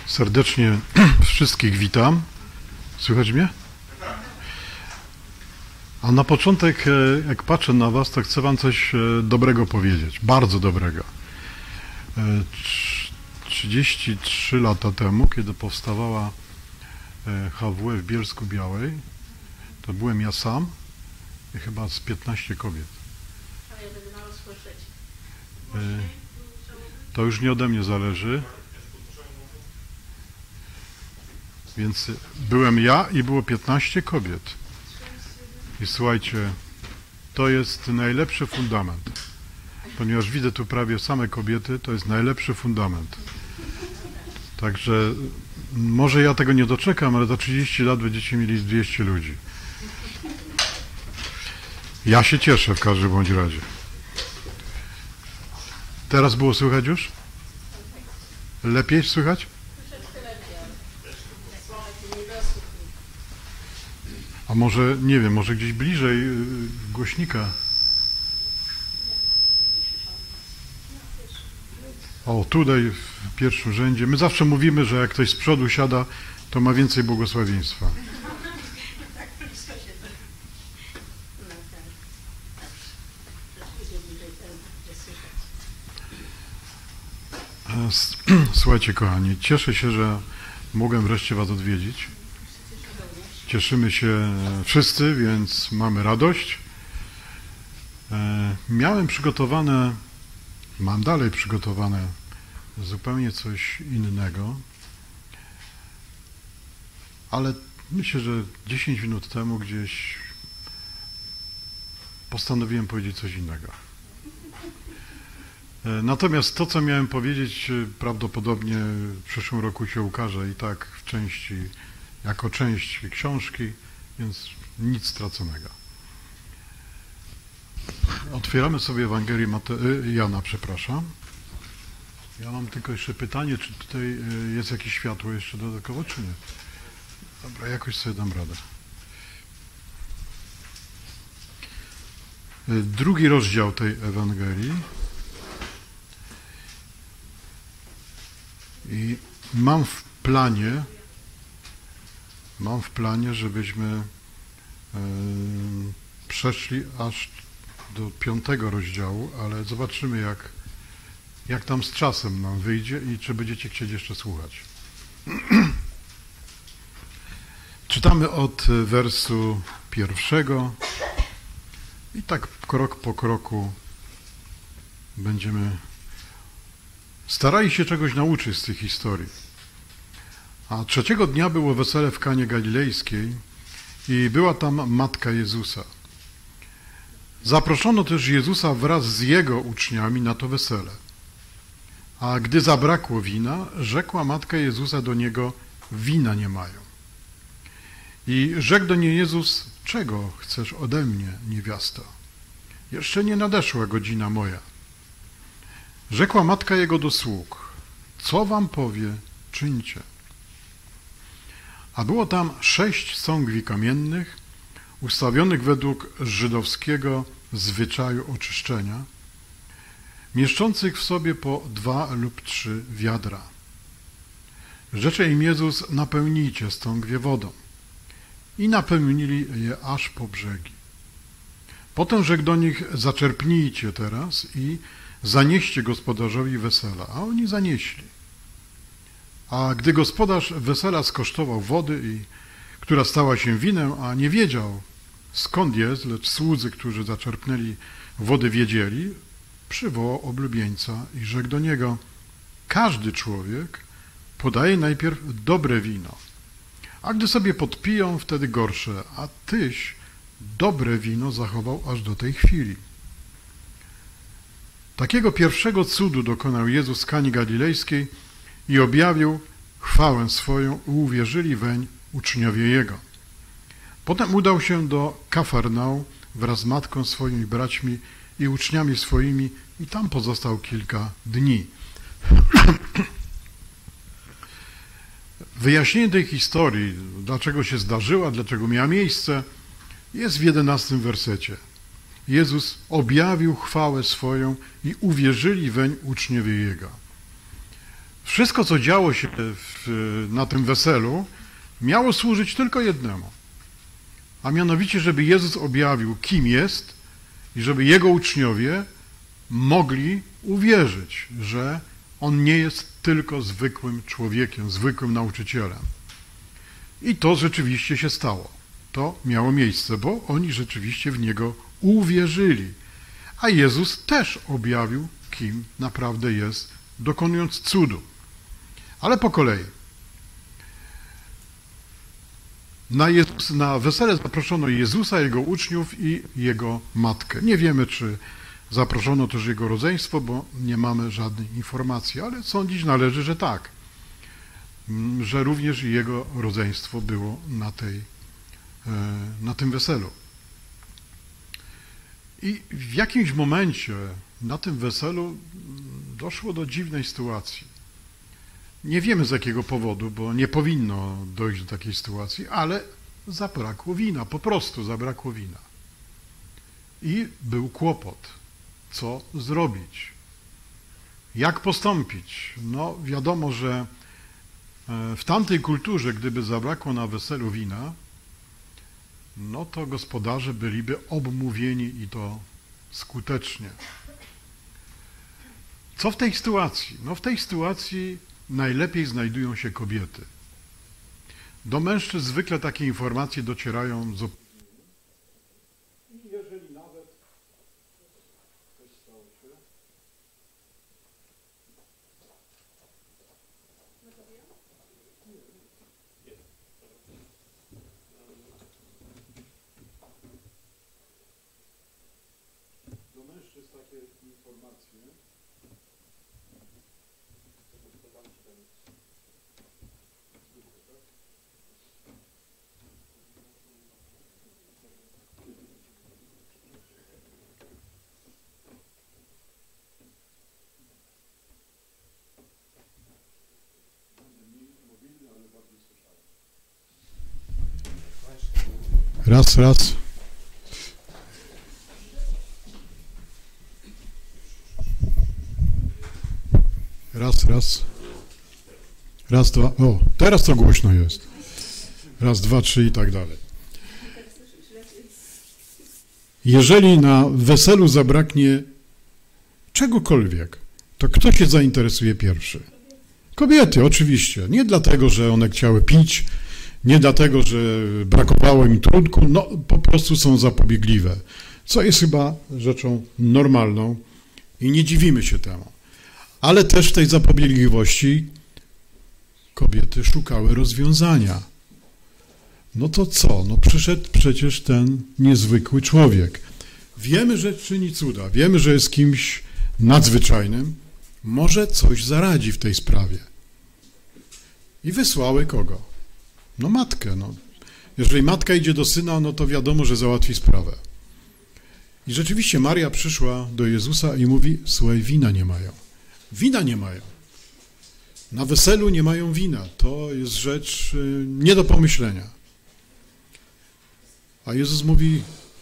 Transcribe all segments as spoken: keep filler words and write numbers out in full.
Serdecznie wszystkich witam. Słychać mnie? A na początek, jak patrzę na was, to chcę wam coś dobrego powiedzieć. Bardzo dobrego. trzydzieści trzy lata temu, kiedy powstawała H W E w Bielsku-Białej, to byłem ja sam i chyba z piętnaście kobiet. Ale ja będę mało słyszeć. To już nie ode mnie zależy. Więc byłem ja i było piętnaście kobiet. I słuchajcie, to jest najlepszy fundament. Ponieważ widzę tu prawie same kobiety, to jest najlepszy fundament. Także może ja tego nie doczekam, ale za trzydzieści lat będziecie mieli dwieście ludzi. Ja się cieszę w każdym bądź razie. Teraz było słychać już? Lepiej słychać? A może, nie wiem, może gdzieś bliżej głośnika? O, tutaj w pierwszym rzędzie. My zawsze mówimy, że jak ktoś z przodu siada, to ma więcej błogosławieństwa. Słuchajcie, kochani, cieszę się, że mogłem wreszcie was odwiedzić. Cieszymy się wszyscy, więc mamy radość. Miałem przygotowane, mam dalej przygotowane zupełnie coś innego, ale myślę, że dziesięć minut temu gdzieś postanowiłem powiedzieć coś innego. Natomiast to, co miałem powiedzieć, prawdopodobnie w przyszłym roku się ukaże i tak w części, jako część książki, więc nic straconego. Otwieramy sobie Ewangelię Mate... Jana, przepraszam. Ja mam tylko jeszcze pytanie, czy tutaj jest jakieś światło jeszcze dodatkowo, czy nie? Dobra, jakoś sobie dam radę. Drugi rozdział tej Ewangelii. I mam w planie, mam w planie, żebyśmy yy, przeszli aż do piątego rozdziału, ale zobaczymy, jak, jak tam z czasem nam wyjdzie i czy będziecie chcieli jeszcze słuchać. Czytamy od wersu pierwszego i tak krok po kroku będziemy starali się czegoś nauczyć z tych historii. A trzeciego dnia było wesele w Kanie Galilejskiej i była tam matka Jezusa. Zaproszono też Jezusa wraz z jego uczniami na to wesele. A gdy zabrakło wina, rzekła matka Jezusa do niego: wina nie mają. I rzekł do niej Jezus: czego chcesz ode mnie, niewiasto? Jeszcze nie nadeszła godzina moja. Rzekła matka jego do sług: co wam powie, czyńcie. A było tam sześć sągwi kamiennych, ustawionych według żydowskiego zwyczaju oczyszczenia, mieszczących w sobie po dwa lub trzy wiadra. Rzecze im Jezus: napełnijcie stągwie wodą. I napełnili je aż po brzegi. Potem rzekł do nich: zaczerpnijcie teraz i zanieście gospodarzowi wesela. A oni zanieśli. A gdy gospodarz wesela skosztował wody, i, która stała się winem, a nie wiedział, skąd jest, lecz słudzy, którzy zaczerpnęli wody, wiedzieli, przywołał oblubieńca i rzekł do niego: każdy człowiek podaje najpierw dobre wino, a gdy sobie podpiją, wtedy gorsze, a tyś dobre wino zachował aż do tej chwili. Takiego pierwszego cudu dokonał Jezus w Kanie Galilejskiej i objawił chwałę swoją i uwierzyli weń uczniowie Jego. Potem udał się do Kafarnaum wraz z matką swoją i braćmi i uczniami swoimi i tam pozostał kilka dni. Wyjaśnienie tej historii, dlaczego się zdarzyła, dlaczego miała miejsce, jest w jedenastym wersecie. Jezus objawił chwałę swoją i uwierzyli weń uczniowie Jego. W Wszystko, co działo się w, na tym weselu, miało służyć tylko jednemu. A mianowicie, żeby Jezus objawił, kim jest i żeby Jego uczniowie mogli uwierzyć, że On nie jest tylko zwykłym człowiekiem, zwykłym nauczycielem. I to rzeczywiście się stało. To miało miejsce, bo oni rzeczywiście w Niego uwierzyli. A Jezus też objawił, kim naprawdę jest, dokonując cudu. Ale po kolei. Na, Jezus, na wesele zaproszono Jezusa, Jego uczniów i Jego matkę. Nie wiemy, czy zaproszono też Jego rodzeństwo, bo nie mamy żadnej informacji, ale sądzić należy, że tak. Że również Jego rodzeństwo było na, tej, na tym weselu. I w jakimś momencie na tym weselu doszło do dziwnej sytuacji. Nie wiemy z jakiego powodu, bo nie powinno dojść do takiej sytuacji, ale zabrakło wina, po prostu zabrakło wina. I był kłopot, co zrobić, jak postąpić. No wiadomo, że w tamtej kulturze, gdyby zabrakło na weselu wina, no to gospodarze byliby obmówieni i to skutecznie. Co w tej sytuacji? No w tej sytuacji najlepiej znajdują się kobiety. Do mężczyzn zwykle takie informacje docierają z opóźnieniem. I jeżeli nawet coś stało się, do mężczyzn takie informacje Raz, raz. Raz, raz. Raz, dwa. O, teraz to głośno jest. Raz, dwa, trzy i tak dalej. Jeżeli na weselu zabraknie czegokolwiek, to kto się zainteresuje pierwszy? Kobiety, oczywiście. Nie dlatego, że one chciały pić, nie dlatego, że brakowało im trunku, no po prostu są zapobiegliwe, co jest chyba rzeczą normalną i nie dziwimy się temu. Ale też w tej zapobiegliwości kobiety szukały rozwiązania. No to co? No przyszedł przecież ten niezwykły człowiek. Wiemy, że czyni cuda, wiemy, że jest kimś nadzwyczajnym, może coś zaradzi w tej sprawie. I wysłały kogo? No matkę. No. Jeżeli matka idzie do syna, no to wiadomo, że załatwi sprawę. I rzeczywiście Maria przyszła do Jezusa i mówi, słuchaj, wina nie mają. Wina nie mają. Na weselu nie mają wina. To jest rzecz nie do pomyślenia. A Jezus mówi,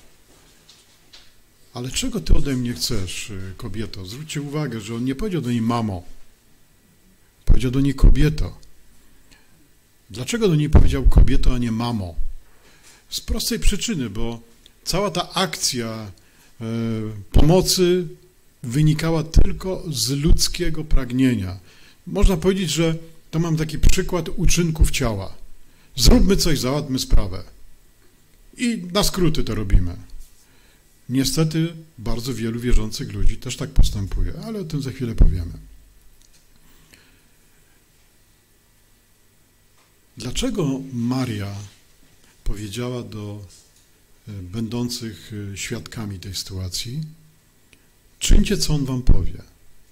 ale czego ty ode mnie chcesz, kobieto? Zwróćcie uwagę, że on nie powiedział do niej mamo. Powiedział do niej kobieto. Dlaczego do niej powiedział kobieto, a nie mamo? Z prostej przyczyny, bo cała ta akcja y, pomocy wynikała tylko z ludzkiego pragnienia. Można powiedzieć, że to mam taki przykład uczynków ciała. Zróbmy coś, załatwmy sprawę. I na skróty to robimy. Niestety bardzo wielu wierzących ludzi też tak postępuje, ale o tym za chwilę powiemy. Dlaczego Maria powiedziała do będących świadkami tej sytuacji, czyńcie, co on wam powie?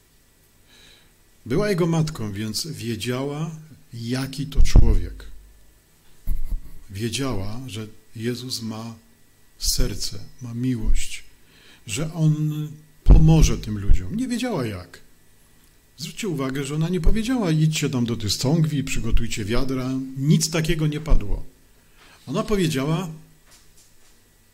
Była jego matką, więc wiedziała, jaki to człowiek. Wiedziała, że Jezus ma serce, ma miłość, że On pomoże tym ludziom. Nie wiedziała jak. Zwróćcie uwagę, że ona nie powiedziała, idźcie tam do tych stągwi i przygotujcie wiadra. Nic takiego nie padło. Ona powiedziała,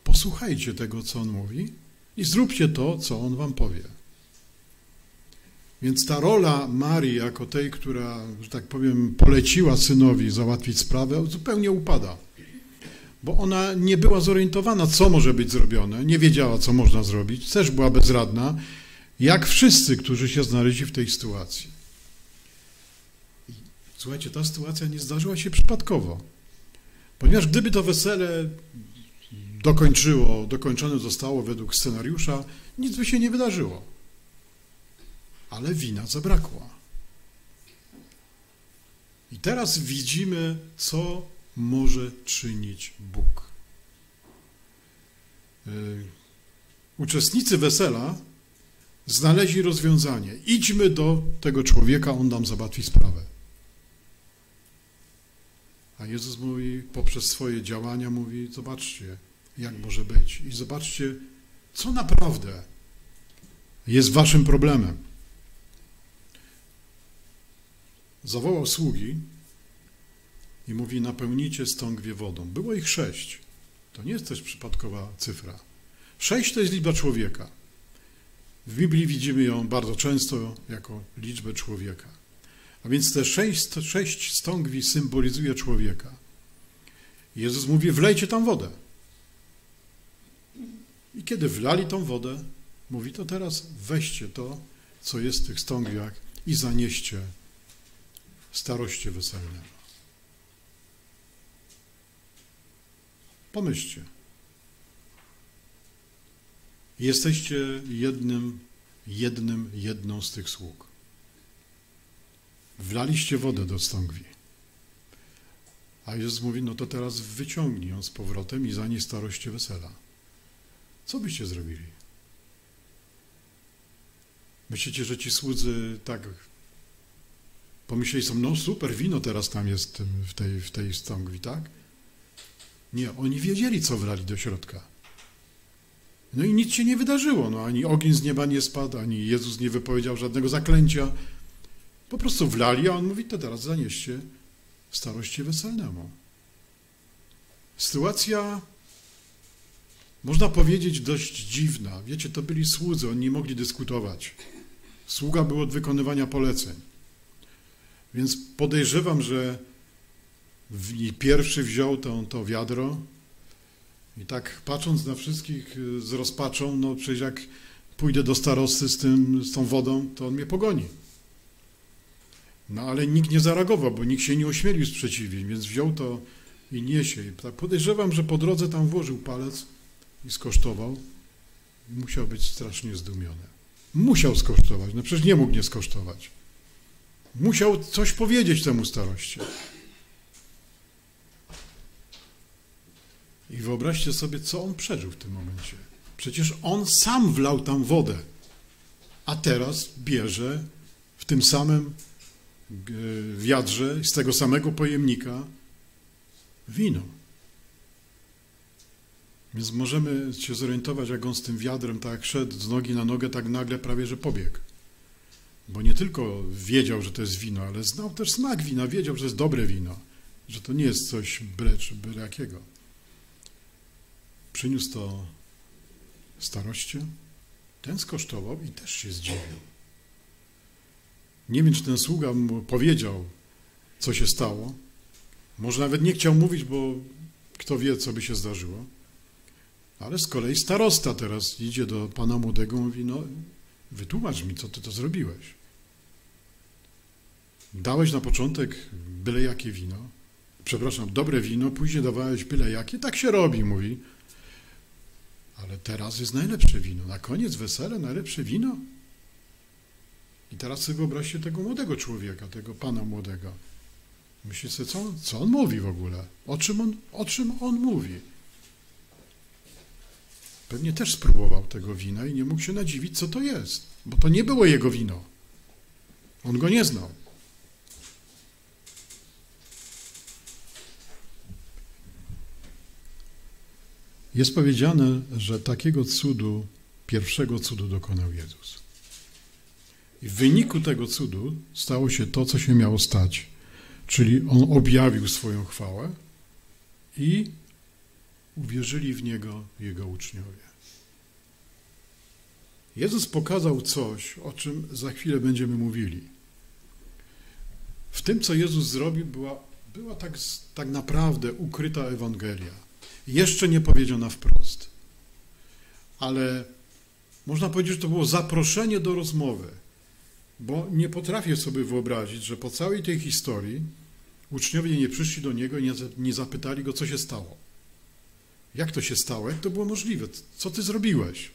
posłuchajcie tego, co On mówi i zróbcie to, co On wam powie. Więc ta rola Marii jako tej, która, że tak powiem, poleciła synowi załatwić sprawę, zupełnie upada. Bo ona nie była zorientowana, co może być zrobione, nie wiedziała, co można zrobić, też była bezradna, jak wszyscy, którzy się znaleźli w tej sytuacji. I słuchajcie, ta sytuacja nie zdarzyła się przypadkowo, ponieważ gdyby to wesele dokończyło, dokończone zostało według scenariusza, nic by się nie wydarzyło. Ale wina zabrakła. I teraz widzimy, co może czynić Bóg. Yy, uczestnicy wesela znaleźli rozwiązanie. Idźmy do tego człowieka, on nam załatwi sprawę. A Jezus mówi, poprzez swoje działania mówi, zobaczcie, jak może być. I zobaczcie, co naprawdę jest waszym problemem. Zawołał sługi i mówi, napełnijcie stągwie wodą. Było ich sześć. To nie jest też przypadkowa cyfra. Sześć to jest liczba człowieka. W Biblii widzimy ją bardzo często jako liczbę człowieka. A więc te sześć, sześć stągwi symbolizuje człowieka. Jezus mówi, wlejcie tam wodę. I kiedy wlali tą wodę, mówi, to teraz weźcie to, co jest w tych stągwiach i zanieście staroście weselnego. Pomyślcie. Jesteście jednym, jednym, jedną z tych sług. Wlaliście wodę do stągwi. A Jezus mówi, no to teraz wyciągnij ją z powrotem i zanieś staroście wesela. Co byście zrobili? Myślicie, że ci słudzy tak pomyśleli sobie, no super, wino teraz tam jest w tej, w tej stągwi, tak? Nie, oni wiedzieli, co wlali do środka. No i nic się nie wydarzyło, no ani ogień z nieba nie spadł, ani Jezus nie wypowiedział żadnego zaklęcia. Po prostu wlali, a on mówi, to teraz zanieście staroście weselnemu. Sytuacja, można powiedzieć, dość dziwna. Wiecie, to byli słudzy, oni nie mogli dyskutować. Sługa był od wykonywania poleceń. Więc podejrzewam, że pierwszy wziął to, to wiadro i tak patrząc na wszystkich z rozpaczą, no przecież jak pójdę do starosty z, tym, z tą wodą, to on mnie pogoni. No ale nikt nie zareagował, bo nikt się nie ośmielił sprzeciwić, więc wziął to i niesie. I tak podejrzewam, że po drodze tam włożył palec i skosztował. I musiał być strasznie zdumiony. Musiał skosztować, no przecież nie mógł nie skosztować. Musiał coś powiedzieć temu staroście. I wyobraźcie sobie, co on przeżył w tym momencie. Przecież on sam wlał tam wodę, a teraz bierze w tym samym wiadrze, z tego samego pojemnika wino. Więc możemy się zorientować, jak on z tym wiadrem tak szedł z nogi na nogę, tak nagle prawie, że pobiegł. Bo nie tylko wiedział, że to jest wino, ale znał też smak wina, wiedział, że to jest dobre wino, że to nie jest coś byle czy byle jakiego. Przyniósł to staroście, ten skosztował i też się zdziwił. Nie wiem, czy ten sługa mu powiedział, co się stało. Może nawet nie chciał mówić, bo kto wie, co by się zdarzyło. Ale z kolei starosta teraz idzie do pana młodego i mówi, no wytłumacz mi, co ty to zrobiłeś. Dałeś na początek byle jakie wino, przepraszam, dobre wino, później dawałeś byle jakie, tak się robi, mówi. Ale teraz jest najlepsze wino. Na koniec wesele najlepsze wino. I teraz sobie wyobraźcie tego młodego człowieka, tego pana młodego. Myślicie sobie, co, co on mówi w ogóle? O czym on, o czym on mówi? Pewnie też spróbował tego wina i nie mógł się nadziwić, co to jest. Bo to nie było jego wino. On go nie znał. Jest powiedziane, że takiego cudu, pierwszego cudu dokonał Jezus. I w wyniku tego cudu stało się to, co się miało stać. Czyli On objawił swoją chwałę i uwierzyli w Niego Jego uczniowie. Jezus pokazał coś, o czym za chwilę będziemy mówili. W tym, co Jezus zrobił, była, była tak, tak naprawdę ukryta Ewangelia. Jeszcze nie powiedziana wprost. Ale można powiedzieć, że to było zaproszenie do rozmowy, bo nie potrafię sobie wyobrazić, że po całej tej historii uczniowie nie przyszli do Niego i nie, nie zapytali Go, co się stało. Jak to się stało? Jak to było możliwe? Co Ty zrobiłeś?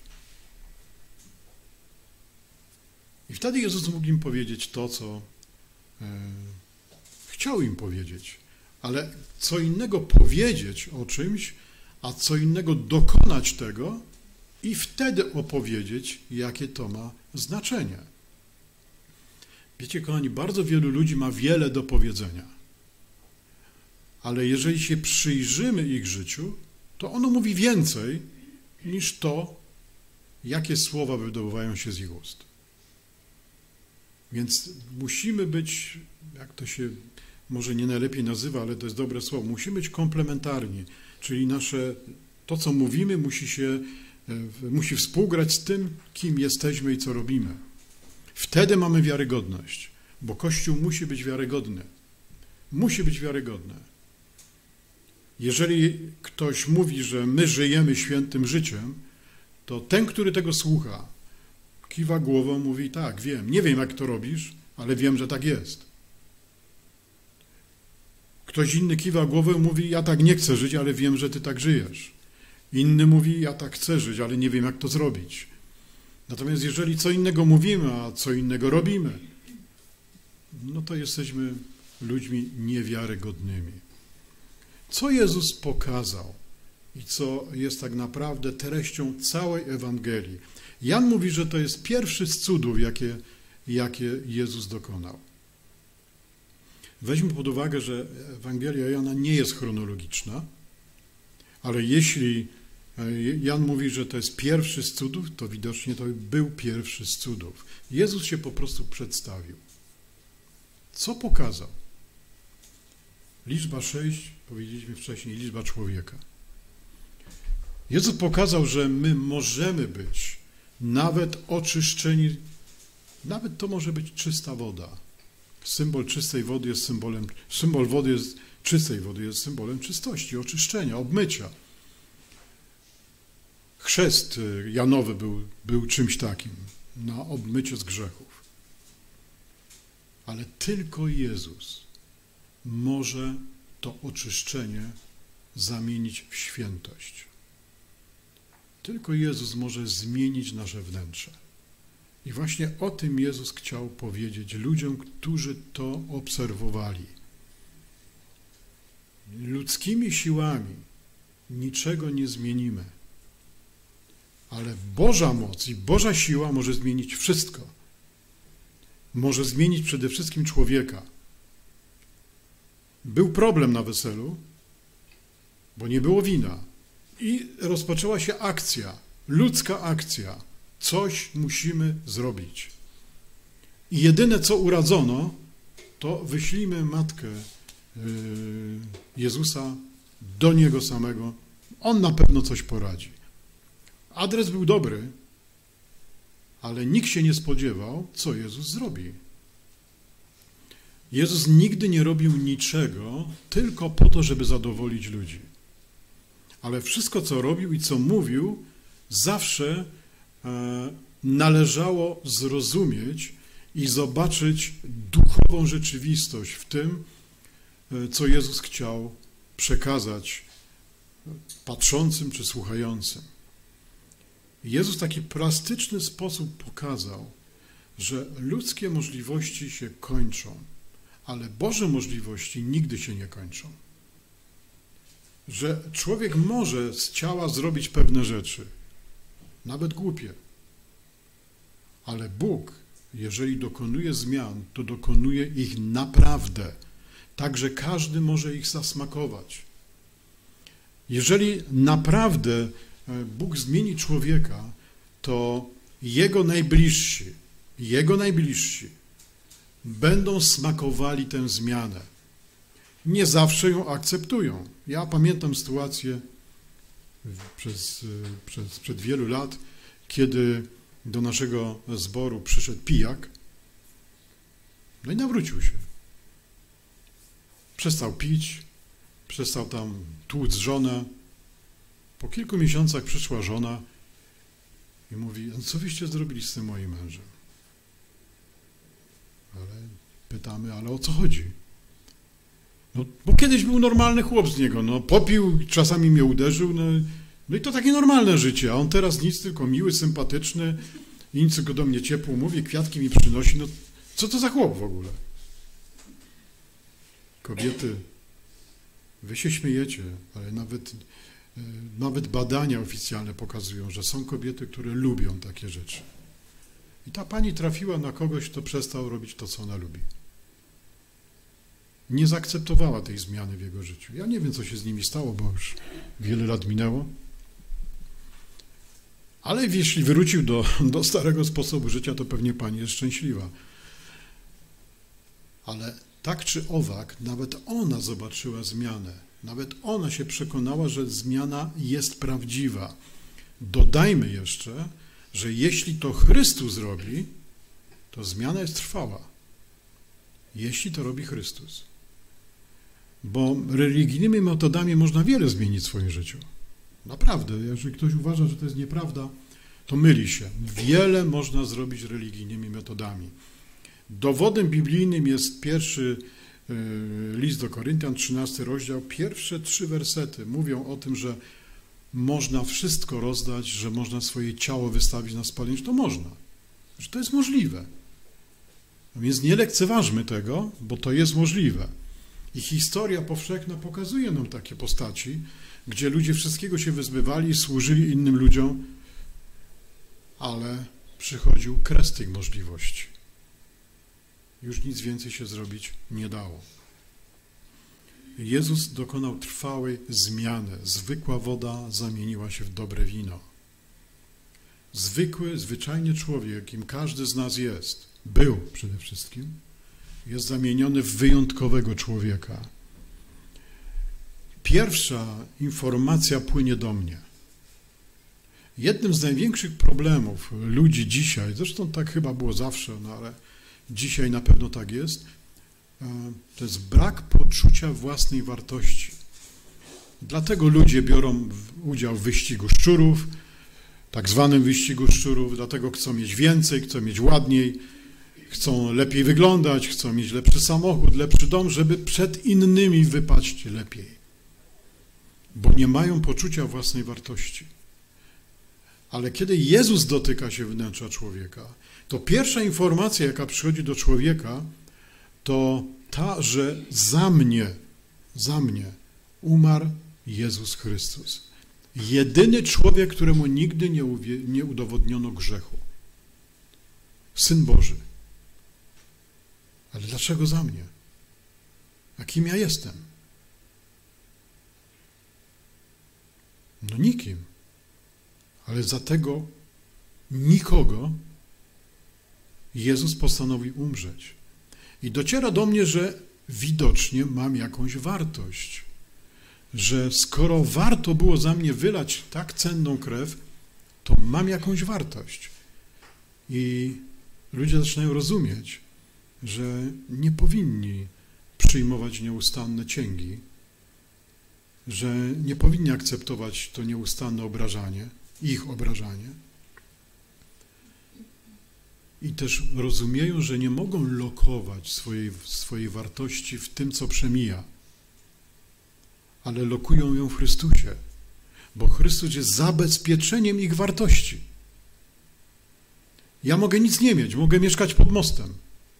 I wtedy Jezus mógł im powiedzieć to, co e, chciał im powiedzieć. Ale co innego powiedzieć o czymś, a co innego dokonać tego i wtedy opowiedzieć, jakie to ma znaczenie. Wiecie, kochani, bardzo wielu ludzi ma wiele do powiedzenia. Ale jeżeli się przyjrzymy ich życiu, to ono mówi więcej niż to, jakie słowa wydobywają się z ich ust. Więc musimy być, jak to się może nie najlepiej nazywa, ale to jest dobre słowo, musimy być komplementarni, czyli nasze, to co mówimy musi się, musi współgrać z tym, kim jesteśmy i co robimy. Wtedy mamy wiarygodność, bo Kościół musi być wiarygodny. Musi być wiarygodny. Jeżeli ktoś mówi, że my żyjemy świętym życiem, to ten, który tego słucha, kiwa głową, mówi tak, wiem, nie wiem jak to robisz, ale wiem, że tak jest. Ktoś inny kiwa głową, mówi ja tak nie chcę żyć, ale wiem, że ty tak żyjesz. Inny mówi ja tak chcę żyć, ale nie wiem jak to zrobić. Natomiast jeżeli co innego mówimy, a co innego robimy, no to jesteśmy ludźmi niewiarygodnymi. Co Jezus pokazał i co jest tak naprawdę treścią całej Ewangelii? Jan mówi, że to jest pierwszy z cudów, jakie, jakie Jezus dokonał. Weźmy pod uwagę, że Ewangelia Jana nie jest chronologiczna, ale jeśli Jan mówi, że to jest pierwszy z cudów, to widocznie to był pierwszy z cudów. Jezus się po prostu przedstawił. Co pokazał? Liczba sześć, powiedzieliśmy wcześniej, liczba człowieka. Jezus pokazał, że my możemy być nawet oczyszczeni, nawet to może być czysta woda. Symbol czystej wody jest symbolem, symbol wody jest, czystej wody jest symbolem czystości, oczyszczenia, obmycia. Chrzest Janowy był, był czymś takim, na obmycie z grzechów. Ale tylko Jezus może to oczyszczenie zamienić w świętość. Tylko Jezus może zmienić nasze wnętrze. I właśnie o tym Jezus chciał powiedzieć ludziom, którzy to obserwowali. Ludzkimi siłami niczego nie zmienimy. Ale Boża moc i Boża siła może zmienić wszystko. Może zmienić przede wszystkim człowieka. Był problem na weselu, bo nie było wina. I rozpoczęła się akcja, ludzka akcja. Coś musimy zrobić. I jedyne, co uradzono, to wyślijmy matkę Jezusa do Niego samego. On na pewno coś poradzi. Adres był dobry, ale nikt się nie spodziewał, co Jezus zrobi. Jezus nigdy nie robił niczego tylko po to, żeby zadowolić ludzi. Ale wszystko, co robił i co mówił, zawsze e, należało zrozumieć i zobaczyć duchową rzeczywistość w tym, e, co Jezus chciał przekazać patrzącym czy słuchającym. Jezus w taki plastyczny sposób pokazał, że ludzkie możliwości się kończą, ale Boże możliwości nigdy się nie kończą. Że człowiek może z ciała zrobić pewne rzeczy, nawet głupie, ale Bóg, jeżeli dokonuje zmian, to dokonuje ich naprawdę, tak że każdy może ich zasmakować. Jeżeli naprawdę Bóg zmieni człowieka, to Jego najbliżsi, Jego najbliżsi będą smakowali tę zmianę. Nie zawsze ją akceptują. Ja pamiętam sytuację przez, przez, przed wielu lat, kiedy do naszego zboru przyszedł pijak, no i nawrócił się. Przestał pić, przestał tam tłuc żonę. Po kilku miesiącach przyszła żona i mówi, co wyście zrobili z tym moim mężem? Ale pytamy, ale o co chodzi? No, bo kiedyś był normalny chłop z niego, no popił, czasami mnie uderzył, no, no i to takie normalne życie, a on teraz nic, tylko miły, sympatyczny, nic tylko do mnie ciepło mówi, kwiatki mi przynosi, no co to za chłop w ogóle? Kobiety, wy się śmiejecie, ale nawet, nawet badania oficjalne pokazują, że są kobiety, które lubią takie rzeczy. I ta pani trafiła na kogoś, kto przestał robić to, co ona lubi. Nie zaakceptowała tej zmiany w jego życiu. Ja nie wiem, co się z nimi stało, bo już wiele lat minęło. Ale jeśli wrócił do, do starego sposobu życia, to pewnie pani jest szczęśliwa. Ale tak czy owak, nawet ona zobaczyła zmianę. Nawet ona się przekonała, że zmiana jest prawdziwa. Dodajmy jeszcze, że jeśli to Chrystus robi, to zmiana jest trwała. Jeśli to robi Chrystus. Bo religijnymi metodami można wiele zmienić w swoim życiu. Naprawdę, jeżeli ktoś uważa, że to jest nieprawda, to myli się. Wiele można zrobić religijnymi metodami. Dowodem biblijnym jest pierwszy list do Koryntian, trzynasty rozdział. Pierwsze trzy wersety mówią o tym, że można wszystko rozdać, że można swoje ciało wystawić na spalenie, że to można, że to jest możliwe. A więc nie lekceważmy tego, bo to jest możliwe. I historia powszechna pokazuje nam takie postaci, gdzie ludzie wszystkiego się wyzbywali, służyli innym ludziom, ale przychodził kres tych możliwości. Już nic więcej się zrobić nie dało. Jezus dokonał trwałej zmiany. Zwykła woda zamieniła się w dobre wino. Zwykły, zwyczajny człowiek, jakim każdy z nas jest, był przede wszystkim, jest zamieniony w wyjątkowego człowieka. Pierwsza informacja płynie do mnie. Jednym z największych problemów ludzi dzisiaj, zresztą tak chyba było zawsze, no ale dzisiaj na pewno tak jest, to jest brak poczucia własnej wartości. Dlatego ludzie biorą udział w wyścigu szczurów, tak zwanym wyścigu szczurów, dlatego chcą mieć więcej, chcą mieć ładniej, chcą lepiej wyglądać, chcą mieć lepszy samochód, lepszy dom, żeby przed innymi wypaść lepiej. Bo nie mają poczucia własnej wartości. Ale kiedy Jezus dotyka się wnętrza człowieka, to pierwsza informacja, jaka przychodzi do człowieka, to ta, że za mnie, za mnie umarł Jezus Chrystus. Jedyny człowiek, któremu nigdy nie, uwie- nie udowodniono grzechu. Syn Boży. Ale dlaczego za mnie? A kim ja jestem? No nikim. Ale za tego nikogo Jezus postanowił umrzeć. I dociera do mnie, że widocznie mam jakąś wartość. Że skoro warto było za mnie wylać tak cenną krew, to mam jakąś wartość. I ludzie zaczynają rozumieć, że nie powinni przyjmować nieustanne cięgi, że nie powinni akceptować to nieustanne obrażanie, ich obrażanie. I też rozumieją, że nie mogą lokować swojej, swojej wartości w tym, co przemija, ale lokują ją w Chrystusie, bo Chrystus jest zabezpieczeniem ich wartości. Ja mogę nic nie mieć, mogę mieszkać pod mostem,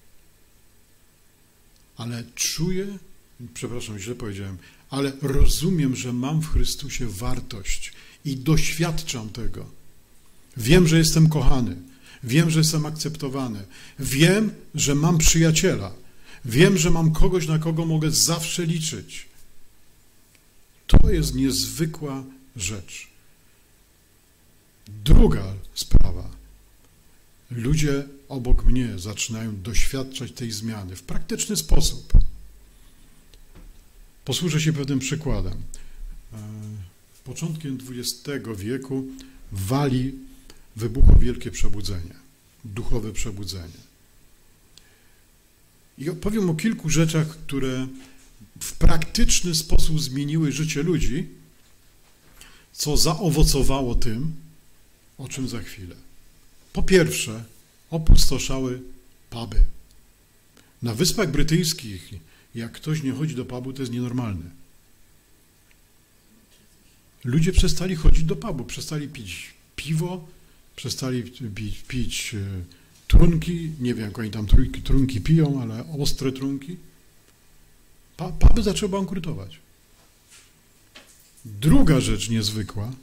ale czuję, przepraszam, źle powiedziałem, ale rozumiem, że mam w Chrystusie wartość i doświadczam tego. Wiem, że jestem kochany, wiem, że jestem akceptowany, wiem, że mam przyjaciela, wiem, że mam kogoś, na kogo mogę zawsze liczyć. To jest niezwykła rzecz. Druga sprawa. Ludzie obok mnie zaczynają doświadczać tej zmiany w praktyczny sposób. Posłużę się pewnym przykładem. Początkiem dwudziestego wieku w Walii wybuchło wielkie przebudzenie, duchowe przebudzenie. I opowiem o kilku rzeczach, które w praktyczny sposób zmieniły życie ludzi, co zaowocowało tym, o czym za chwilę. Po pierwsze, opustoszały puby. Na Wyspach Brytyjskich, jak ktoś nie chodzi do pubu, to jest nienormalne. Ludzie przestali chodzić do pubu, przestali pić piwo, przestali pić, pić trunki, nie wiem, jak oni tam trunki, trunki piją, ale ostre trunki. Puby zaczęły bankrutować. Druga rzecz niezwykła,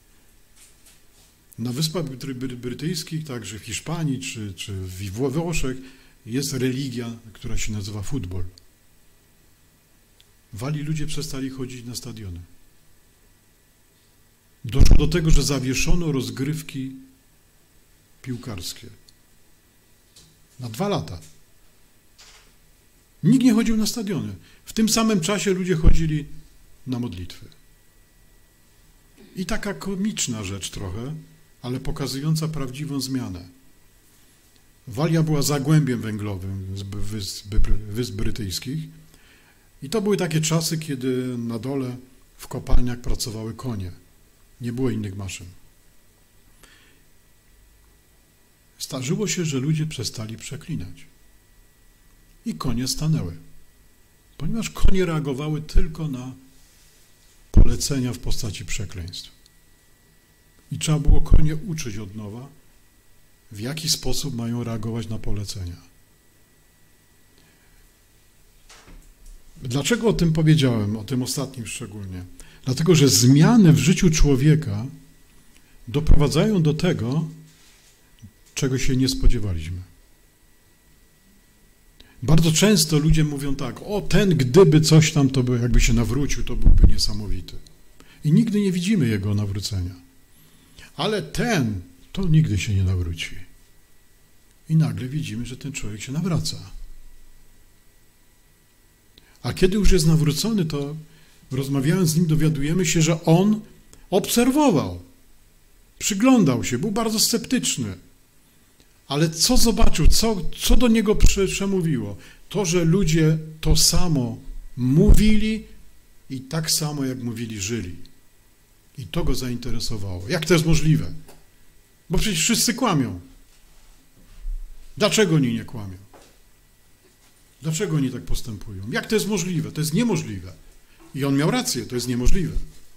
na Wyspach Brytyjskich, także w Hiszpanii czy, czy w Włoszech, jest religia, która się nazywa futbol. Wali ludzie przestali chodzić na stadiony. Doszło do tego, że zawieszono rozgrywki piłkarskie. Na dwa lata. Nikt nie chodził na stadiony. W tym samym czasie ludzie chodzili na modlitwy. I taka komiczna rzecz trochę, ale pokazująca prawdziwą zmianę. Walia była zagłębiem węglowym z Wysp, Wysp Brytyjskich i to były takie czasy, kiedy na dole w kopalniach pracowały konie. Nie było innych maszyn. Zdarzyło się, że ludzie przestali przeklinać. I konie stanęły. Ponieważ konie reagowały tylko na polecenia w postaci przekleństw. I trzeba było konie uczyć od nowa, w jaki sposób mają reagować na polecenia. Dlaczego o tym powiedziałem, o tym ostatnim szczególnie? Dlatego, że zmiany w życiu człowieka doprowadzają do tego, czego się nie spodziewaliśmy. Bardzo często ludzie mówią tak, o ten gdyby coś tam, to by, jakby się nawrócił, to byłby niesamowity. I nigdy nie widzimy jego nawrócenia. Ale ten, to nigdy się nie nawróci. I nagle widzimy, że ten człowiek się nawraca. A kiedy już jest nawrócony, to rozmawiając z nim dowiadujemy się, że on obserwował, przyglądał się, był bardzo sceptyczny. Ale co zobaczył, co, co do niego przemówiło? To, że ludzie to samo mówili i tak samo jak mówili, żyli. I to go zainteresowało. Jak to jest możliwe? Bo przecież wszyscy kłamią. Dlaczego oni nie kłamią? Dlaczego oni tak postępują? Jak to jest możliwe? To jest niemożliwe. I on miał rację, to jest niemożliwe.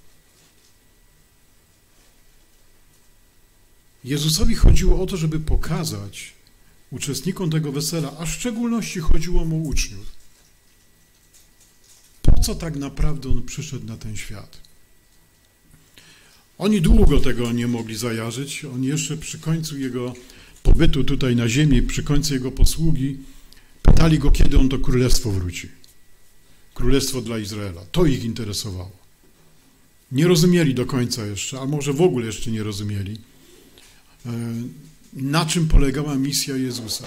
Jezusowi chodziło o to, żeby pokazać uczestnikom tego wesela, a w szczególności chodziło mu o uczniów, po co tak naprawdę on przyszedł na ten świat. Oni długo tego nie mogli zajarzyć. Oni jeszcze przy końcu jego pobytu tutaj na ziemi, przy końcu jego posługi, pytali go, kiedy on do królestwa wróci. Królestwo dla Izraela. To ich interesowało. Nie rozumieli do końca jeszcze, a może w ogóle jeszcze nie rozumieli, na czym polegała misja Jezusa.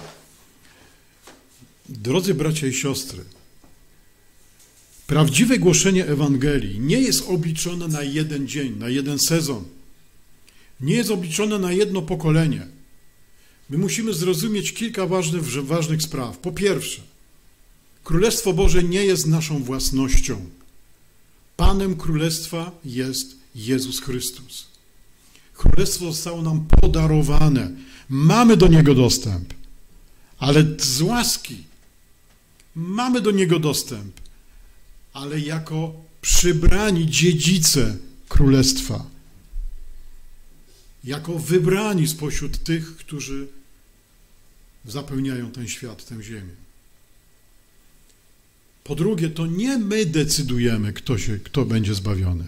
Drodzy bracia i siostry, prawdziwe głoszenie Ewangelii nie jest obliczone na jeden dzień, na jeden sezon. Nie jest obliczone na jedno pokolenie. My musimy zrozumieć kilka ważnych, ważnych spraw. Po pierwsze, Królestwo Boże nie jest naszą własnością. Panem Królestwa jest Jezus Chrystus. Królestwo zostało nam podarowane. Mamy do niego dostęp. Ale z łaski mamy do niego dostęp. Ale jako przybrani dziedzice Królestwa. Jako wybrani spośród tych, którzy zapełniają ten świat, tę ziemię. Po drugie, to nie my decydujemy, kto, się, kto będzie zbawiony.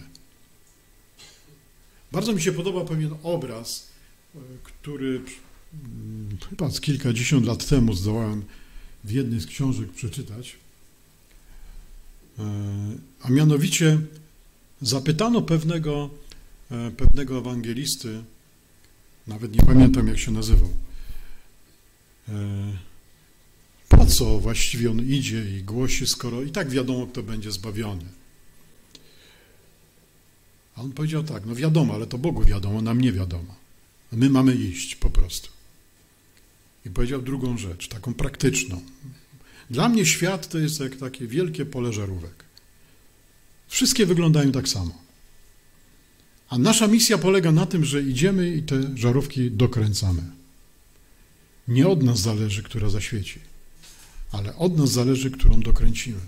Bardzo mi się podoba pewien obraz, który chyba z kilkadziesiąt lat temu zdołałem w jednej z książek przeczytać. A mianowicie zapytano pewnego, pewnego ewangelisty, nawet nie pamiętam jak się nazywał, po co właściwie on idzie i głosi, skoro i tak wiadomo, kto będzie zbawiony. A on powiedział tak, no wiadomo, ale to Bogu wiadomo, nam nie wiadomo. My mamy iść po prostu. I powiedział drugą rzecz, taką praktyczną. Dla mnie świat to jest jak takie wielkie pole żarówek. Wszystkie wyglądają tak samo. A nasza misja polega na tym, że idziemy i te żarówki dokręcamy. Nie od nas zależy, która zaświeci, ale od nas zależy, którą dokręcimy.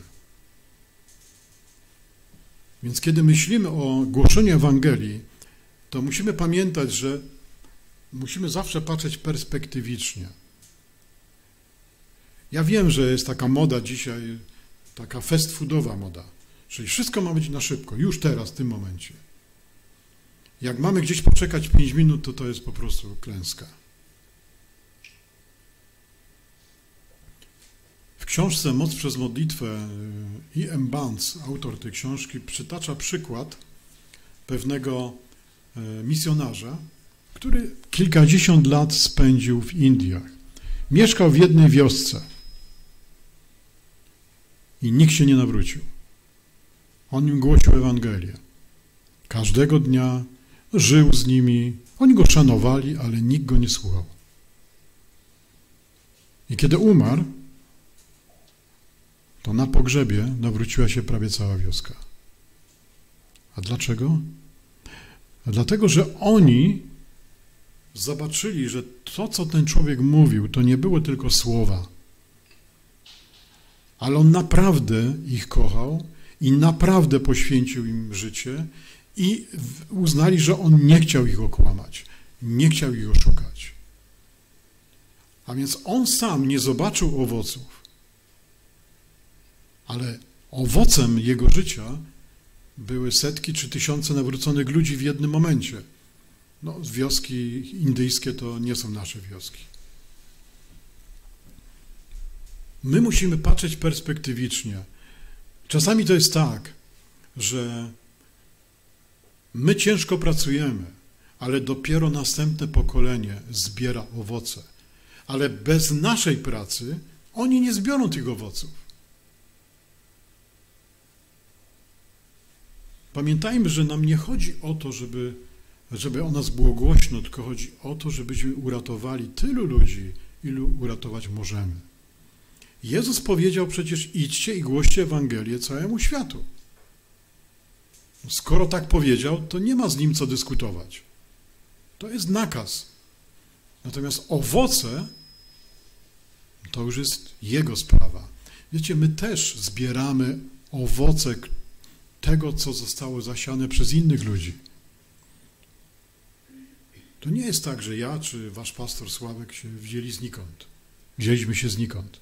Więc kiedy myślimy o głoszeniu Ewangelii, to musimy pamiętać, że musimy zawsze patrzeć perspektywicznie. Ja wiem, że jest taka moda dzisiaj, taka fast foodowa moda, czyli wszystko ma być na szybko, już teraz, w tym momencie. Jak mamy gdzieś poczekać pięć minut, to to jest po prostu klęska. W książce Moc przez modlitwę E M Bunce, autor tej książki, przytacza przykład pewnego misjonarza, który kilkadziesiąt lat spędził w Indiach. Mieszkał w jednej wiosce i nikt się nie nawrócił. On im głosił Ewangelię. Każdego dnia żył z nimi. Oni go szanowali, ale nikt go nie słuchał. I kiedy umarł, to na pogrzebie nawróciła się prawie cała wioska. A dlaczego? A dlatego, że oni zobaczyli, że to, co ten człowiek mówił, to nie było tylko słowa, ale on naprawdę ich kochał i naprawdę poświęcił im życie i uznali, że on nie chciał ich okłamać, nie chciał ich oszukać. A więc on sam nie zobaczył owoców, ale owocem jego życia były setki czy tysiące nawróconych ludzi w jednym momencie. No, wioski indyjskie to nie są nasze wioski. My musimy patrzeć perspektywicznie. Czasami to jest tak, że my ciężko pracujemy, ale dopiero następne pokolenie zbiera owoce. Ale bez naszej pracy oni nie zbiorą tych owoców. Pamiętajmy, że nam nie chodzi o to, żeby, żeby o nas było głośno, tylko chodzi o to, żebyśmy uratowali tylu ludzi, ilu uratować możemy. Jezus powiedział przecież: idźcie i głoście Ewangelię całemu światu. Skoro tak powiedział, to nie ma z nim co dyskutować. To jest nakaz. Natomiast owoce to już jest jego sprawa. Wiecie, my też zbieramy owoce tego, co zostało zasiane przez innych ludzi. To nie jest tak, że ja czy wasz pastor Sławek się wzięli znikąd. Wzięliśmy się znikąd.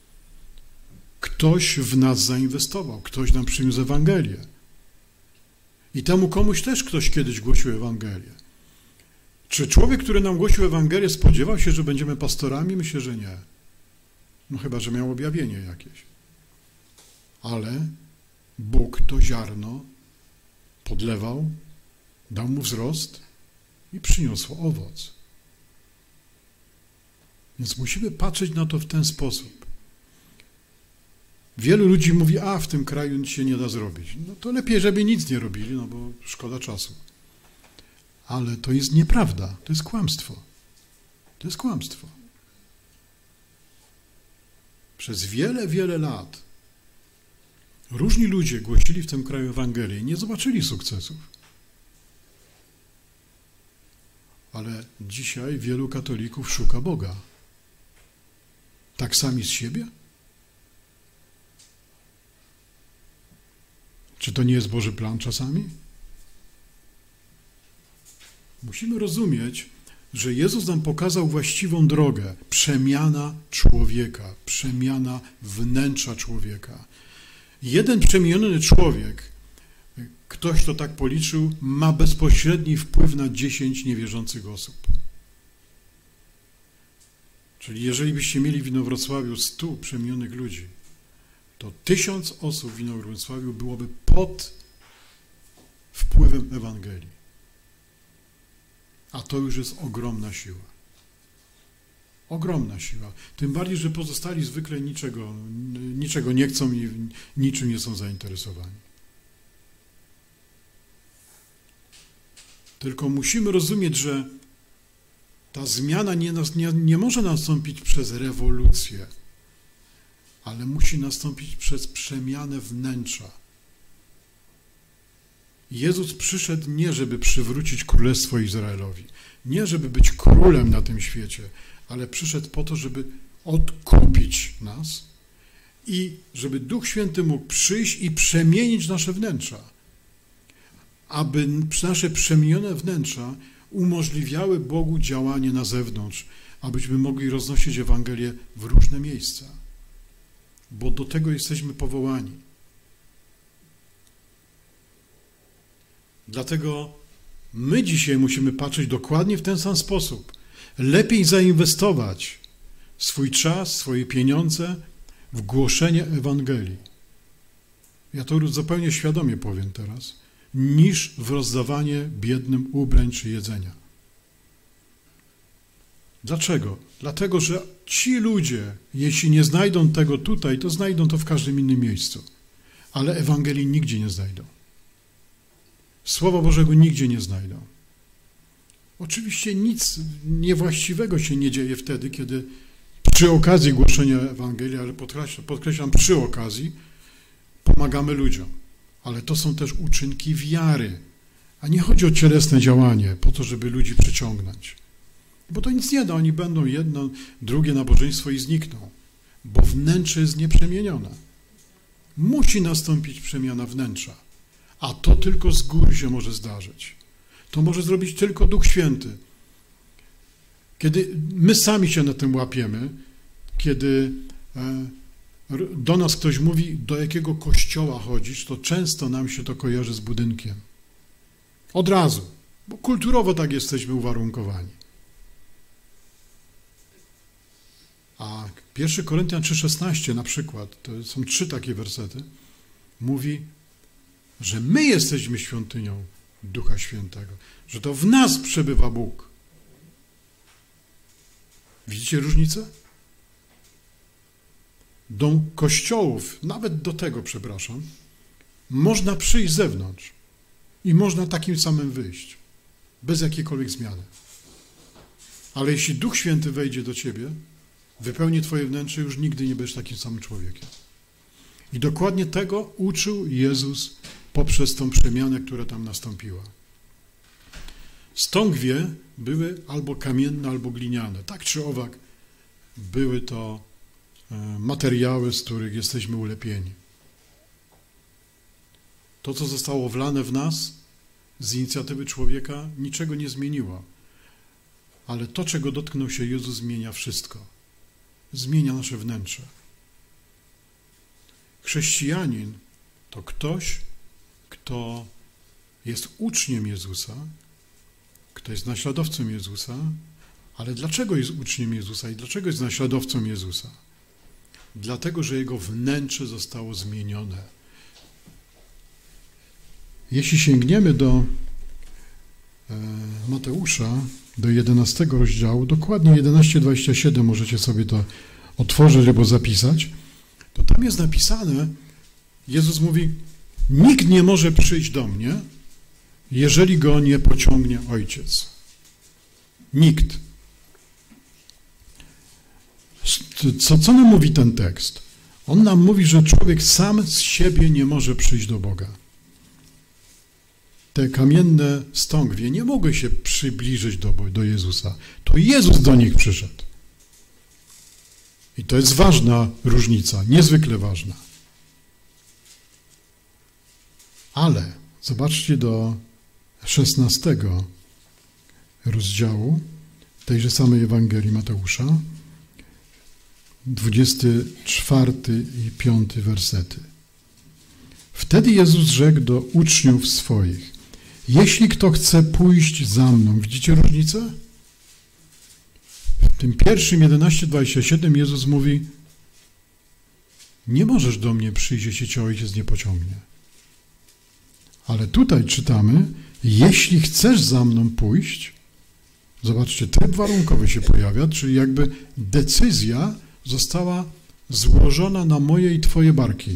Ktoś w nas zainwestował, ktoś nam przyniósł Ewangelię. I temu komuś też ktoś kiedyś głosił Ewangelię. Czy człowiek, który nam głosił Ewangelię, spodziewał się, że będziemy pastorami? Myślę, że nie. No chyba, że miał objawienie jakieś. Ale Bóg to ziarno podlewał, dał mu wzrost i przyniosło owoc. Więc musimy patrzeć na to w ten sposób. Wielu ludzi mówi: a w tym kraju nic się nie da zrobić. No to lepiej, żeby nic nie robili, no bo szkoda czasu. Ale to jest nieprawda, to jest kłamstwo. To jest kłamstwo. Przez wiele, wiele lat różni ludzie głosili w tym kraju Ewangelię i nie zobaczyli sukcesów. Ale dzisiaj wielu katolików szuka Boga. Tak sami z siebie? Czy to nie jest Boży plan czasami? Musimy rozumieć, że Jezus nam pokazał właściwą drogę. Przemiana człowieka, przemiana wnętrza człowieka. Jeden przemieniony człowiek, ktoś to tak policzył, ma bezpośredni wpływ na dziesięć niewierzących osób. Czyli jeżeli byście mieli w Inowrocławiu stu przemienionych ludzi, to tysiąc osób w Inowrocławiu byłoby pod wpływem Ewangelii. A to już jest ogromna siła. Ogromna siła. Tym bardziej, że pozostali zwykle niczego, niczego nie chcą i niczym nie są zainteresowani. Tylko musimy rozumieć, że Ta zmiana nie, nie, nie może nastąpić przez rewolucję, ale musi nastąpić przez przemianę wnętrza. Jezus przyszedł nie, żeby przywrócić królestwo Izraelowi, nie, żeby być królem na tym świecie, ale przyszedł po to, żeby odkupić nas i żeby Duch Święty mógł przyjść i przemienić nasze wnętrza, aby nasze przemienione wnętrza umożliwiały Bogu działanie na zewnątrz, abyśmy mogli roznosić Ewangelię w różne miejsca, bo do tego jesteśmy powołani. Dlatego my dzisiaj musimy patrzeć dokładnie w ten sam sposób. Lepiej zainwestować swój czas, swoje pieniądze w głoszenie Ewangelii. Ja to już zupełnie świadomie powiem teraz, niż w rozdawanie biednym ubrań czy jedzenia. Dlaczego? Dlatego, że ci ludzie, jeśli nie znajdą tego tutaj, to znajdą to w każdym innym miejscu. Ale Ewangelii nigdzie nie znajdą. Słowa Bożego nigdzie nie znajdą. Oczywiście nic niewłaściwego się nie dzieje wtedy, kiedy przy okazji głoszenia Ewangelii, ale podkreślam, podkreślam przy okazji, pomagamy ludziom. Ale to są też uczynki wiary. A nie chodzi o cielesne działanie, po to, żeby ludzi przyciągnąć. Bo to nic nie da, oni będą jedno, drugie nabożeństwo i znikną. Bo wnętrze jest nieprzemienione. Musi nastąpić przemiana wnętrza. A to tylko z góry się może zdarzyć. To może zrobić tylko Duch Święty. Kiedy my sami się na tym łapiemy, kiedy do nas ktoś mówi, do jakiego kościoła chodzisz, to często nam się to kojarzy z budynkiem. Od razu, bo kulturowo tak jesteśmy uwarunkowani. A pierwszy Koryntian trzy szesnaście na przykład, to są trzy takie wersety, mówi, że my jesteśmy świątynią Ducha Świętego, że to w nas przebywa Bóg. Widzicie różnicę? Do kościołów, nawet do tego, przepraszam, można przyjść z zewnątrz i można takim samym wyjść, bez jakiejkolwiek zmiany. Ale jeśli Duch Święty wejdzie do ciebie, wypełni twoje wnętrze, już nigdy nie będziesz takim samym człowiekiem. I dokładnie tego uczył Jezus poprzez tą przemianę, która tam nastąpiła. Stągwie były albo kamienne, albo gliniane. Tak czy owak były to materiały, z których jesteśmy ulepieni. To, co zostało wlane w nas z inicjatywy człowieka, niczego nie zmieniło. Ale to, czego dotknął się Jezus, zmienia wszystko. Zmienia nasze wnętrze. Chrześcijanin to ktoś, kto jest uczniem Jezusa, kto jest naśladowcą Jezusa, ale dlaczego jest uczniem Jezusa i dlaczego jest naśladowcą Jezusa? Dlatego, że jego wnętrze zostało zmienione. Jeśli sięgniemy do Mateusza, do jedenastego rozdziału, dokładnie jedenaście dwadzieścia siedem, możecie sobie to otworzyć albo zapisać, to tam jest napisane, Jezus mówi, nikt nie może przyjść do mnie, jeżeli go nie pociągnie Ojciec. Nikt. Co, co nam mówi ten tekst? On nam mówi, że człowiek sam z siebie nie może przyjść do Boga. Te kamienne stągwie nie mogły się przybliżyć do, do Jezusa. To Jezus do nich przyszedł. I to jest ważna różnica, niezwykle ważna. Ale zobaczcie do szesnastego rozdziału tejże samej Ewangelii Mateusza, dwudziesty czwarty i piąty wersety. Wtedy Jezus rzekł do uczniów swoich, jeśli kto chce pójść za mną, widzicie różnicę? W tym pierwszym jedenaście dwadzieścia siedem Jezus mówi, nie możesz do mnie przyjść, jeśli cię Ojciec nie pociągnie. Ale tutaj czytamy, jeśli chcesz za mną pójść, zobaczcie, tryb warunkowy się pojawia, czyli jakby decyzja została złożona na moje i twoje barki.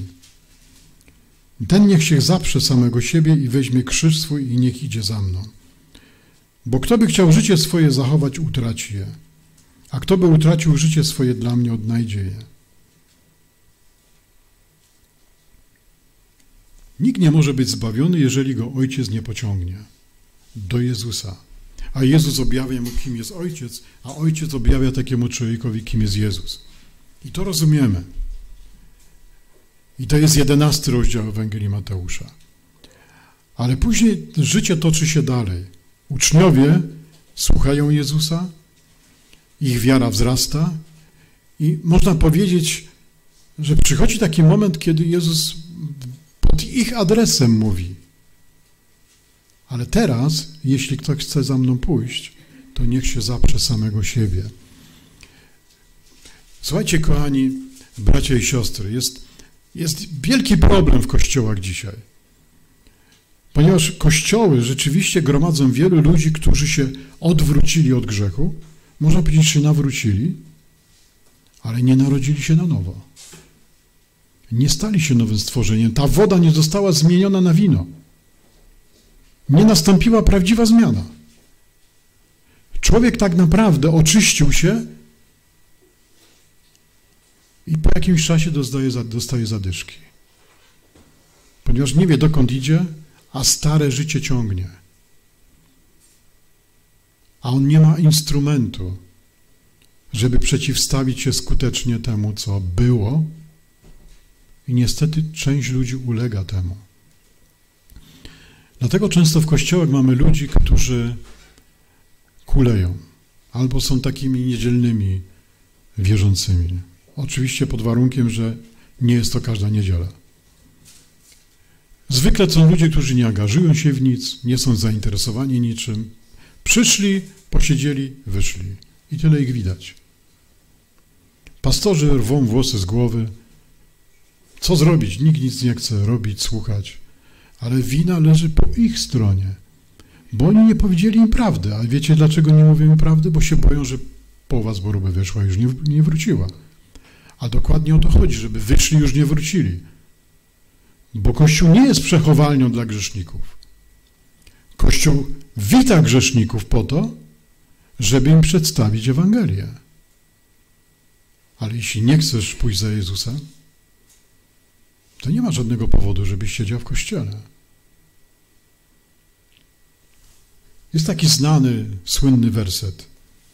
Ten niech się zaprze samego siebie i weźmie krzyż swój i niech idzie za mną. Bo kto by chciał życie swoje zachować, utraci je. A kto by utracił życie swoje dla mnie, odnajdzie je. Nikt nie może być zbawiony, jeżeli go Ojciec nie pociągnie do Jezusa. A Jezus objawia mu, kim jest Ojciec, a Ojciec objawia takiemu człowiekowi, kim jest Jezus. I to rozumiemy. I to jest jedenasty rozdział Ewangelii Mateusza. Ale później życie toczy się dalej. Uczniowie słuchają Jezusa, ich wiara wzrasta i można powiedzieć, że przychodzi taki moment, kiedy Jezus pod ich adresem mówi: ale teraz, jeśli ktoś chce za mną pójść, to niech się zaprze samego siebie. Słuchajcie, kochani bracia i siostry, jest, jest wielki problem w kościołach dzisiaj. Ponieważ kościoły rzeczywiście gromadzą wielu ludzi, którzy się odwrócili od grzechu, można powiedzieć, że się nawrócili, ale nie narodzili się na nowo. Nie stali się nowym stworzeniem. Ta woda nie została zmieniona na wino. Nie nastąpiła prawdziwa zmiana. Człowiek tak naprawdę oczyścił się i po jakimś czasie dostaje, dostaje zadyszki. Ponieważ nie wie, dokąd idzie, a stare życie ciągnie. A on nie ma instrumentu, żeby przeciwstawić się skutecznie temu, co było. I niestety część ludzi ulega temu. Dlatego często w kościołach mamy ludzi, którzy kuleją, albo są takimi niedzielnymi wierzącymi. Oczywiście pod warunkiem, że nie jest to każda niedziela. Zwykle są ludzie, którzy nie angażują się w nic, nie są zainteresowani niczym. Przyszli, posiedzieli, wyszli. I tyle ich widać. Pastorzy rwą włosy z głowy. Co zrobić? Nikt nic nie chce robić, słuchać. Ale wina leży po ich stronie. Bo oni nie powiedzieli im prawdy. A wiecie, dlaczego nie mówią im prawdy? Bo się boją, że połowa zboru by wyszła i już nie, nie wróciła. A dokładnie o to chodzi, żeby wyszli, już nie wrócili. Bo Kościół nie jest przechowalnią dla grzeszników. Kościół wita grzeszników po to, żeby im przedstawić Ewangelię. Ale jeśli nie chcesz pójść za Jezusem, to nie ma żadnego powodu, żebyś siedział w kościele. Jest taki znany, słynny werset.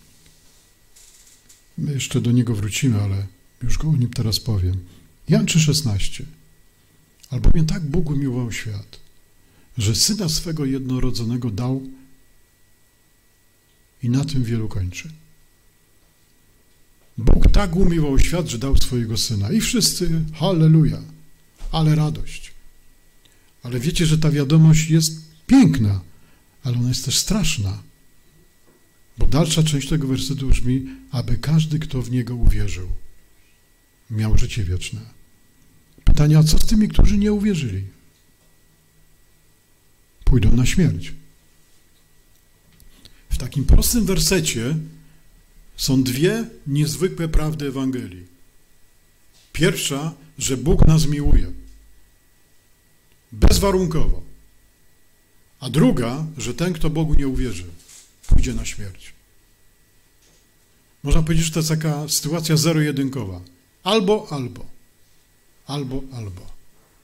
My jeszcze do niego wrócimy, ale już go o nim teraz powiem. Jan trzy szesnaście. Albowiem tak Bóg umiłował świat, że Syna swego jednorodzonego dał i na tym wielu kończy. Bóg tak umiłował świat, że dał swojego Syna. I wszyscy, halleluja, ale radość. Ale wiecie, że ta wiadomość jest piękna, ale ona jest też straszna. Bo dalsza część tego wersetu brzmi, aby każdy, kto w Niego uwierzył, miał życie wieczne. Pytanie, a co z tymi, którzy nie uwierzyli? Pójdą na śmierć. W takim prostym wersecie są dwie niezwykłe prawdy Ewangelii. Pierwsza, że Bóg nas miłuje. Bezwarunkowo. A druga, że ten, kto Bogu nie uwierzy, pójdzie na śmierć. Można powiedzieć, że to jest taka sytuacja zero-jedynkowa. Albo, albo. Albo, albo.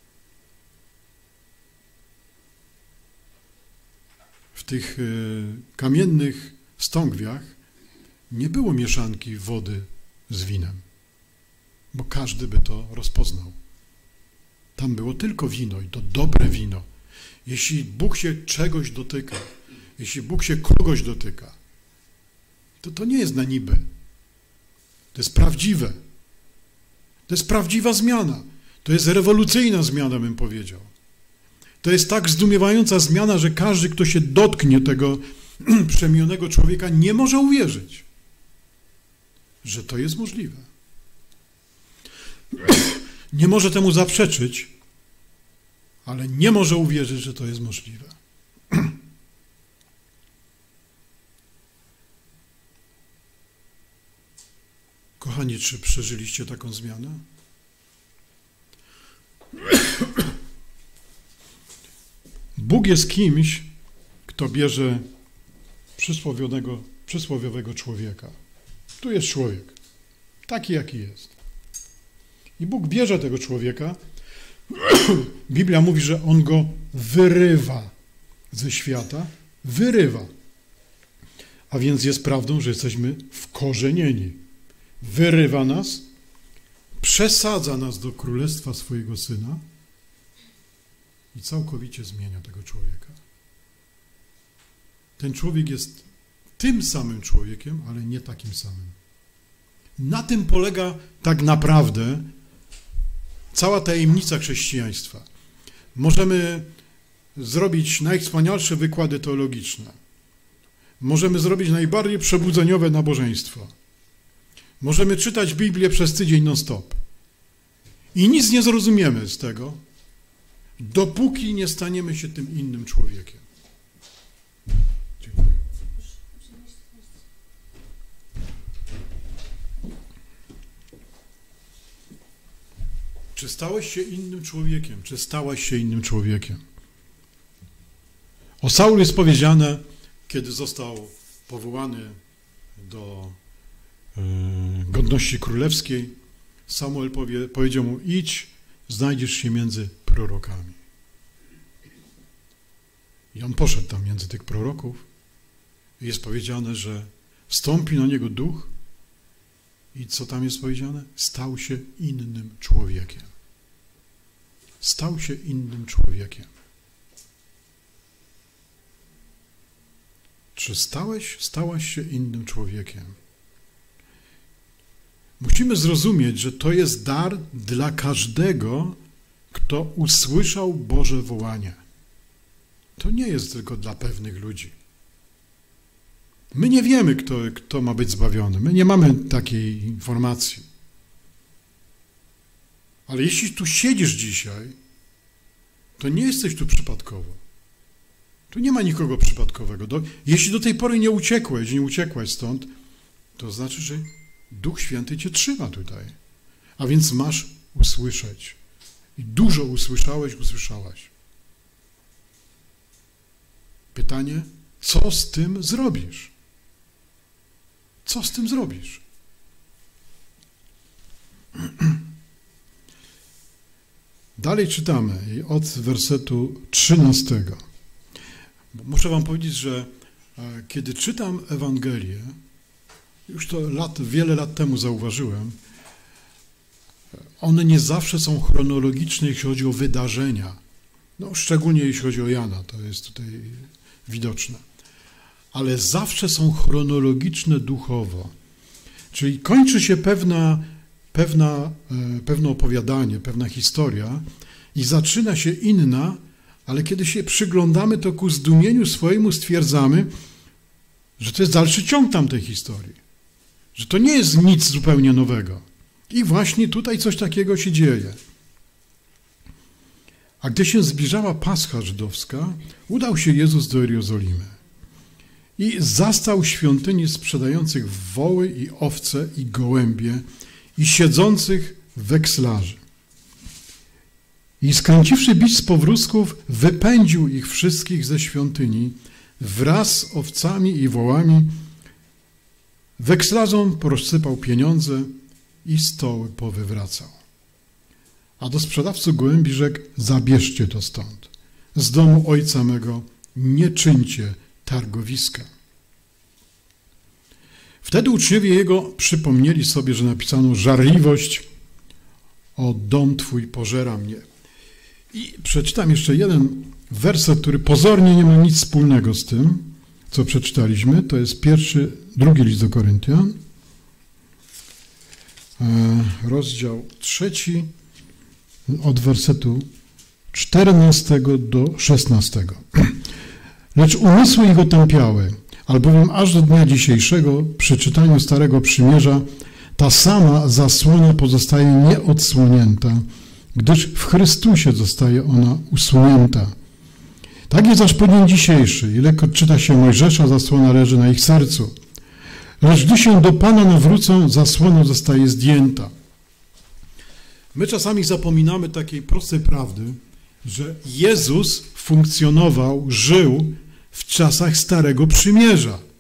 W tych y, kamiennych stągwiach nie było mieszanki wody z winem, bo każdy by to rozpoznał. Tam było tylko wino i to dobre wino. Jeśli Bóg się czegoś dotyka, jeśli Bóg się kogoś dotyka, to to nie jest na niby. To jest prawdziwe. To jest prawdziwa zmiana. To jest rewolucyjna zmiana, bym powiedział. To jest tak zdumiewająca zmiana, że każdy, kto się dotknie tego przemienionego człowieka, nie może uwierzyć, że to jest możliwe. Nie może temu zaprzeczyć, ale nie może uwierzyć, że to jest możliwe. Kochani, czy przeżyliście taką zmianę? Bóg jest kimś, kto bierze przysłowiowego, przysłowiowego człowieka. Tu jest człowiek, taki jaki jest. I Bóg bierze tego człowieka, Biblia mówi, że On go wyrywa ze świata, wyrywa. A więc jest prawdą, że jesteśmy wkorzenieni. Wyrywa nas, przesadza nas do królestwa swojego Syna i całkowicie zmienia tego człowieka. Ten człowiek jest tym samym człowiekiem, ale nie takim samym. Na tym polega tak naprawdę cała tajemnica chrześcijaństwa. Możemy zrobić najwspanialsze wykłady teologiczne. Możemy zrobić najbardziej przebudzeniowe nabożeństwo. Możemy czytać Biblię przez tydzień non-stop. I nic nie zrozumiemy z tego, dopóki nie staniemy się tym innym człowiekiem. Dziękuję. Czy stałeś się innym człowiekiem? Czy stałaś się innym człowiekiem? O Saulu jest powiedziane, kiedy został powołany do y, godności królewskiej, Samuel powie, powiedział mu: idź, znajdziesz się między prorokami. I on poszedł tam między tych proroków. Jest powiedziane, że wstąpił na niego duch i co tam jest powiedziane? Stał się innym człowiekiem. Stał się innym człowiekiem. Czy stałeś, stałaś się innym człowiekiem? Musimy zrozumieć, że to jest dar dla każdego, kto usłyszał Boże wołanie. To nie jest tylko dla pewnych ludzi. My nie wiemy, kto, kto ma być zbawiony. My nie mamy takiej informacji. Ale jeśli tu siedzisz dzisiaj, to nie jesteś tu przypadkowo. Tu nie ma nikogo przypadkowego. Do, jeśli do tej pory nie uciekłeś, nie uciekłaś stąd, to znaczy, że Duch Święty cię trzyma tutaj. A więc masz usłyszeć. I dużo usłyszałeś, usłyszałaś. Pytanie, co z tym zrobisz? Co z tym zrobisz? Dalej czytamy od wersetu trzynastego. Muszę wam powiedzieć, że kiedy czytam Ewangelię, już to lat, wiele lat temu zauważyłem, one nie zawsze są chronologiczne, jeśli chodzi o wydarzenia. No, szczególnie jeśli chodzi o Jana, to jest tutaj widoczne. Ale zawsze są chronologiczne duchowo. Czyli kończy się pewna, pewna, pewne opowiadanie, pewna historia i zaczyna się inna, ale kiedy się przyglądamy, to ku zdumieniu swojemu stwierdzamy, że to jest dalszy ciąg tamtej historii. Że to nie jest nic zupełnie nowego. I właśnie tutaj coś takiego się dzieje. A gdy się zbliżała Pascha żydowska, udał się Jezus do Jerozolimy i zastał świątyni sprzedających woły i owce i gołębie i siedzących wekslarzy. I skręciwszy bić z powrózków, wypędził ich wszystkich ze świątyni wraz z owcami i wołami. Wekslarzom rozsypał pieniądze i stoły powywracał. A do sprzedawców gołębi rzekł: zabierzcie to stąd. Z domu ojca mego nie czyńcie targowiska. Wtedy uczniowie jego przypomnieli sobie, że napisano: żarliwość o dom twój pożera mnie. I przeczytam jeszcze jeden werset, który pozornie nie ma nic wspólnego z tym, co przeczytaliśmy. To jest pierwszy, drugi list do Koryntian, rozdział trzeci, od wersetu czternastego do szesnastego. Lecz umysły ich otępiały, albowiem aż do dnia dzisiejszego przy czytaniu Starego Przymierza ta sama zasłona pozostaje nieodsłonięta, gdyż w Chrystusie zostaje ona usunięta. Tak jest aż po dzień dzisiejszy. Ilekroć czyta się Mojżesza, zasłona leży na ich sercu. Lecz gdy się do Pana nawrócą, zasłona zostaje zdjęta. My czasami zapominamy takiej prostej prawdy, że Jezus funkcjonował, żył w czasach Starego Przymierza.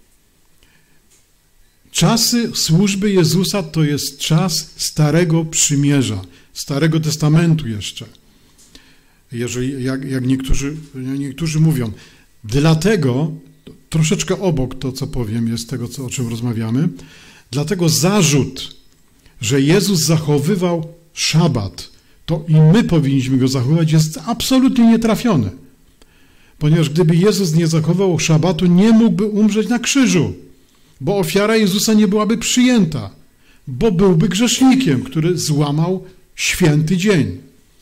Czasy służby Jezusa to jest czas Starego Przymierza, Starego Testamentu jeszcze. Jeżeli, jak, jak niektórzy, niektórzy mówią, dlatego, troszeczkę obok to, co powiem, jest tego, co, o czym rozmawiamy, dlatego zarzut, że Jezus zachowywał szabat, to i my powinniśmy go zachowywać, jest absolutnie nietrafiony. Ponieważ gdyby Jezus nie zachował szabatu, nie mógłby umrzeć na krzyżu, bo ofiara Jezusa nie byłaby przyjęta, bo byłby grzesznikiem, który złamał święty dzień.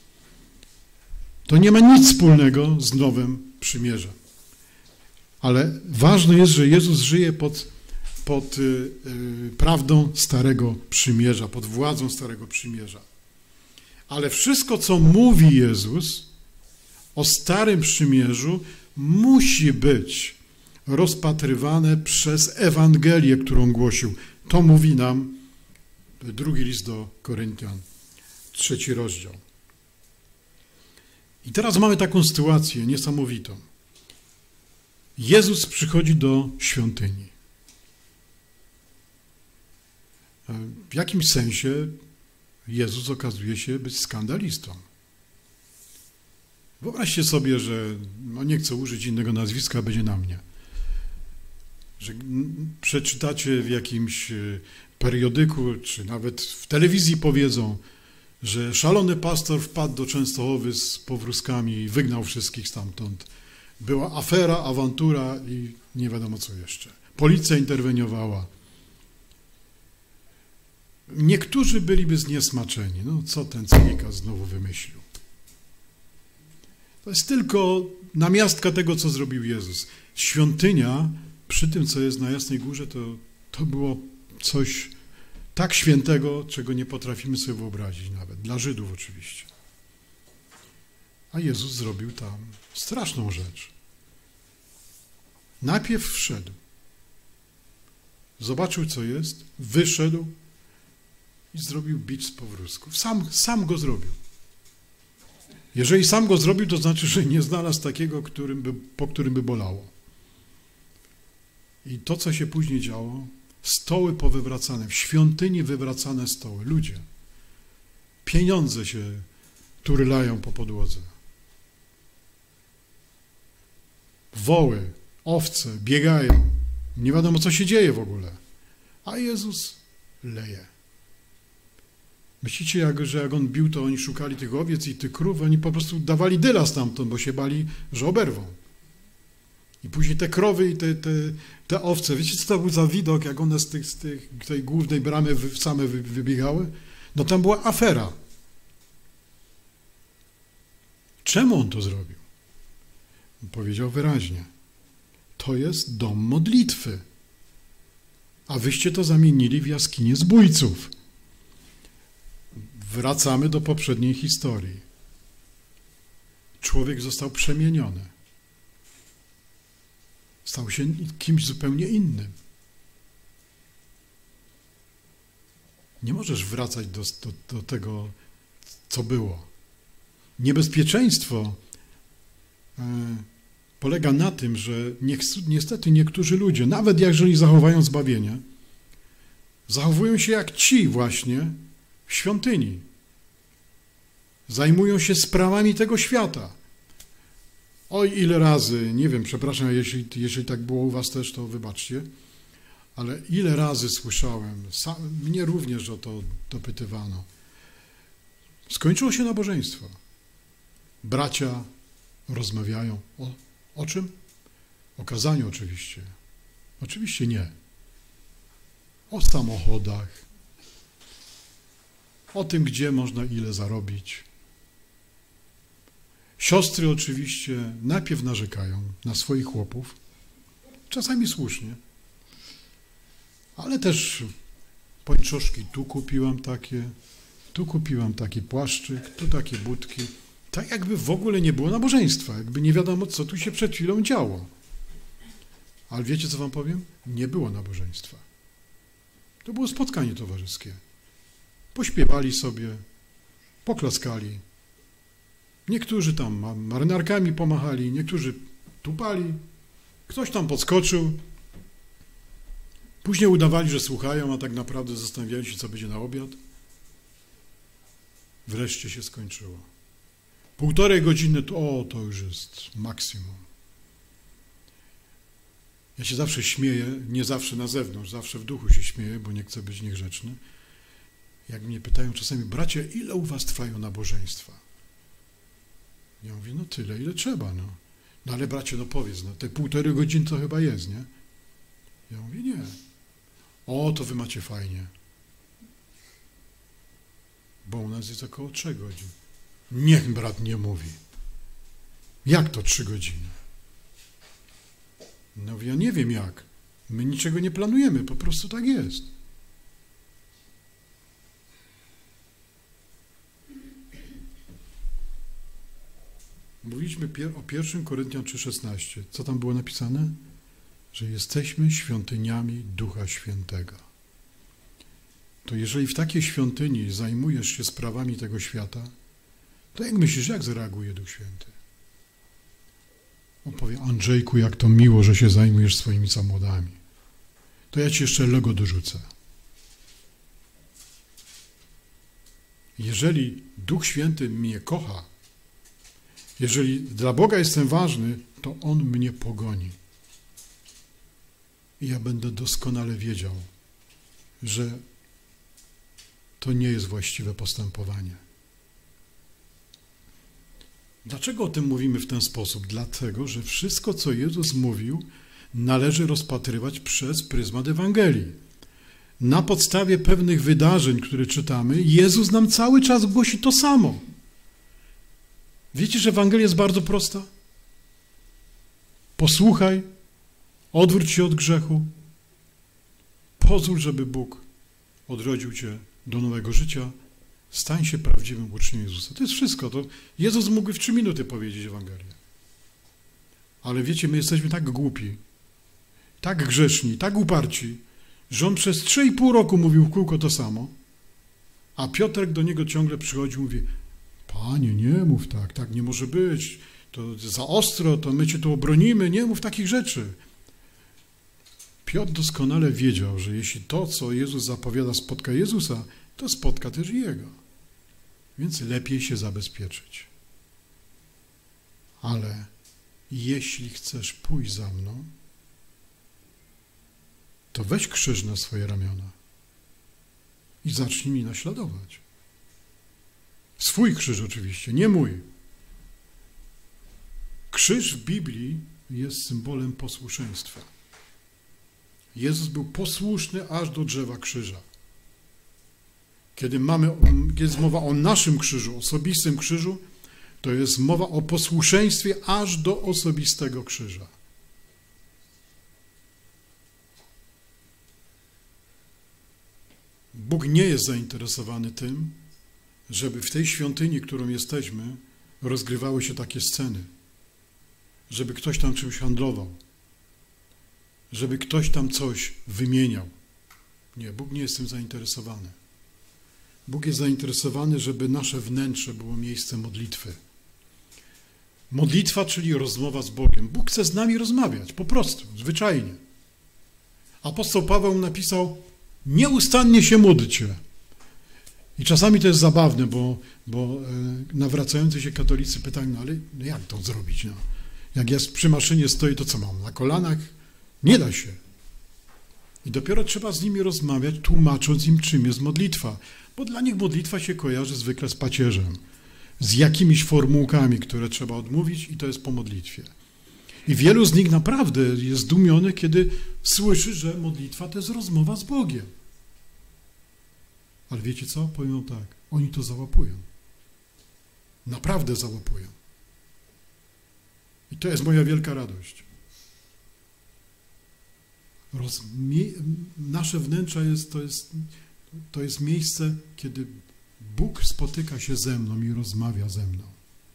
To nie ma nic wspólnego z Nowym Przymierzem. Ale ważne jest, że Jezus żyje pod, pod yy, prawdą Starego Przymierza, pod władzą Starego Przymierza. Ale wszystko, co mówi Jezus o Starym Przymierzu, musi być rozpatrywane przez Ewangelię, którą głosił. To mówi nam drugi list do Koryntian, trzeci rozdział. I teraz mamy taką sytuację niesamowitą. Jezus przychodzi do świątyni. W jakimś sensie Jezus okazuje się być skandalistą. Wyobraźcie sobie, że, no nie chcę użyć innego nazwiska, będzie na mnie, że przeczytacie w jakimś periodyku, czy nawet w telewizji powiedzą, że szalony pastor wpadł do Częstochowy z powrózkami i wygnał wszystkich stamtąd. Była afera, awantura i nie wiadomo co jeszcze. Policja interweniowała. Niektórzy byliby zniesmaczeni. No co ten cynika znowu wymyślił? To jest tylko namiastka tego, co zrobił Jezus. Świątynia, przy tym, co jest na Jasnej Górze, to, to było coś tak świętego, czego nie potrafimy sobie wyobrazić nawet. Dla Żydów oczywiście. A Jezus zrobił tam straszną rzecz. Najpierw wszedł. Zobaczył, co jest, wyszedł i zrobił bicz z powrózków. Sam, sam go zrobił. Jeżeli sam go zrobił, to znaczy, że nie znalazł takiego, którym by, po którym by bolało. I to, co się później działo, stoły powywracane, w świątyni wywracane stoły, ludzie. Pieniądze się turylają po podłodze. Woły, owce biegają. Nie wiadomo, co się dzieje w ogóle. A Jezus leje. Myślicie, jak, że jak on bił, to oni szukali tych owiec i tych krów, oni po prostu dawali dyla stamtąd, bo się bali, że oberwą. I później te krowy i te, te, te owce, wiecie, co to był za widok, jak one z, tych, z tych, tej głównej bramy wy, same wy, wybiegały? No tam była afera. Czemu on to zrobił? Powiedział wyraźnie. To jest dom modlitwy. A wyście to zamienili w jaskinię zbójców. Wracamy do poprzedniej historii. Człowiek został przemieniony. Stał się kimś zupełnie innym. Nie możesz wracać do, do, do tego, co było. Niebezpieczeństwo y, polega na tym, że nie, niestety niektórzy ludzie, nawet jeżeli zachowają zbawienie, zachowują się jak ci właśnie w świątyni. Zajmują się sprawami tego świata. Oj, ile razy, nie wiem, przepraszam, jeśli, jeśli tak było u was też, to wybaczcie, ale ile razy słyszałem, sam, mnie również o to dopytywano. Skończyło się nabożeństwo. Bracia rozmawiają. O, o czym? O kazaniu oczywiście. Oczywiście nie. O samochodach. O tym, gdzie można ile zarobić. Siostry oczywiście najpierw narzekają na swoich chłopów, czasami słusznie, ale też pończoszki, tu kupiłam takie, tu kupiłam taki płaszczyk, tu takie budki. Tak jakby w ogóle nie było nabożeństwa, jakby nie wiadomo, co tu się przed chwilą działo. Ale wiecie, co wam powiem? Nie było nabożeństwa. To było spotkanie towarzyskie. Pośpiewali sobie, poklaskali. Niektórzy tam marynarkami pomachali, niektórzy tupali, ktoś tam podskoczył. Później udawali, że słuchają, a tak naprawdę zastanawiali się, co będzie na obiad. Wreszcie się skończyło. Półtorej godziny to, o, to już jest maksimum. Ja się zawsze śmieję, nie zawsze na zewnątrz, zawsze w duchu się śmieję, bo nie chcę być niegrzeczny. Jak mnie pytają czasami, bracie, ile u was trwają nabożeństwa? Ja mówię, no tyle, ile trzeba, no. No ale bracie, no powiedz, no te półtorej godziny to chyba jest, nie? Ja mówię, nie. O, to wy macie fajnie. Bo u nas jest około trzech godzin. Niech brat nie mówi. Jak to trzy godziny? No ja nie wiem jak. My niczego nie planujemy, po prostu tak jest. Mówiliśmy pier- o pierwszym Koryntian trzy szesnaście. Co tam było napisane? Że jesteśmy świątyniami Ducha Świętego. To jeżeli w takiej świątyni zajmujesz się sprawami tego świata, to jak myślisz, jak zareaguje Duch Święty? On powie, Andrzejku, jak to miło, że się zajmujesz swoimi samochodami. To ja ci jeszcze logo dorzucę. Jeżeli Duch Święty mnie kocha, jeżeli dla Boga jestem ważny, to On mnie pogoni. I ja będę doskonale wiedział, że to nie jest właściwe postępowanie. Dlaczego o tym mówimy w ten sposób? Dlatego, że wszystko, co Jezus mówił, należy rozpatrywać przez pryzmat Ewangelii. Na podstawie pewnych wydarzeń, które czytamy, Jezus nam cały czas głosi to samo. Wiecie, że Ewangelia jest bardzo prosta? Posłuchaj, odwróć się od grzechu, pozwól, żeby Bóg odrodził cię do nowego życia, stań się prawdziwym uczniem Jezusa. To jest wszystko. To Jezus mógłby w trzy minuty powiedzieć Ewangelię. Ale wiecie, my jesteśmy tak głupi, tak grzeszni, tak uparci, że On przez trzy i pół roku mówił w kółko to samo, a Piotrek do Niego ciągle przychodzi i mówi, Panie, nie mów tak, tak nie może być, to za ostro, to my Cię tu obronimy, nie mów takich rzeczy. Piotr doskonale wiedział, że jeśli to, co Jezus zapowiada, spotka Jezusa, to spotka też Jego. Więc lepiej się zabezpieczyć. Ale jeśli chcesz pójść za mną, to weź krzyż na swoje ramiona i zacznij mi naśladować. Swój krzyż oczywiście, nie mój. Krzyż w Biblii jest symbolem posłuszeństwa. Jezus był posłuszny aż do drzewa krzyża. Kiedy mamy, kiedy jest mowa o naszym krzyżu, osobistym krzyżu, to jest mowa o posłuszeństwie aż do osobistego krzyża. Bóg nie jest zainteresowany tym, żeby w tej świątyni, którą jesteśmy, rozgrywały się takie sceny, żeby ktoś tam czymś handlował, żeby ktoś tam coś wymieniał. Nie, Bóg nie jest tym zainteresowany. Bóg jest zainteresowany, żeby nasze wnętrze było miejscem modlitwy. Modlitwa, czyli rozmowa z Bogiem. Bóg chce z nami rozmawiać, po prostu, zwyczajnie. Apostoł Paweł napisał, nieustannie się módlcie. I czasami to jest zabawne, bo, bo nawracający się katolicy pytają, no ale no jak to zrobić? No? Jak ja przy maszynie stoję, to co mam? Na kolanach? Nie da się. I dopiero trzeba z nimi rozmawiać, tłumacząc im, czym jest modlitwa. Bo dla nich modlitwa się kojarzy zwykle z pacierzem, z jakimiś formułkami, które trzeba odmówić i to jest po modlitwie. I wielu z nich naprawdę jest zdumionych, kiedy słyszy, że modlitwa to jest rozmowa z Bogiem. Ale wiecie co? Powiem tak, oni to załapują. Naprawdę załapują. I to jest moja wielka radość. Rozmie- nasze wnętrze jest to, jest, to jest miejsce, kiedy Bóg spotyka się ze mną i rozmawia ze mną.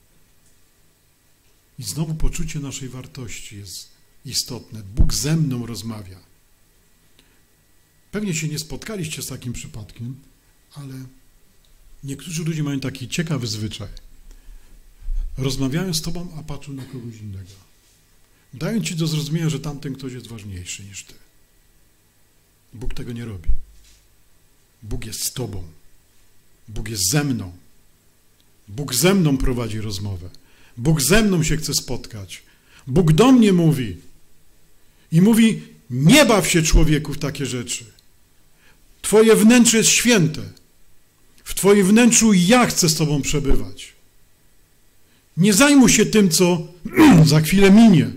I znowu poczucie naszej wartości jest istotne. Bóg ze mną rozmawia. Pewnie się nie spotkaliście z takim przypadkiem, ale niektórzy ludzie mają taki ciekawy zwyczaj. Rozmawiają z tobą, a patrzą na kogoś innego. Dają ci do zrozumienia, że tamten ktoś jest ważniejszy niż ty. Bóg tego nie robi. Bóg jest z tobą. Bóg jest ze mną. Bóg ze mną prowadzi rozmowę. Bóg ze mną się chce spotkać. Bóg do mnie mówi. I mówi, nie baw się, człowieku, w takie rzeczy. Twoje wnętrze jest święte. W twoim wnętrzu ja chcę z tobą przebywać. Nie zajmuj się tym, co za chwilę minie.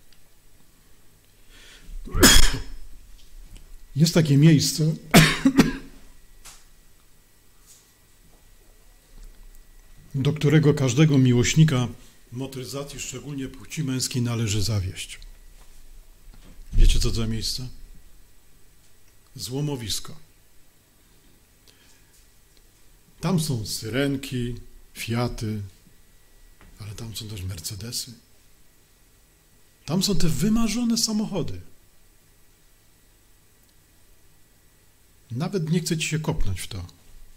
Jest takie miejsce, do którego każdego miłośnika motoryzacji, szczególnie płci męskiej, należy zawieść. Wiecie, co to za miejsce? Złomowisko. Tam są syrenki, Fiaty, ale tam są też Mercedesy. Tam są te wymarzone samochody. Nawet nie chce ci się kopnąć w to.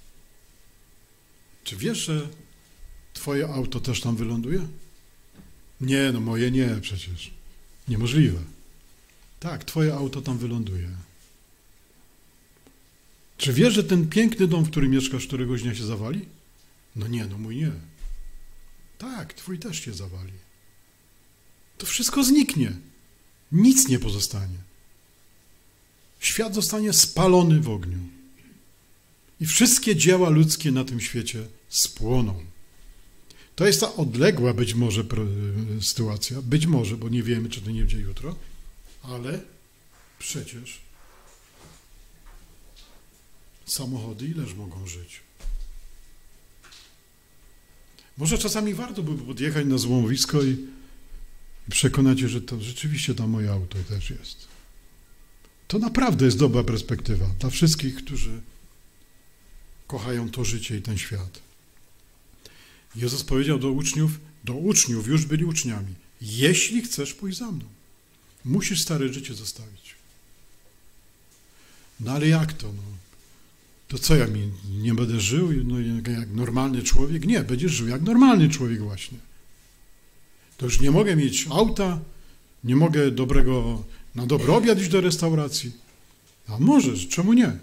Czy wiesz, że twoje auto też tam wyląduje? Nie, no moje nie przecież. Niemożliwe. Tak, twoje auto tam wyląduje. Czy wiesz, że ten piękny dom, w którym mieszkasz, któregoś dnia się zawali? No nie, no mój nie. Tak, twój też się zawali. To wszystko zniknie. Nic nie pozostanie. Świat zostanie spalony w ogniu. I wszystkie dzieła ludzkie na tym świecie spłoną. To jest ta odległa być może sytuacja, być może, bo nie wiemy, czy to nie będzie jutro, ale przecież samochody ileż mogą żyć? Może czasami warto by podjechać na złomowisko i, i przekonać się, że to rzeczywiście tam moje auto też jest. To naprawdę jest dobra perspektywa dla wszystkich, którzy kochają to życie i ten świat. Jezus powiedział do uczniów, do uczniów, już byli uczniami, jeśli chcesz pójść za mną, musisz stare życie zostawić. No ale jak to? No? To co, ja mi nie będę żył no, jak normalny człowiek? Nie, będziesz żył jak normalny człowiek właśnie. To już nie mogę mieć auta, nie mogę dobrego, na dobry obiad iść do restauracji. A możesz, czemu nie?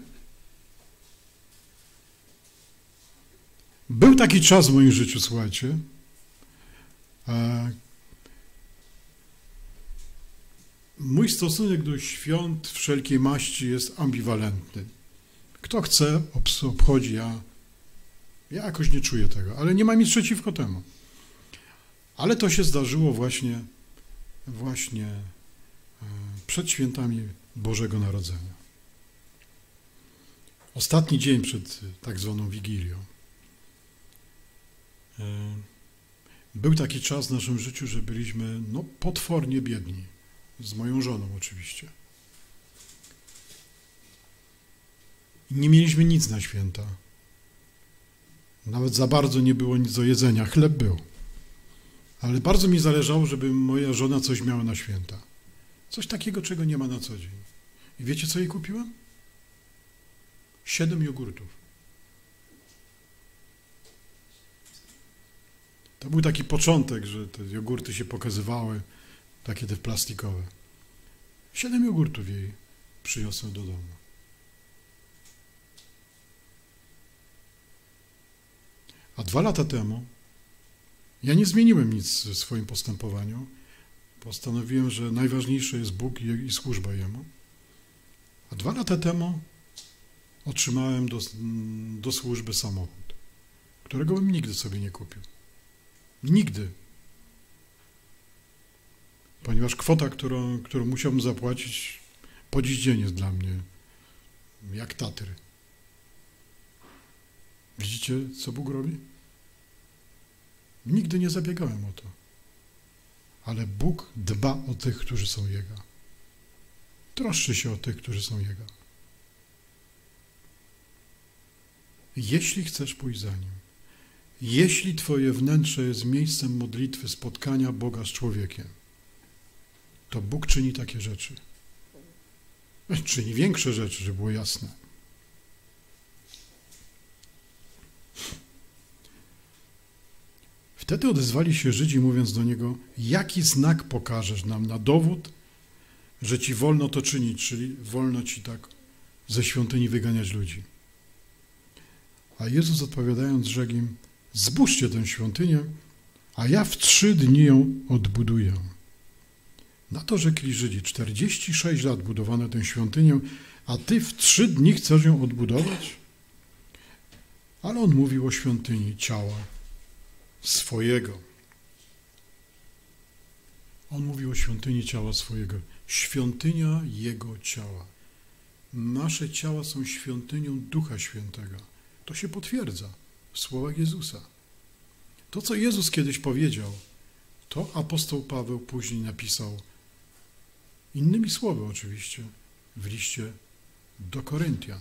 Był taki czas w moim życiu, słuchajcie, e, mój stosunek do świąt wszelkiej maści jest ambiwalentny. Kto chce, obchodzi, ja, ja jakoś nie czuję tego, ale nie mam nic przeciwko temu. Ale to się zdarzyło właśnie, właśnie e, przed świętami Bożego Narodzenia. Ostatni dzień przed tak zwaną Wigilią. Był taki czas w naszym życiu, że byliśmy no, potwornie biedni. Z moją żoną oczywiście. Nie mieliśmy nic na święta. Nawet za bardzo nie było nic do jedzenia. Chleb był. Ale bardzo mi zależało, żeby moja żona coś miała na święta. Coś takiego, czego nie ma na co dzień. I wiecie, co jej kupiłem? Siedem jogurtów. To był taki początek, że te jogurty się pokazywały, takie te plastikowe. Siedem jogurtów jej przyniosłem do domu. A dwa lata temu ja nie zmieniłem nic w swoim postępowaniu. Postanowiłem, że najważniejszy jest Bóg i, i służba Jemu. A dwa lata temu otrzymałem do, do służby samochód, którego bym nigdy sobie nie kupił. Nigdy. Ponieważ kwota, którą, którą musiałbym zapłacić, po dziś dzień jest dla mnie jak Tatry. Widzicie, co Bóg robi? Nigdy nie zabiegałem o to. Ale Bóg dba o tych, którzy są Jego. Troszczy się o tych, którzy są Jego. Jeśli chcesz pójść za Nim, jeśli twoje wnętrze jest miejscem modlitwy, spotkania Boga z człowiekiem, to Bóg czyni takie rzeczy. Czyni większe rzeczy, żeby było jasne. Wtedy odezwali się Żydzi, mówiąc do Niego, jaki znak pokażesz nam na dowód, że Ci wolno to czynić, czyli wolno Ci tak ze świątyni wyganiać ludzi. A Jezus odpowiadając rzekł im, zbóżcie tę świątynię, a ja w trzy dni ją odbuduję. Na to rzekli Żydzi, czterdzieści sześć lat budowano tę świątynię, a ty w trzy dni chcesz ją odbudować? Ale on mówił o świątyni ciała swojego. On mówił o świątyni ciała swojego. Świątynia Jego ciała. Nasze ciała są świątynią Ducha Świętego. To się potwierdza w słowach Jezusa. To, co Jezus kiedyś powiedział, to apostoł Paweł później napisał innymi słowy oczywiście w liście do Koryntian.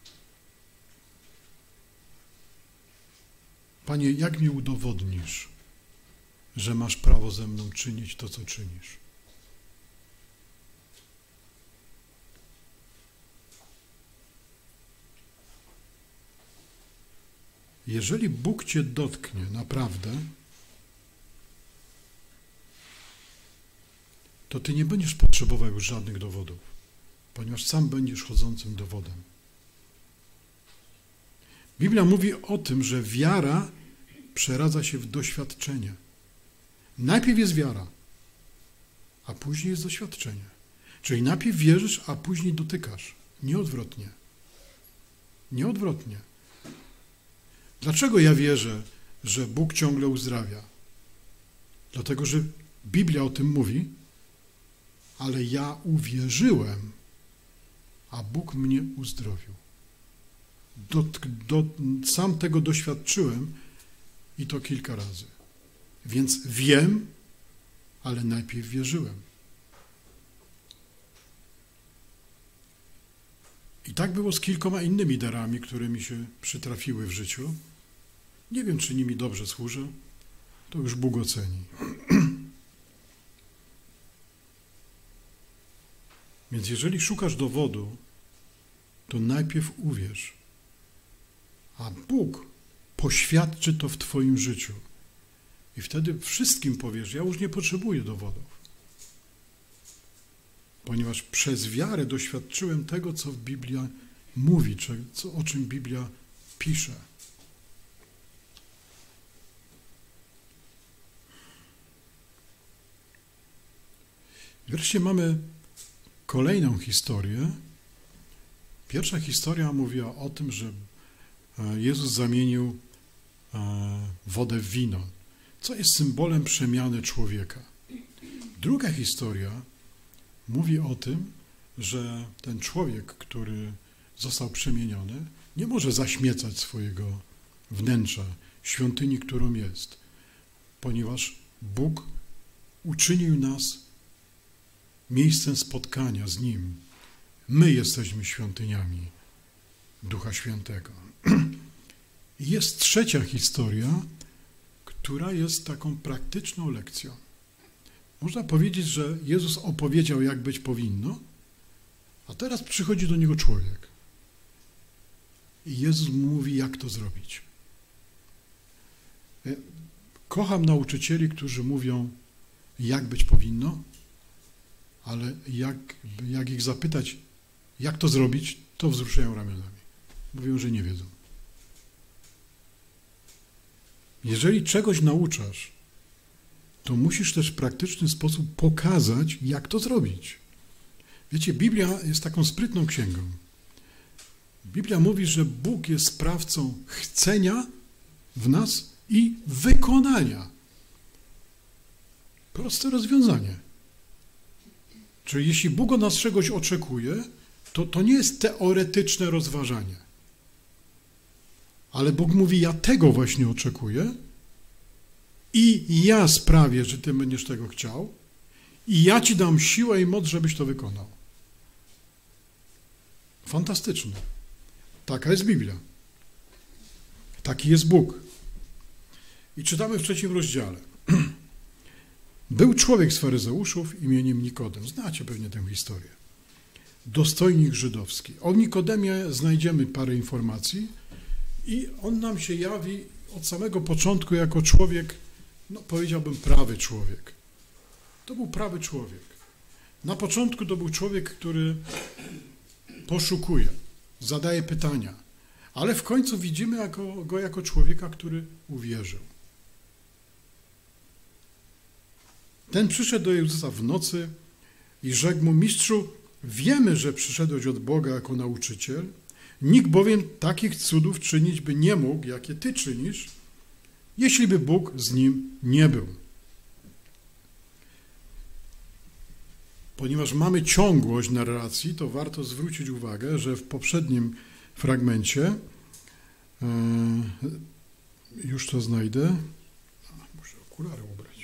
Panie, jak mi udowodnisz, że masz prawo ze mną czynić to, co czynisz? Jeżeli Bóg cię dotknie naprawdę, to ty nie będziesz potrzebował już żadnych dowodów, ponieważ sam będziesz chodzącym dowodem. Biblia mówi o tym, że wiara przeradza się w doświadczenie. Najpierw jest wiara, a później jest doświadczenie. Czyli najpierw wierzysz, a później dotykasz. Nieodwrotnie. Nieodwrotnie. Dlaczego ja wierzę, że Bóg ciągle uzdrawia? Dlatego, że Biblia o tym mówi, ale ja uwierzyłem, a Bóg mnie uzdrowił. Do, do, sam tego doświadczyłem i to kilka razy. Więc wiem, ale najpierw wierzyłem. I tak było z kilkoma innymi darami, które mi się przytrafiły w życiu. Nie wiem, czy nimi dobrze służę. To już Bóg oceni. Więc jeżeli szukasz dowodu, to najpierw uwierz, a Bóg poświadczy to w twoim życiu. I wtedy wszystkim powiesz, ja już nie potrzebuję dowodów. Ponieważ przez wiarę doświadczyłem tego, co Biblia mówi, czy co, o czym Biblia pisze. Wreszcie mamy kolejną historię. Pierwsza historia mówiła o tym, że Jezus zamienił wodę w wino, co jest symbolem przemiany człowieka. Druga historia mówi o tym, że ten człowiek, który został przemieniony, nie może zaśmiecać swojego wnętrza, świątyni, którą jest, ponieważ Bóg uczynił nas miejscem spotkania z Nim. My jesteśmy świątyniami Ducha Świętego. Jest trzecia historia, która jest taką praktyczną lekcją. Można powiedzieć, że Jezus opowiedział, jak być powinno, a teraz przychodzi do Niego człowiek. I Jezus mówi, jak to zrobić. Kocham nauczycieli, którzy mówią, jak być powinno, ale jak, jak ich zapytać, jak to zrobić, to wzruszają ramionami. Mówią, że nie wiedzą. Jeżeli czegoś nauczasz, to musisz też w praktyczny sposób pokazać, jak to zrobić. Wiecie, Biblia jest taką sprytną księgą. Biblia mówi, że Bóg jest sprawcą chcenia w nas i wykonania. Proste rozwiązanie. Czyli jeśli Bóg od nas czegoś oczekuje, to to nie jest teoretyczne rozważanie. Ale Bóg mówi, ja tego właśnie oczekuję i ja sprawię, że ty będziesz tego chciał i ja ci dam siłę i moc, żebyś to wykonał. Fantastyczne. Taka jest Biblia. Taki jest Bóg. I czytamy w trzecim rozdziale. Był człowiek z faryzeuszów imieniem Nikodem. Znacie pewnie tę historię. Dostojnik żydowski. O Nikodemie znajdziemy parę informacji i on nam się jawi od samego początku jako człowiek, no powiedziałbym prawy człowiek. To był prawy człowiek. Na początku to był człowiek, który poszukuje. zadaje pytania, ale w końcu widzimy jako, go jako człowieka, który uwierzył. Ten przyszedł do Jezusa w nocy i rzekł mu: Mistrzu, wiemy, że przyszedłeś od Boga jako nauczyciel, nikt bowiem takich cudów czynić by nie mógł, jakie Ty czynisz, jeśli by Bóg z nim nie był. Ponieważ mamy ciągłość narracji, to warto zwrócić uwagę, że w poprzednim fragmencie, już to znajdę, muszę okulary ubrać.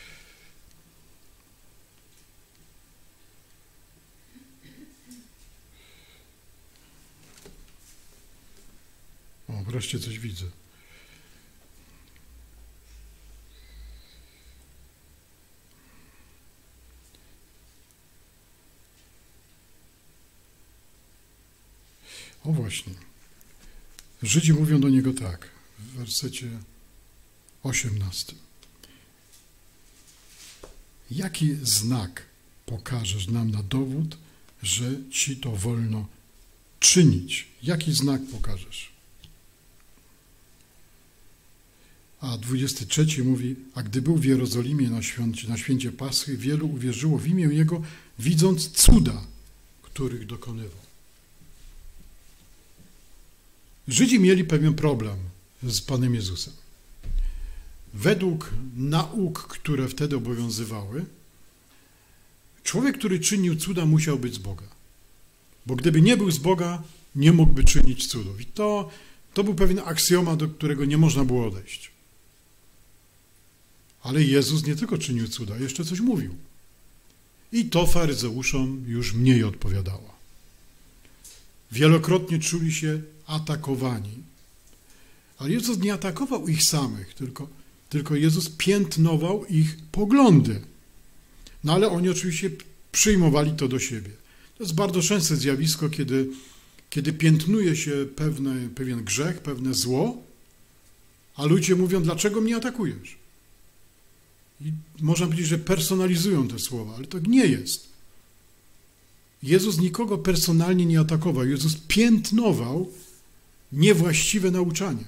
O, wreszcie coś widzę. O właśnie. Żydzi mówią do niego tak, w wersecie osiemnastym. Jaki znak pokażesz nam na dowód, że ci to wolno czynić? Jaki znak pokażesz? A dwudziesty trzeci mówi: a gdy był w Jerozolimie na święcie, na święcie Paschy, wielu uwierzyło w imię Jego, widząc cuda, których dokonywał. Żydzi mieli pewien problem z Panem Jezusem. Według nauk, które wtedy obowiązywały, człowiek, który czynił cuda, musiał być z Boga. Bo gdyby nie był z Boga, nie mógłby czynić cudów. I to, to był pewien aksjomat, do którego nie można było odejść. Ale Jezus nie tylko czynił cuda, jeszcze coś mówił. I to faryzeuszom już mniej odpowiadało. Wielokrotnie czuli się atakowani. Ale Jezus nie atakował ich samych, tylko, tylko Jezus piętnował ich poglądy. No ale oni oczywiście przyjmowali to do siebie. To jest bardzo częste zjawisko, kiedy, kiedy piętnuje się pewne, pewien grzech, pewne zło, a ludzie mówią: dlaczego mnie atakujesz? I można powiedzieć, że personalizują te słowa, ale tak nie jest. Jezus nikogo personalnie nie atakował. Jezus piętnował niewłaściwe nauczanie.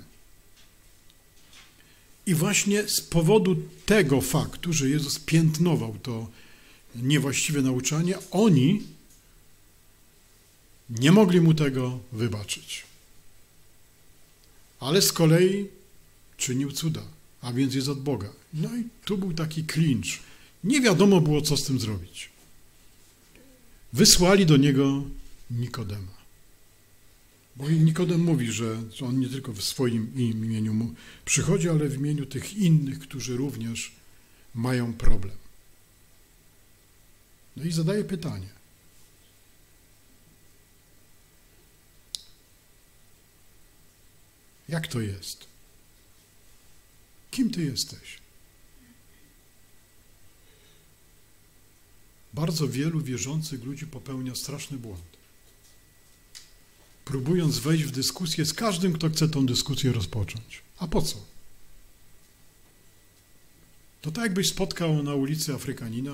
I właśnie z powodu tego faktu, że Jezus piętnował to niewłaściwe nauczanie, oni nie mogli mu tego wybaczyć. Ale z kolei czynił cuda, a więc jest od Boga. No i tu był taki klincz. Nie wiadomo było, co z tym zrobić. Wysłali do niego Nikodema. Bo Nikodem mówi, że on nie tylko w swoim imieniu mu przychodzi, ale w imieniu tych innych, którzy również mają problem. No i zadaje pytanie. Jak to jest? Kim ty jesteś? Bardzo wielu wierzących ludzi popełnia straszny błąd. Próbując wejść w dyskusję z każdym, kto chce tą dyskusję rozpocząć. A po co? To tak, jakbyś spotkał na ulicy Afrykanina.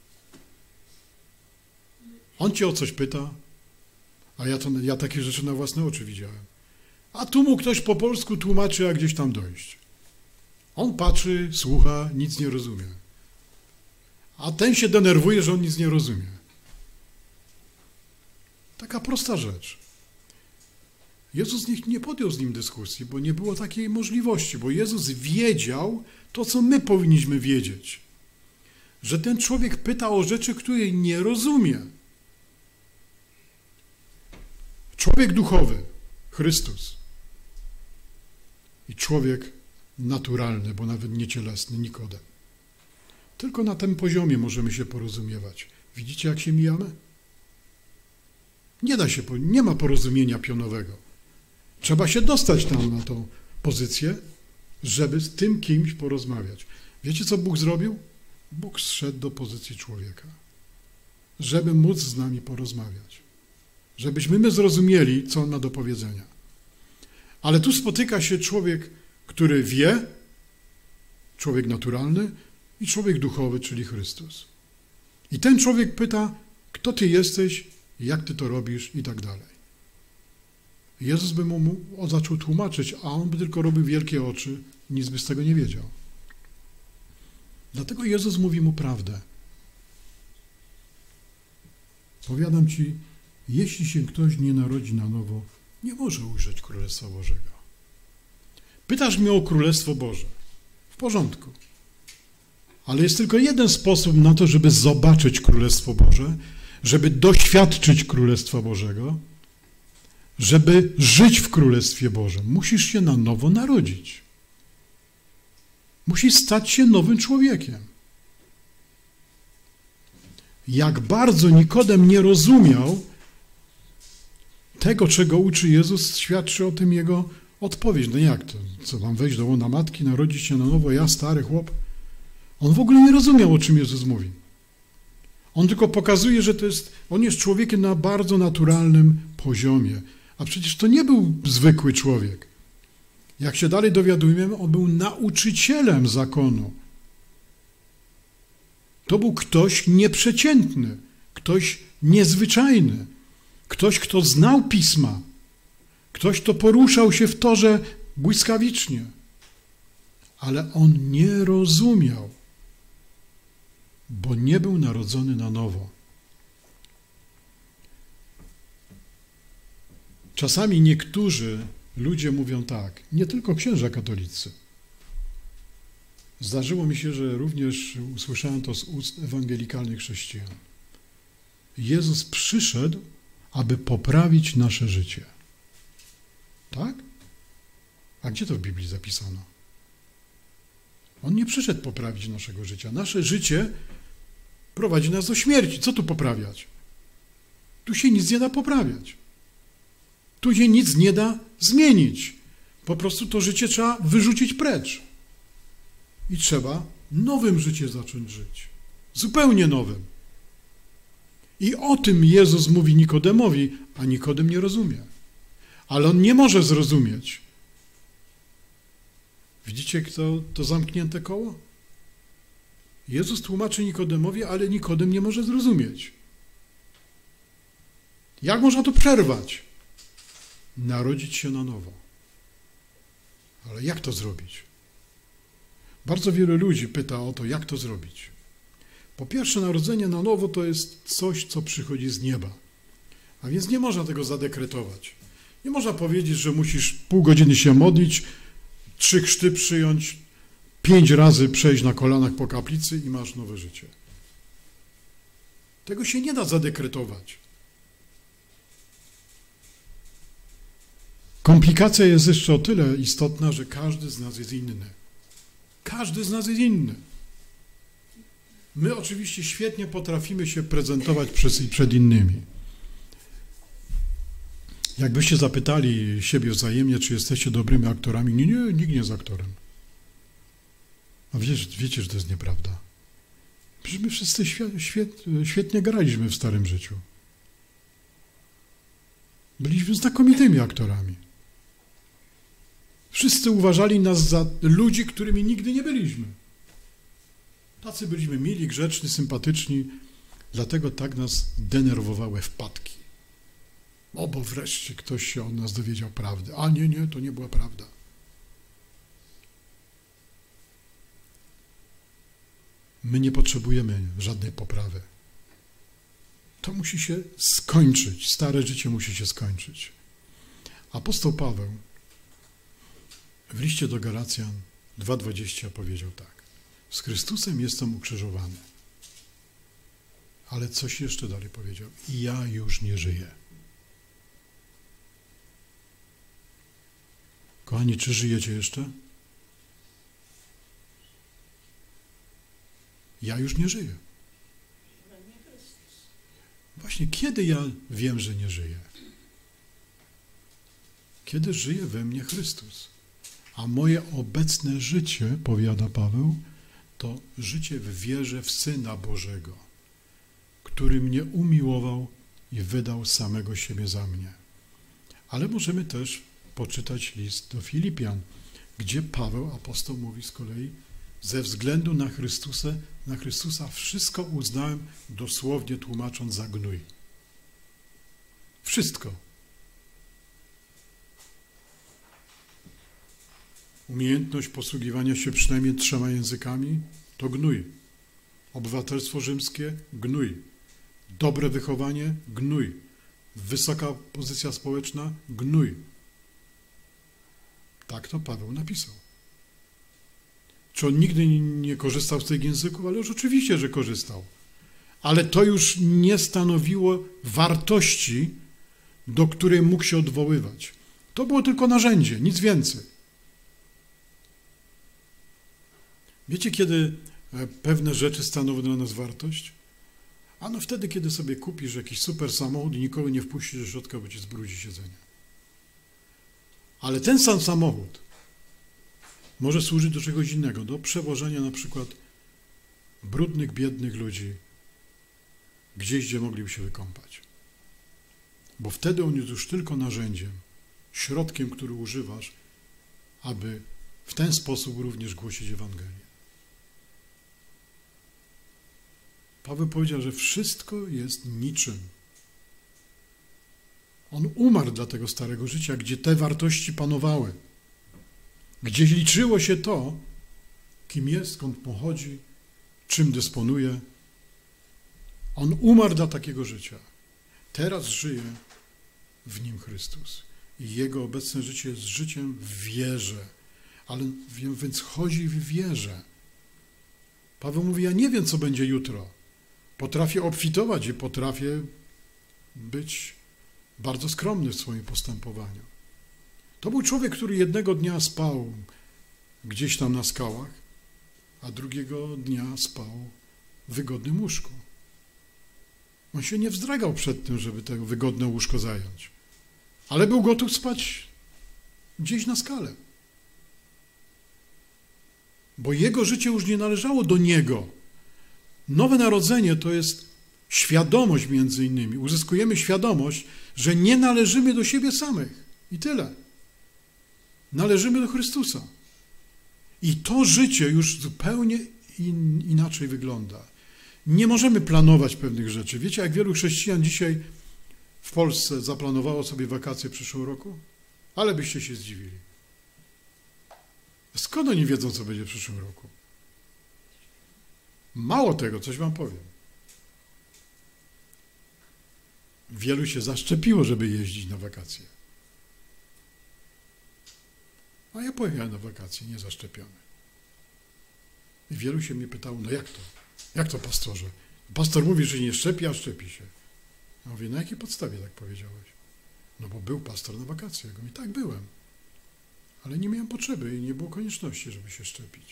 On cię o coś pyta, a ja, to, ja takie rzeczy na własne oczy widziałem. A tu mu ktoś po polsku tłumaczy, jak gdzieś tam dojść. On patrzy, słucha, nic nie rozumie. A ten się denerwuje, że on nic nie rozumie. Taka prosta rzecz. Jezus nie, nie podjął z nim dyskusji, bo nie było takiej możliwości, bo Jezus wiedział to, co my powinniśmy wiedzieć. Że ten człowiek pyta o rzeczy, której nie rozumie. Człowiek duchowy, Chrystus. I człowiek naturalny, bo nawet nie cielesny, Nikodem. Tylko na tym poziomie możemy się porozumiewać. Widzicie, jak się mijamy? Nie da się, nie ma porozumienia pionowego. Trzeba się dostać tam na tą pozycję, żeby z tym kimś porozmawiać. Wiecie, co Bóg zrobił? Bóg zszedł do pozycji człowieka, żeby móc z nami porozmawiać. Żebyśmy my zrozumieli, co on ma do powiedzenia. Ale tu spotyka się człowiek, który wie, człowiek naturalny i człowiek duchowy, czyli Chrystus. I ten człowiek pyta, kto ty jesteś, jak ty to robisz i tak dalej. Jezus by mu, mu zaczął tłumaczyć, a on by tylko robił wielkie oczy, nic by z tego nie wiedział. Dlatego Jezus mówi mu prawdę. Powiadam ci, jeśli się ktoś nie narodzi na nowo, nie może ujrzeć Królestwa Bożego. Pytasz mnie o Królestwo Boże. W porządku. Ale jest tylko jeden sposób na to, żeby zobaczyć Królestwo Boże, żeby doświadczyć Królestwa Bożego, żeby żyć w Królestwie Bożym. Musisz się na nowo narodzić. Musisz stać się nowym człowiekiem. Jak bardzo Nikodem nie rozumiał tego, czego uczy Jezus, świadczy o tym jego odpowiedź. No jak to? Co, mam wejść do łona matki, narodzić się na nowo, ja, stary chłop? On w ogóle nie rozumiał, o czym Jezus mówi. On tylko pokazuje, że to jest, on jest człowiekiem na bardzo naturalnym poziomie. A przecież to nie był zwykły człowiek. Jak się dalej dowiadujemy, on był nauczycielem zakonu. To był ktoś nieprzeciętny, ktoś niezwyczajny, ktoś, kto znał Pisma, ktoś, kto poruszał się w torze błyskawicznie. Ale on nie rozumiał, bo nie był narodzony na nowo. Czasami niektórzy ludzie mówią tak, nie tylko księża katolicy. Zdarzyło mi się, że również usłyszałem to z ust ewangelikalnych chrześcijan. Jezus przyszedł, aby poprawić nasze życie. Tak? A gdzie to w Biblii zapisano? On nie przyszedł poprawić naszego życia. Nasze życie prowadzi nas do śmierci. Co tu poprawiać? Tu się nic nie da poprawiać. Tu się nic nie da zmienić. Po prostu to życie trzeba wyrzucić precz. I trzeba nowym życiem zacząć żyć. Zupełnie nowym. I o tym Jezus mówi Nikodemowi, a Nikodem nie rozumie. Ale on nie może zrozumieć. Widzicie, kto to zamknięte koło? Jezus tłumaczy Nikodemowi, ale Nikodem nie może zrozumieć. Jak można to przerwać? Narodzić się na nowo. Ale jak to zrobić? Bardzo wielu ludzi pyta o to, jak to zrobić. Po pierwsze, narodzenie na nowo to jest coś, co przychodzi z nieba. A więc nie można tego zadekretować. Nie można powiedzieć, że musisz pół godziny się modlić, trzy chrzty przyjąć, pięć razy przejść na kolanach po kaplicy i masz nowe życie. Tego się nie da zadekretować. Komplikacja jest jeszcze o tyle istotna, że każdy z nas jest inny. Każdy z nas jest inny. My oczywiście świetnie potrafimy się prezentować przed innymi. Jakbyście zapytali siebie wzajemnie, czy jesteście dobrymi aktorami, nie, nie, nikt nie jest aktorem. A wiecie, wiecie, że to jest nieprawda. Przecież my wszyscy świet, świet, świetnie graliśmy w starym życiu. Byliśmy znakomitymi aktorami. Wszyscy uważali nas za ludzi, którymi nigdy nie byliśmy. Tacy byliśmy mili, grzeczni, sympatyczni, dlatego tak nas denerwowały wpadki. O, bo wreszcie ktoś się od nas dowiedział prawdy. A nie, nie, to nie była prawda. My nie potrzebujemy żadnej poprawy. To musi się skończyć. Stare życie musi się skończyć. Apostoł Paweł w liście do Galacjan dwa dwadzieścia powiedział tak. Z Chrystusem jestem ukrzyżowany. Ale coś jeszcze dalej powiedział. I ja już nie żyję. Kochani, czy żyjecie jeszcze? Ja już nie żyję. Właśnie kiedy ja wiem, że nie żyję? Kiedy żyje we mnie Chrystus. A moje obecne życie, powiada Paweł, to życie w wierze w Syna Bożego, który mnie umiłował i wydał samego siebie za mnie. Ale możemy też poczytać list do Filipian, gdzie Paweł, apostoł, mówi z kolei, ze względu na Chrystusa, na Chrystusa wszystko uznałem, dosłownie tłumacząc, za gnój. Wszystko. Umiejętność posługiwania się przynajmniej trzema językami to gnój. Obywatelstwo rzymskie gnój. Dobre wychowanie gnój. Wysoka pozycja społeczna gnój. Tak to Paweł napisał. Czy on nigdy nie korzystał z tych języków? Ale już oczywiście, że korzystał. Ale to już nie stanowiło wartości, do której mógł się odwoływać. To było tylko narzędzie, nic więcej. Wiecie, kiedy pewne rzeczy stanowią dla nas wartość? Ano wtedy, kiedy sobie kupisz jakiś super samochód i nikogo nie wpuścisz do środka, bo ci zbrudzi siedzenie. Ale ten sam samochód może służyć do czegoś innego, do przewożenia na przykład brudnych, biednych ludzi gdzieś, gdzie mogliby się wykąpać. Bo wtedy on jest już tylko narzędziem, środkiem, który używasz, aby w ten sposób również głosić Ewangelię. Paweł powiedział, że wszystko jest niczym. On umarł dla tego starego życia, gdzie te wartości panowały. Gdzie liczyło się to, kim jest, skąd pochodzi, czym dysponuje. On umarł dla takiego życia. Teraz żyje w nim Chrystus. I jego obecne życie jest życiem w wierze. Ale więc chodzi w wierze. Paweł mówi, ja nie wiem, co będzie jutro. Potrafię obfitować i potrafię być bardzo skromny w swoim postępowaniu. To był człowiek, który jednego dnia spał gdzieś tam na skałach, a drugiego dnia spał w wygodnym łóżku. On się nie wzdragał przed tym, żeby to wygodne łóżko zająć, ale był gotów spać gdzieś na skale. Bo jego życie już nie należało do niego. Nowe narodzenie to jest świadomość między innymi. Uzyskujemy świadomość, że nie należymy do siebie samych. I tyle. Należymy do Chrystusa. I to życie już zupełnie in, inaczej wygląda. Nie możemy planować pewnych rzeczy. Wiecie, jak wielu chrześcijan dzisiaj w Polsce zaplanowało sobie wakacje w przyszłym roku? Ale byście się zdziwili. Skąd oni wiedzą, co będzie w przyszłym roku? Mało tego, coś wam powiem. Wielu się zaszczepiło, żeby jeździć na wakacje. A ja pojechałem na wakacje, nie zaszczepiony. I wielu się mnie pytało, no jak to? Jak to, pastorze? Pastor mówi, że nie szczepi, a szczepi się. Ja mówię, na jakiej podstawie tak powiedziałeś? No bo był pastor na wakacje. Ja mówię, tak, byłem. Ale nie miałem potrzeby i nie było konieczności, żeby się szczepić.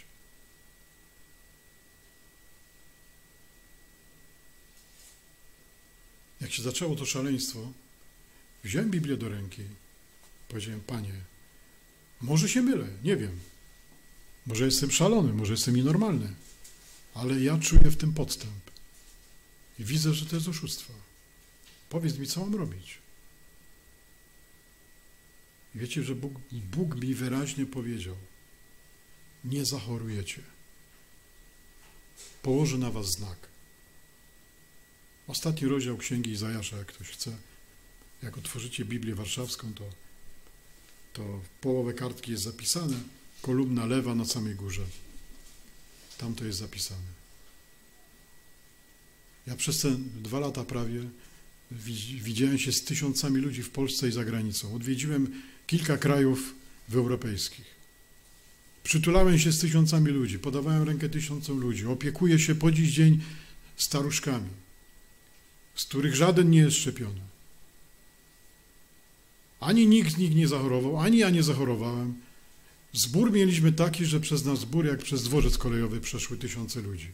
Jak się zaczęło to szaleństwo, wziąłem Biblię do ręki, powiedziałem, Panie, może się mylę, nie wiem. Może jestem szalony, może jestem nienormalny, ale ja czuję w tym podstęp i widzę, że to jest oszustwo. Powiedz mi, co mam robić. I wiecie, że Bóg, Bóg mi wyraźnie powiedział, nie zachorujecie. Położę na was znak. Ostatni rozdział Księgi Izajasza, jak ktoś chce, jak otworzycie Biblię Warszawską, to, to połowę kartki jest zapisane, kolumna lewa na samej górze. Tam to jest zapisane. Ja przez te dwa lata prawie widziałem się z tysiącami ludzi w Polsce i za granicą. Odwiedziłem kilka krajów europejskich. Przytulałem się z tysiącami ludzi, podawałem rękę tysiącom ludzi, opiekuję się po dziś dzień staruszkami, z których żaden nie jest szczepiony. Ani nikt z nich nie zachorował, ani ja nie zachorowałem. Zbór mieliśmy taki, że przez nasz zbór, jak przez dworzec kolejowy, przeszły tysiące ludzi.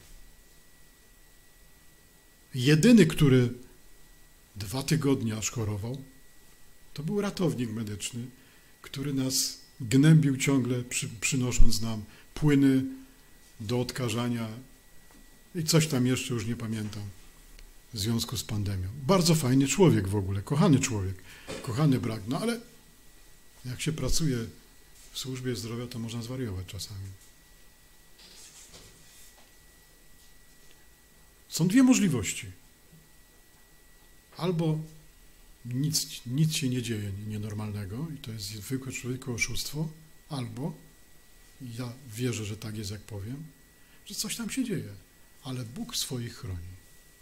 Jedyny, który dwa tygodnie aż chorował, to był ratownik medyczny, który nas gnębił ciągle, przy, przynosząc nam płyny do odkażania i coś tam jeszcze, już nie pamiętam, w związku z pandemią. Bardzo fajny człowiek w ogóle, kochany człowiek, kochany brak, no ale jak się pracuje w służbie zdrowia, to można zwariować czasami. Są dwie możliwości. Albo nic, nic się nie dzieje nienormalnego i to jest zwykłe człowieko oszustwo, albo i ja wierzę, że tak jest, jak powiem, że coś tam się dzieje, ale Bóg swoich chroni.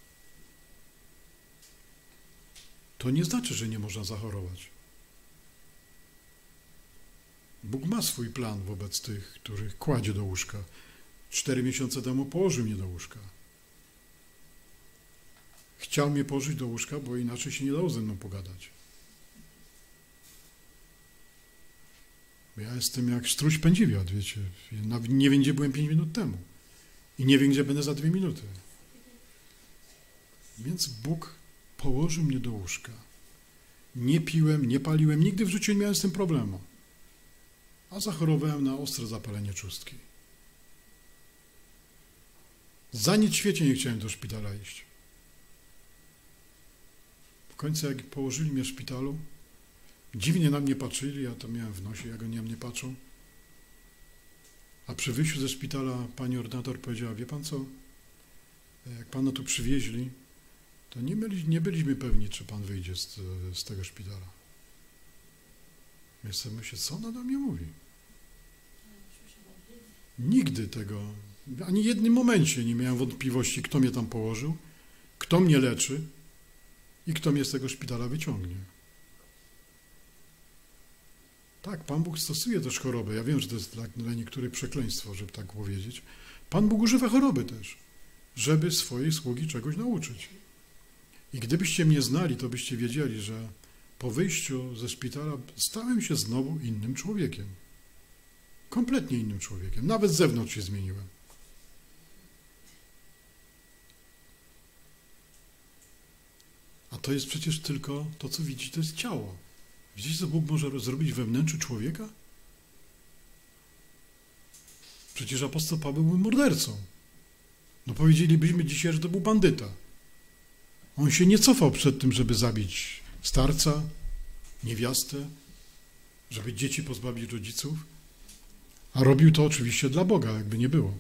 To nie znaczy, że nie można zachorować. Bóg ma swój plan wobec tych, których kładzie do łóżka. Cztery miesiące temu położył mnie do łóżka. Chciał mnie położyć do łóżka, bo inaczej się nie dało ze mną pogadać. Ja jestem jak struś pędziwiat, wiecie. Nawet nie wiem, gdzie byłem pięć minut temu. I nie wiem, gdzie będę za dwie minuty. Więc Bóg położył mnie do łóżka. Nie piłem, nie paliłem, nigdy w życiu nie miałem z tym problemu. A zachorowałem na ostre zapalenie trzustki. Za nic w świecie nie chciałem do szpitala iść. W końcu jak położyli mnie w szpitalu, dziwnie na mnie patrzyli, ja to miałem w nosie, jak oni na mnie patrzą. A przy wyjściu ze szpitala pani ordynator powiedziała, wie pan co, jak pana tu przywieźli, to nie, byli, nie byliśmy pewni, czy pan wyjdzie z, z tego szpitala. Ja sobie myślę, co ona do mnie mówi? Nigdy tego, ani w jednym momencie nie miałem wątpliwości, kto mnie tam położył, kto mnie leczy i kto mnie z tego szpitala wyciągnie. Tak, Pan Bóg stosuje też chorobę. Ja wiem, że to jest dla, dla niektórych przekleństwo, żeby tak powiedzieć. Pan Bóg używa choroby też, żeby swojej sługi czegoś nauczyć. I gdybyście mnie znali, to byście wiedzieli, że po wyjściu ze szpitala stałem się znowu innym człowiekiem. Kompletnie innym człowiekiem. Nawet z zewnątrz się zmieniłem. A to jest przecież tylko to, co widzicie, to jest ciało. Widzicie, co Bóg może zrobić we wnętrzu człowieka? Przecież apostoł Paweł był mordercą. No powiedzielibyśmy dzisiaj, że to był bandyta. On się nie cofał przed tym, żeby zabić starca, niewiastę, żeby dzieci pozbawić rodziców, a robił to oczywiście dla Boga, jakby nie było.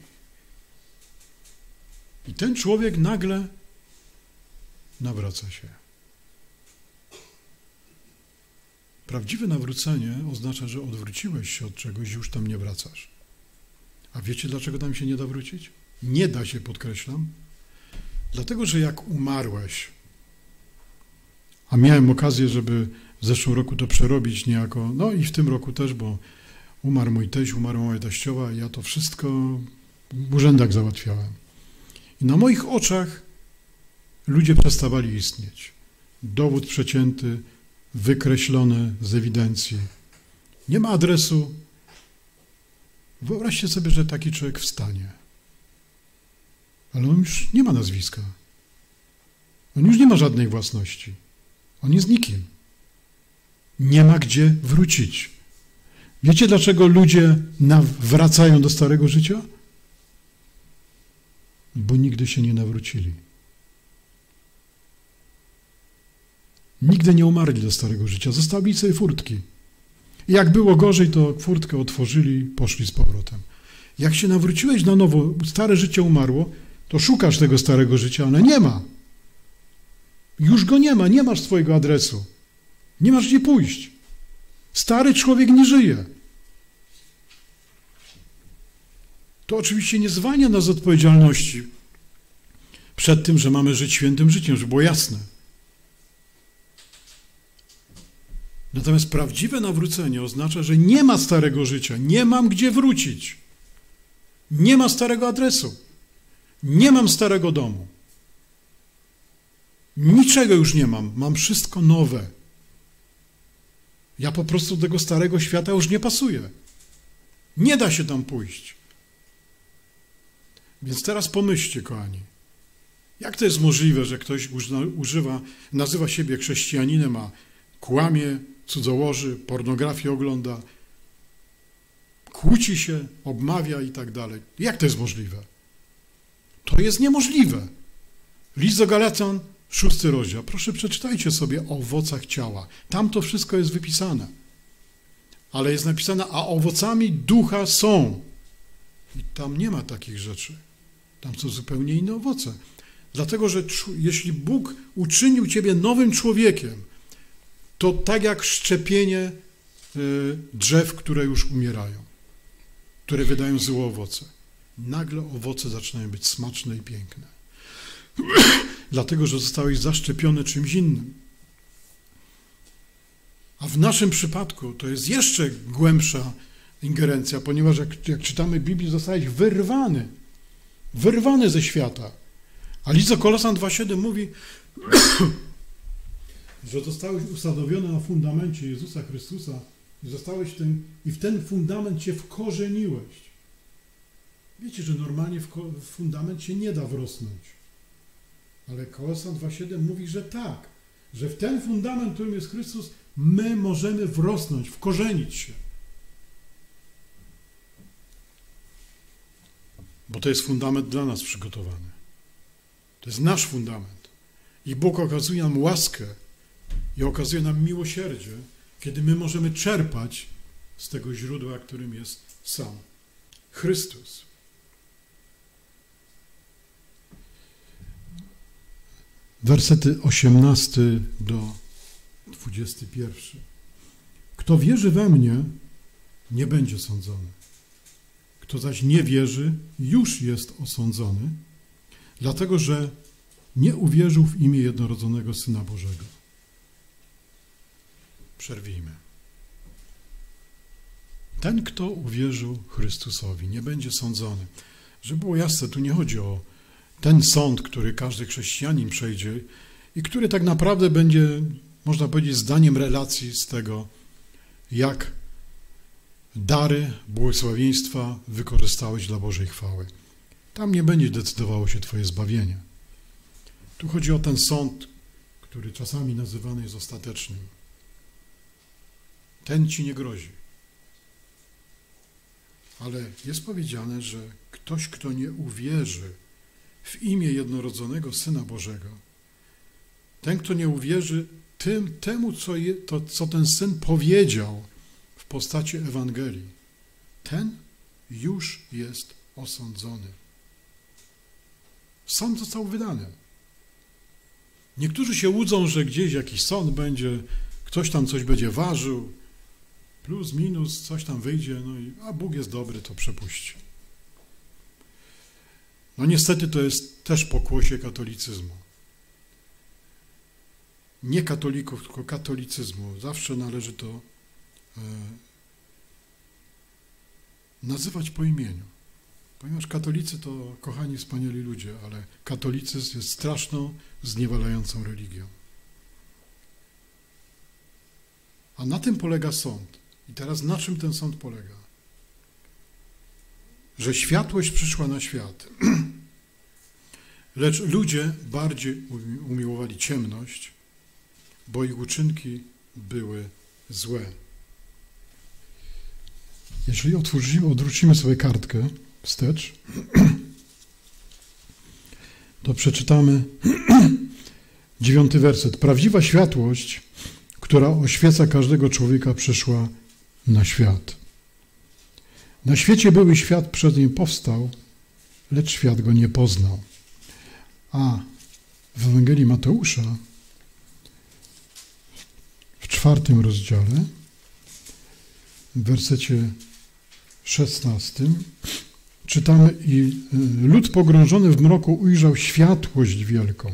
I ten człowiek nagle nawraca się. Prawdziwe nawrócenie oznacza, że odwróciłeś się od czegoś i już tam nie wracasz. A wiecie, dlaczego tam się nie da wrócić? Nie da się, podkreślam. Dlatego, że jak umarłeś, a miałem okazję, żeby w zeszłym roku to przerobić niejako, no i w tym roku też, bo umarł mój teść, umarła moja teściowa i ja to wszystko w urzędach załatwiałem. I na moich oczach ludzie przestawali istnieć. Dowód przecięty, wykreślony z ewidencji. Nie ma adresu. Wyobraźcie sobie, że taki człowiek wstanie. Ale on już nie ma nazwiska. On już nie ma żadnej własności. On jest nikim. Nie ma gdzie wrócić. Wiecie, dlaczego ludzie wracają do starego życia? Bo nigdy się nie nawrócili. Nigdy nie umarli do starego życia. Zostawili sobie furtki. I jak było gorzej, to furtkę otworzyli, poszli z powrotem. Jak się nawróciłeś na nowo, stare życie umarło, to szukasz tego starego życia, ale nie ma. Już go nie ma, nie masz swojego adresu. Nie masz gdzie pójść. Stary człowiek nie żyje. To oczywiście nie zwalnia nas z odpowiedzialności przed tym, że mamy żyć świętym życiem, żeby było jasne. Natomiast prawdziwe nawrócenie oznacza, że nie ma starego życia, nie mam gdzie wrócić. Nie ma starego adresu. Nie mam starego domu. Niczego już nie mam. Mam wszystko nowe. Ja po prostu do tego starego świata już nie pasuję. Nie da się tam pójść. Więc teraz pomyślcie, kochani. Jak to jest możliwe, że ktoś używa, nazywa siebie chrześcijaninem, a kłamie, cudzołoży, pornografię ogląda, kłóci się, obmawia i tak dalej. Jak to jest możliwe? To jest niemożliwe. List do Galacjan, szósty rozdział. Proszę, przeczytajcie sobie o owocach ciała. Tam to wszystko jest wypisane. Ale jest napisane, a owocami ducha są. I tam nie ma takich rzeczy. Tam są zupełnie inne owoce. Dlatego, że jeśli Bóg uczynił ciebie nowym człowiekiem, to tak jak szczepienie y, drzew, które już umierają. które wydają złe owoce. Nagle owoce zaczynają być smaczne i piękne. Dlatego, że zostałeś zaszczepiony czymś innym. A w naszym przypadku to jest jeszcze głębsza ingerencja, ponieważ jak, jak czytamy Biblię, zostałeś wyrwany. Wyrwany ze świata. A list do Kolosan dwa siedem mówi, że zostałeś usadowiony na fundamencie Jezusa Chrystusa i zostałeś tym, i w ten fundament cię wkorzeniłeś. Wiecie, że normalnie w, w fundament się nie da wrosnąć. Ale Kolosan dwa siedem mówi, że tak, że w ten fundament, którym jest Chrystus, my możemy wrosnąć, wkorzenić się. Bo to jest fundament dla nas przygotowany. To jest nasz fundament. I Bóg okazuje nam łaskę i okazuje nam miłosierdzie, kiedy my możemy czerpać z tego źródła, którym jest sam Chrystus. Wersety osiemnasty do dwudziesty pierwszy. Kto wierzy we mnie, nie będzie sądzony. Kto zaś nie wierzy, już jest osądzony, dlatego że nie uwierzył w imię jednorodzonego Syna Bożego. Przerwijmy. Ten, kto uwierzył Chrystusowi, nie będzie sądzony. Żeby było jasne, tu nie chodzi o ten sąd, który każdy chrześcijanin przejdzie i który tak naprawdę będzie, można powiedzieć, zdaniem relacji z tego, jak dary, błogosławieństwa wykorzystałeś dla Bożej chwały. Tam nie będzie decydowało się twoje zbawienie. Tu chodzi o ten sąd, który czasami nazywany jest ostatecznym. Ten ci nie grozi. Ale jest powiedziane, że ktoś, kto nie uwierzy w imię jednorodzonego Syna Bożego, ten, kto nie uwierzy tym, temu, co, je, to, co ten Syn powiedział w postaci Ewangelii, ten już jest osądzony. Sąd został wydany. Niektórzy się łudzą, że gdzieś jakiś sąd będzie, ktoś tam coś będzie ważył, plus, minus, coś tam wyjdzie, no i a Bóg jest dobry, to przepuści. No niestety to jest też pokłosie katolicyzmu. Nie katolików, tylko katolicyzmu. Zawsze należy to e, nazywać po imieniu. Ponieważ katolicy to kochani, wspaniali ludzie, ale katolicyzm jest straszną, zniewalającą religią. A na tym polega sąd. I teraz na czym ten sąd polega? Że światłość przyszła na świat, lecz ludzie bardziej umiłowali ciemność, bo ich uczynki były złe. Jeżeli otworzymy, odwrócimy sobie kartkę wstecz, to przeczytamy dziewiąty werset. Prawdziwa światłość, która oświeca każdego człowieka, przyszła na świat. Na świecie były świat przed nim powstał, lecz świat go nie poznał. A w Ewangelii Mateusza w czwartym rozdziale, w wersecie szesnastym czytamy: i lud pogrążony w mroku ujrzał światłość wielką.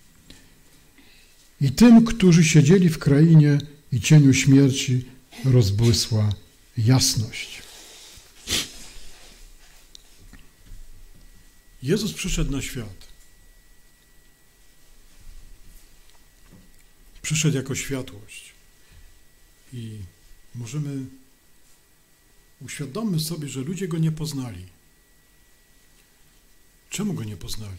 I tym, którzy siedzieli w krainie i cieniu śmierci, rozbłysła jasność. Jezus przyszedł na świat. Przyszedł jako światłość. I możemy, uświadommy sobie, że ludzie Go nie poznali. Czemu Go nie poznali?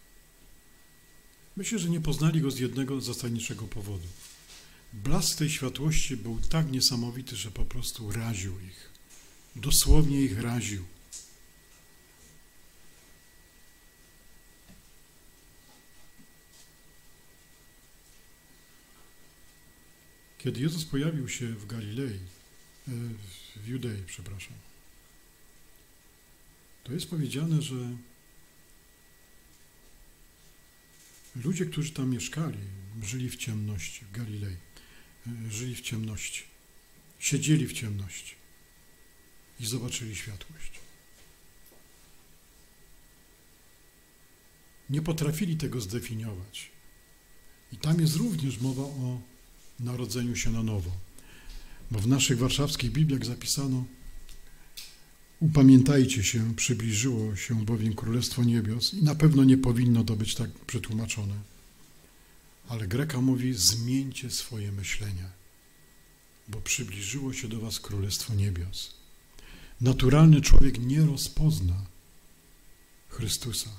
Myślę, że nie poznali Go z jednego zasadniczego powodu. Blask tej światłości był tak niesamowity, że po prostu raził ich. Dosłownie ich raził. Kiedy Jezus pojawił się w Galilei, w Judei, przepraszam, to jest powiedziane, że ludzie, którzy tam mieszkali, żyli w ciemności, w Galilei, żyli w ciemności, siedzieli w ciemności. i zobaczyli światłość. Nie potrafili tego zdefiniować. I tam jest również mowa o narodzeniu się na nowo. Bo w naszych warszawskich Bibliach zapisano: upamiętajcie się, przybliżyło się bowiem Królestwo Niebios, i na pewno nie powinno to być tak przetłumaczone. Ale Greka mówi: zmieńcie swoje myślenie, bo przybliżyło się do was Królestwo Niebios. Naturalny człowiek nie rozpozna Chrystusa.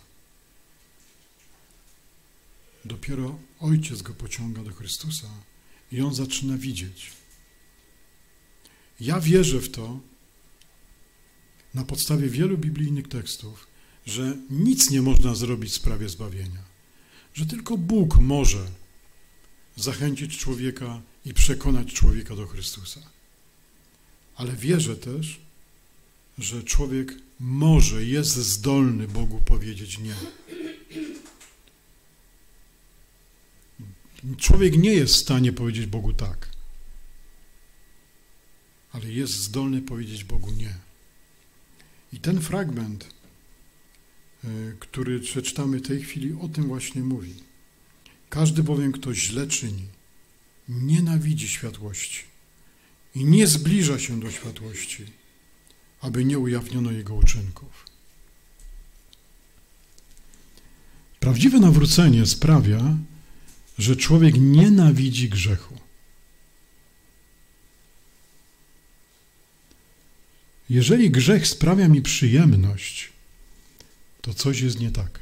Dopiero Ojciec go pociąga do Chrystusa i on zaczyna widzieć. Ja wierzę w to, na podstawie wielu biblijnych tekstów, że nic nie można zrobić w sprawie zbawienia. Że tylko Bóg może zachęcić człowieka i przekonać człowieka do Chrystusa. Ale wierzę też, że człowiek może, jest zdolny Bogu powiedzieć nie. Człowiek nie jest w stanie powiedzieć Bogu tak, ale jest zdolny powiedzieć Bogu nie. I ten fragment, który przeczytamy w tej chwili, o tym właśnie mówi. Każdy bowiem, kto źle czyni, nienawidzi światłości i nie zbliża się do światłości, aby nie ujawniono jego uczynków. Prawdziwe nawrócenie sprawia, że człowiek nienawidzi grzechu. Jeżeli grzech sprawia mi przyjemność, to coś jest nie tak.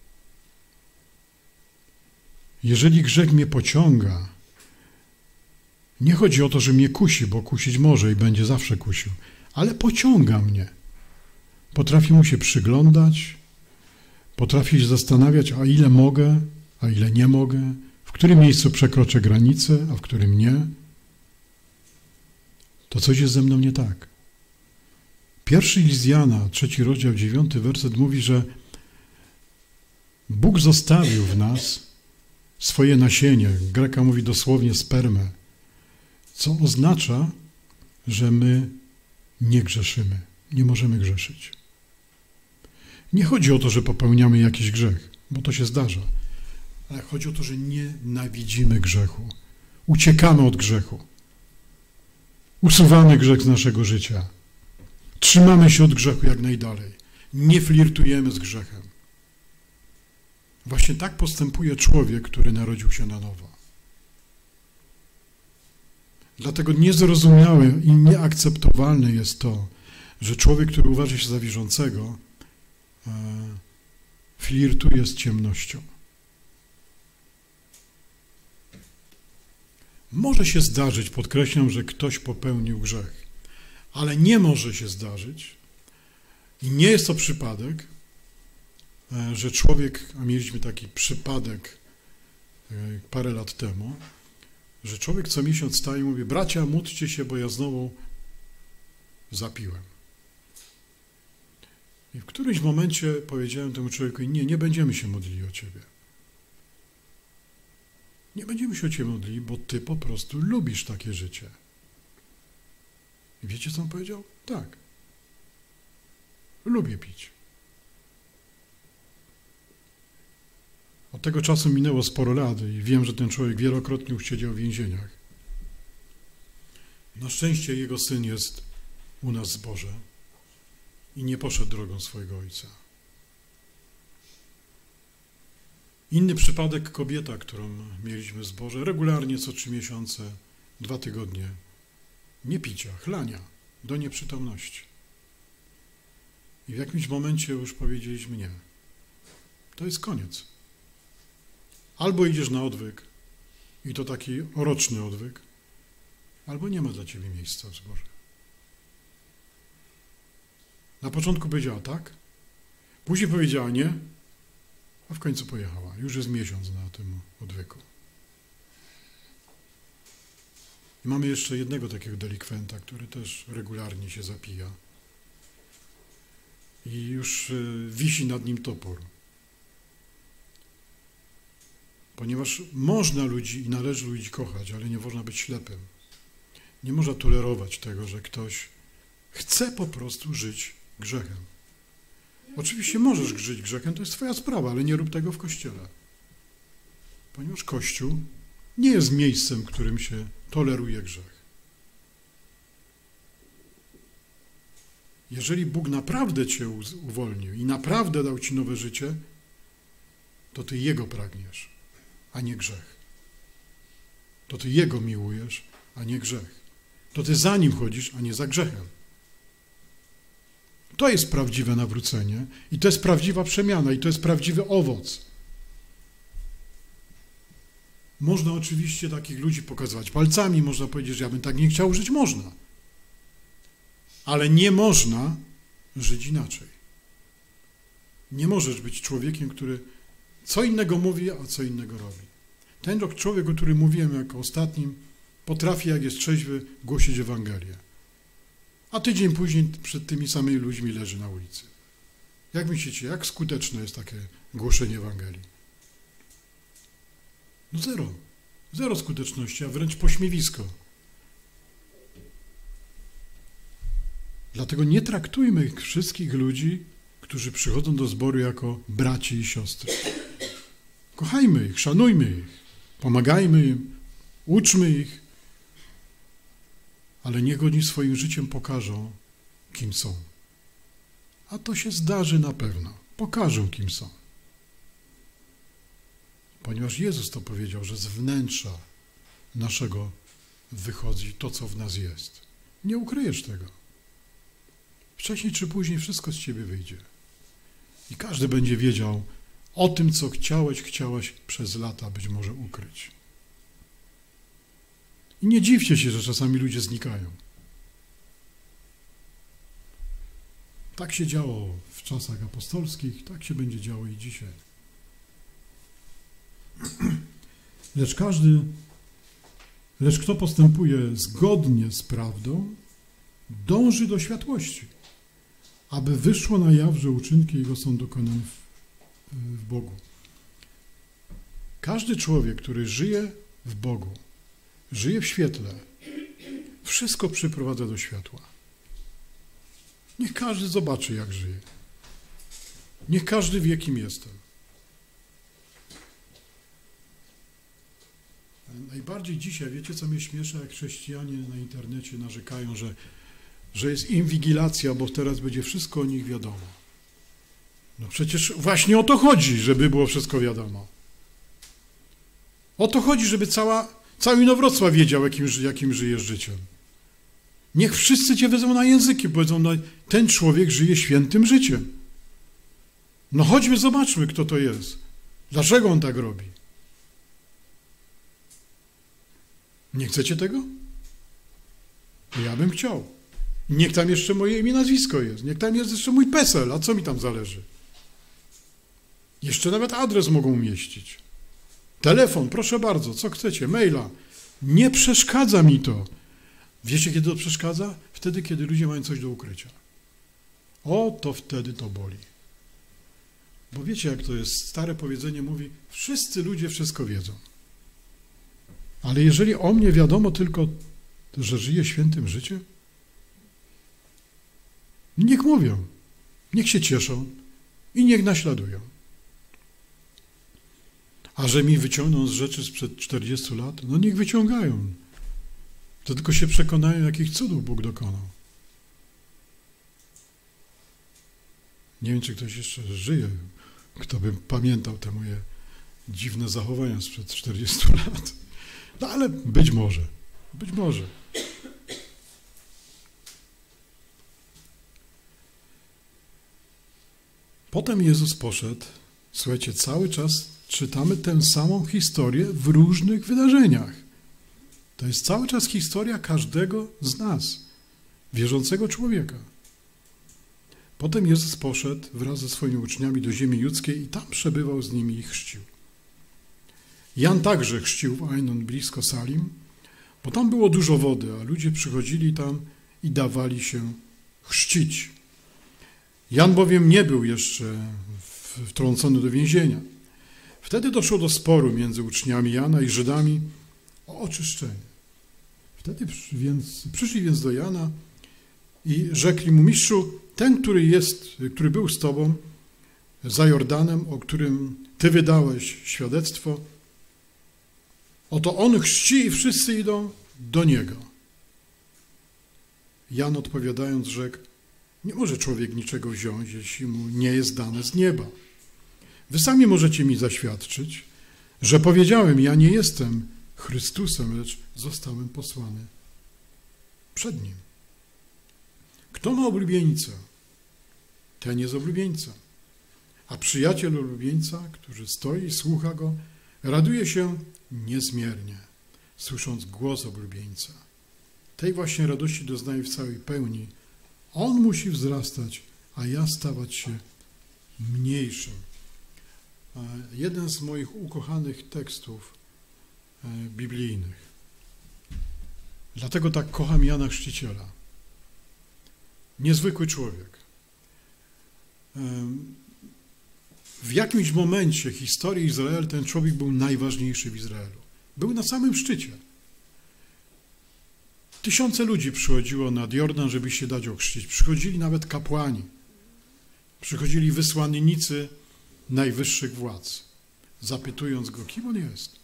Jeżeli grzech mnie pociąga, nie chodzi o to, że mnie kusi, bo kusić może i będzie zawsze kusił, ale pociąga mnie. Potrafię mu się przyglądać, potrafię się zastanawiać, a ile mogę, a ile nie mogę, w którym miejscu przekroczę granicę, a w którym nie. To coś jest ze mną nie tak. Pierwszy list Jana, trzeci rozdział, dziewiąty werset mówi, że Bóg zostawił w nas swoje nasienie. Greka mówi dosłownie spermę, co oznacza, że my nie grzeszymy, nie możemy grzeszyć. Nie chodzi o to, że popełniamy jakiś grzech, bo to się zdarza, ale chodzi o to, że nienawidzimy grzechu, uciekamy od grzechu, usuwamy grzech z naszego życia. Trzymamy się od grzechu jak najdalej. Nie flirtujemy z grzechem. Właśnie tak postępuje człowiek, który narodził się na nowo. Dlatego niezrozumiałe i nieakceptowalne jest to, że człowiek, który uważa się za wierzącego, e, flirtuje z ciemnością. Może się zdarzyć, podkreślam, że ktoś popełnił grzech, ale nie może się zdarzyć i nie jest to przypadek, że człowiek, a mieliśmy taki przypadek parę lat temu, że człowiek co miesiąc staje i mówi: bracia, módlcie się, bo ja znowu zapiłem. I w którymś momencie powiedziałem temu człowiekowi: nie, nie będziemy się modlili o ciebie. Nie będziemy się o ciebie modlili, bo ty po prostu lubisz takie życie. I wiecie, co on powiedział? Tak. Lubię pić. Od tego czasu minęło sporo lat i wiem, że ten człowiek wielokrotnie już siedział w więzieniach. Na szczęście jego syn jest u nas w zborze i nie poszedł drogą swojego ojca. Inny przypadek, kobieta, którą mieliśmy w zborze, regularnie co trzy miesiące, dwa tygodnie, nie picia, chlania do nieprzytomności. I w jakimś momencie już powiedzieliśmy: nie, to jest koniec. Albo idziesz na odwyk, i to taki roczny odwyk, albo nie ma dla ciebie miejsca w zborze. Na początku powiedziała tak, później powiedziała nie, a w końcu pojechała. Już jest miesiąc na tym odwyku. I mamy jeszcze jednego takiego delikwenta, który też regularnie się zapija. I już wisi nad nim topór. Ponieważ można ludzi i należy ludzi kochać, ale nie można być ślepym. Nie można tolerować tego, że ktoś chce po prostu żyć grzechem. Oczywiście możesz żyć grzechem, to jest twoja sprawa, ale nie rób tego w Kościele. Ponieważ Kościół nie jest miejscem, w którym się toleruje grzech. Jeżeli Bóg naprawdę cię uwolnił i naprawdę dał ci nowe życie, to ty Jego pragniesz, a nie grzech. To ty Jego miłujesz, a nie grzech. To ty za Nim chodzisz, a nie za grzechem. To jest prawdziwe nawrócenie i to jest prawdziwa przemiana i to jest prawdziwy owoc. Można oczywiście takich ludzi pokazywać palcami, można powiedzieć, że ja bym tak nie chciał żyć, można. Ale nie można żyć inaczej. Nie możesz być człowiekiem, który co innego mówi, a co innego robi. Ten człowiek, o którym mówiłem jako ostatnim, potrafi, jak jest trzeźwy, głosić Ewangelię. A tydzień później przed tymi samymi ludźmi leży na ulicy. Jak myślicie, jak skuteczne jest takie głoszenie Ewangelii? No zero. Zero skuteczności, a wręcz pośmiewisko. Dlatego nie traktujmy wszystkich ludzi, którzy przychodzą do zboru, jako braci i siostry. Kochajmy ich, szanujmy ich, pomagajmy im, uczmy ich, ale niech oni swoim życiem pokażą, kim są. A to się zdarzy na pewno. Pokażą, kim są. Ponieważ Jezus to powiedział, że z wnętrza naszego wychodzi to, co w nas jest. Nie ukryjesz tego. Wcześniej czy później wszystko z ciebie wyjdzie. I każdy będzie wiedział o tym, co chciałeś, chciałaś przez lata być może ukryć. I nie dziwcie się, że czasami ludzie znikają. Tak się działo w czasach apostolskich, tak się będzie działo i dzisiaj. Lecz każdy, lecz kto postępuje zgodnie z prawdą, dąży do światłości, aby wyszło na jaw, że uczynki jego są dokonane w, w Bogu. Każdy człowiek, który żyje w Bogu, żyje w świetle, wszystko przyprowadza do światła. Niech każdy zobaczy, jak żyje. Niech każdy wie, kim jestem. Najbardziej dzisiaj, wiecie, co mnie śmieszy, jak chrześcijanie na internecie narzekają, że, że jest inwigilacja, bo teraz będzie wszystko o nich wiadomo. No przecież właśnie o to chodzi, żeby było wszystko wiadomo. O to chodzi, żeby cała, cały Inowrocław wiedział, jakim, jakim żyjesz życiem. Niech wszyscy cię wezmą na języki, powiedzą, no, ten człowiek żyje świętym życiem. No chodźmy, zobaczmy, kto to jest. Dlaczego on tak robi? Nie chcecie tego? Ja bym chciał. Niech tam jeszcze moje imię, nazwisko jest. Niech tam jest jeszcze mój PESEL. A co mi tam zależy? Jeszcze nawet adres mogą umieścić. Telefon, proszę bardzo, co chcecie, maila. Nie przeszkadza mi to. Wiecie, kiedy to przeszkadza? Wtedy, kiedy ludzie mają coś do ukrycia. O, to wtedy to boli. Bo wiecie, jak to jest? Stare powiedzenie mówi, wszyscy ludzie wszystko wiedzą. Ale jeżeli o mnie wiadomo tylko, że żyję świętym życiem, niech mówią, niech się cieszą i niech naśladują. A że mi wyciągną z rzeczy sprzed czterdziestu lat, no niech wyciągają. To tylko się przekonają, jakich cudów Bóg dokonał. Nie wiem, czy ktoś jeszcze żyje, kto by pamiętał te moje dziwne zachowania sprzed czterdziestu lat. No ale być może, być może. Potem Jezus poszedł, słuchajcie, cały czas czytamy tę samą historię w różnych wydarzeniach. To jest cały czas historia każdego z nas, wierzącego człowieka. Potem Jezus poszedł wraz ze swoimi uczniami do ziemi judzkiej i tam przebywał z nimi i chrzcił. Jan także chrzcił w Ainon blisko Salim, bo tam było dużo wody, a ludzie przychodzili tam i dawali się chrzcić. Jan bowiem nie był jeszcze wtrącony do więzienia. Wtedy doszło do sporu między uczniami Jana i Żydami o oczyszczenie. Wtedy więc, przyszli więc do Jana i rzekli mu: mistrzu, ten, który jest, który był z tobą za Jordanem, o którym ty wydałeś świadectwo, oto on chrzci i wszyscy idą do niego. Jan odpowiadając rzekł: nie może człowiek niczego wziąć, jeśli mu nie jest dane z nieba. Wy sami możecie mi zaświadczyć, że powiedziałem: ja nie jestem Chrystusem, lecz zostałem posłany przed nim. Kto ma oblubieńca, ten jest oblubieńca. A przyjaciel oblubieńca, który stoi i słucha go, raduje się niezmiernie, słysząc głos oblubieńca. Tej właśnie radości doznaje w całej pełni. On musi wzrastać, a ja stawać się mniejszym. Jeden z moich ukochanych tekstów biblijnych. Dlatego tak kocham Jana Chrzciciela. Niezwykły człowiek. W jakimś momencie historii Izraela ten człowiek był najważniejszy w Izraelu. Był na samym szczycie. Tysiące ludzi przychodziło nad Jordan, żeby się dać ochrzcić. Przychodzili nawet kapłani. Przychodzili wysłannicy najwyższych władz, zapytując go, kim on jest.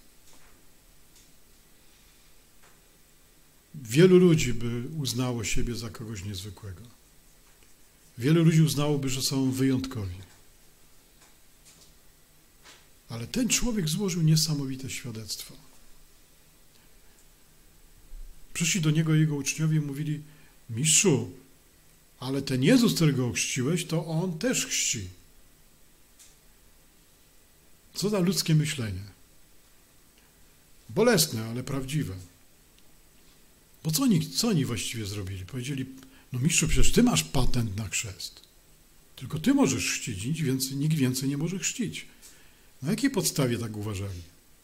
Wielu ludzi by uznało siebie za kogoś niezwykłego. Wielu ludzi uznałoby, że są wyjątkowi. Ale ten człowiek złożył niesamowite świadectwo. Przyszli do niego jego uczniowie i mówili: mistrzu, ale ten Jezus, którego ochrzciłeś, to on też chrzci. Co za ludzkie myślenie. Bolesne, ale prawdziwe. Bo co oni, co oni właściwie zrobili? Powiedzieli: no mistrzu, przecież ty masz patent na chrzest. Tylko ty możesz chrzcić, nikt więcej, nikt więcej nie może chrzcić. Na jakiej podstawie tak uważali?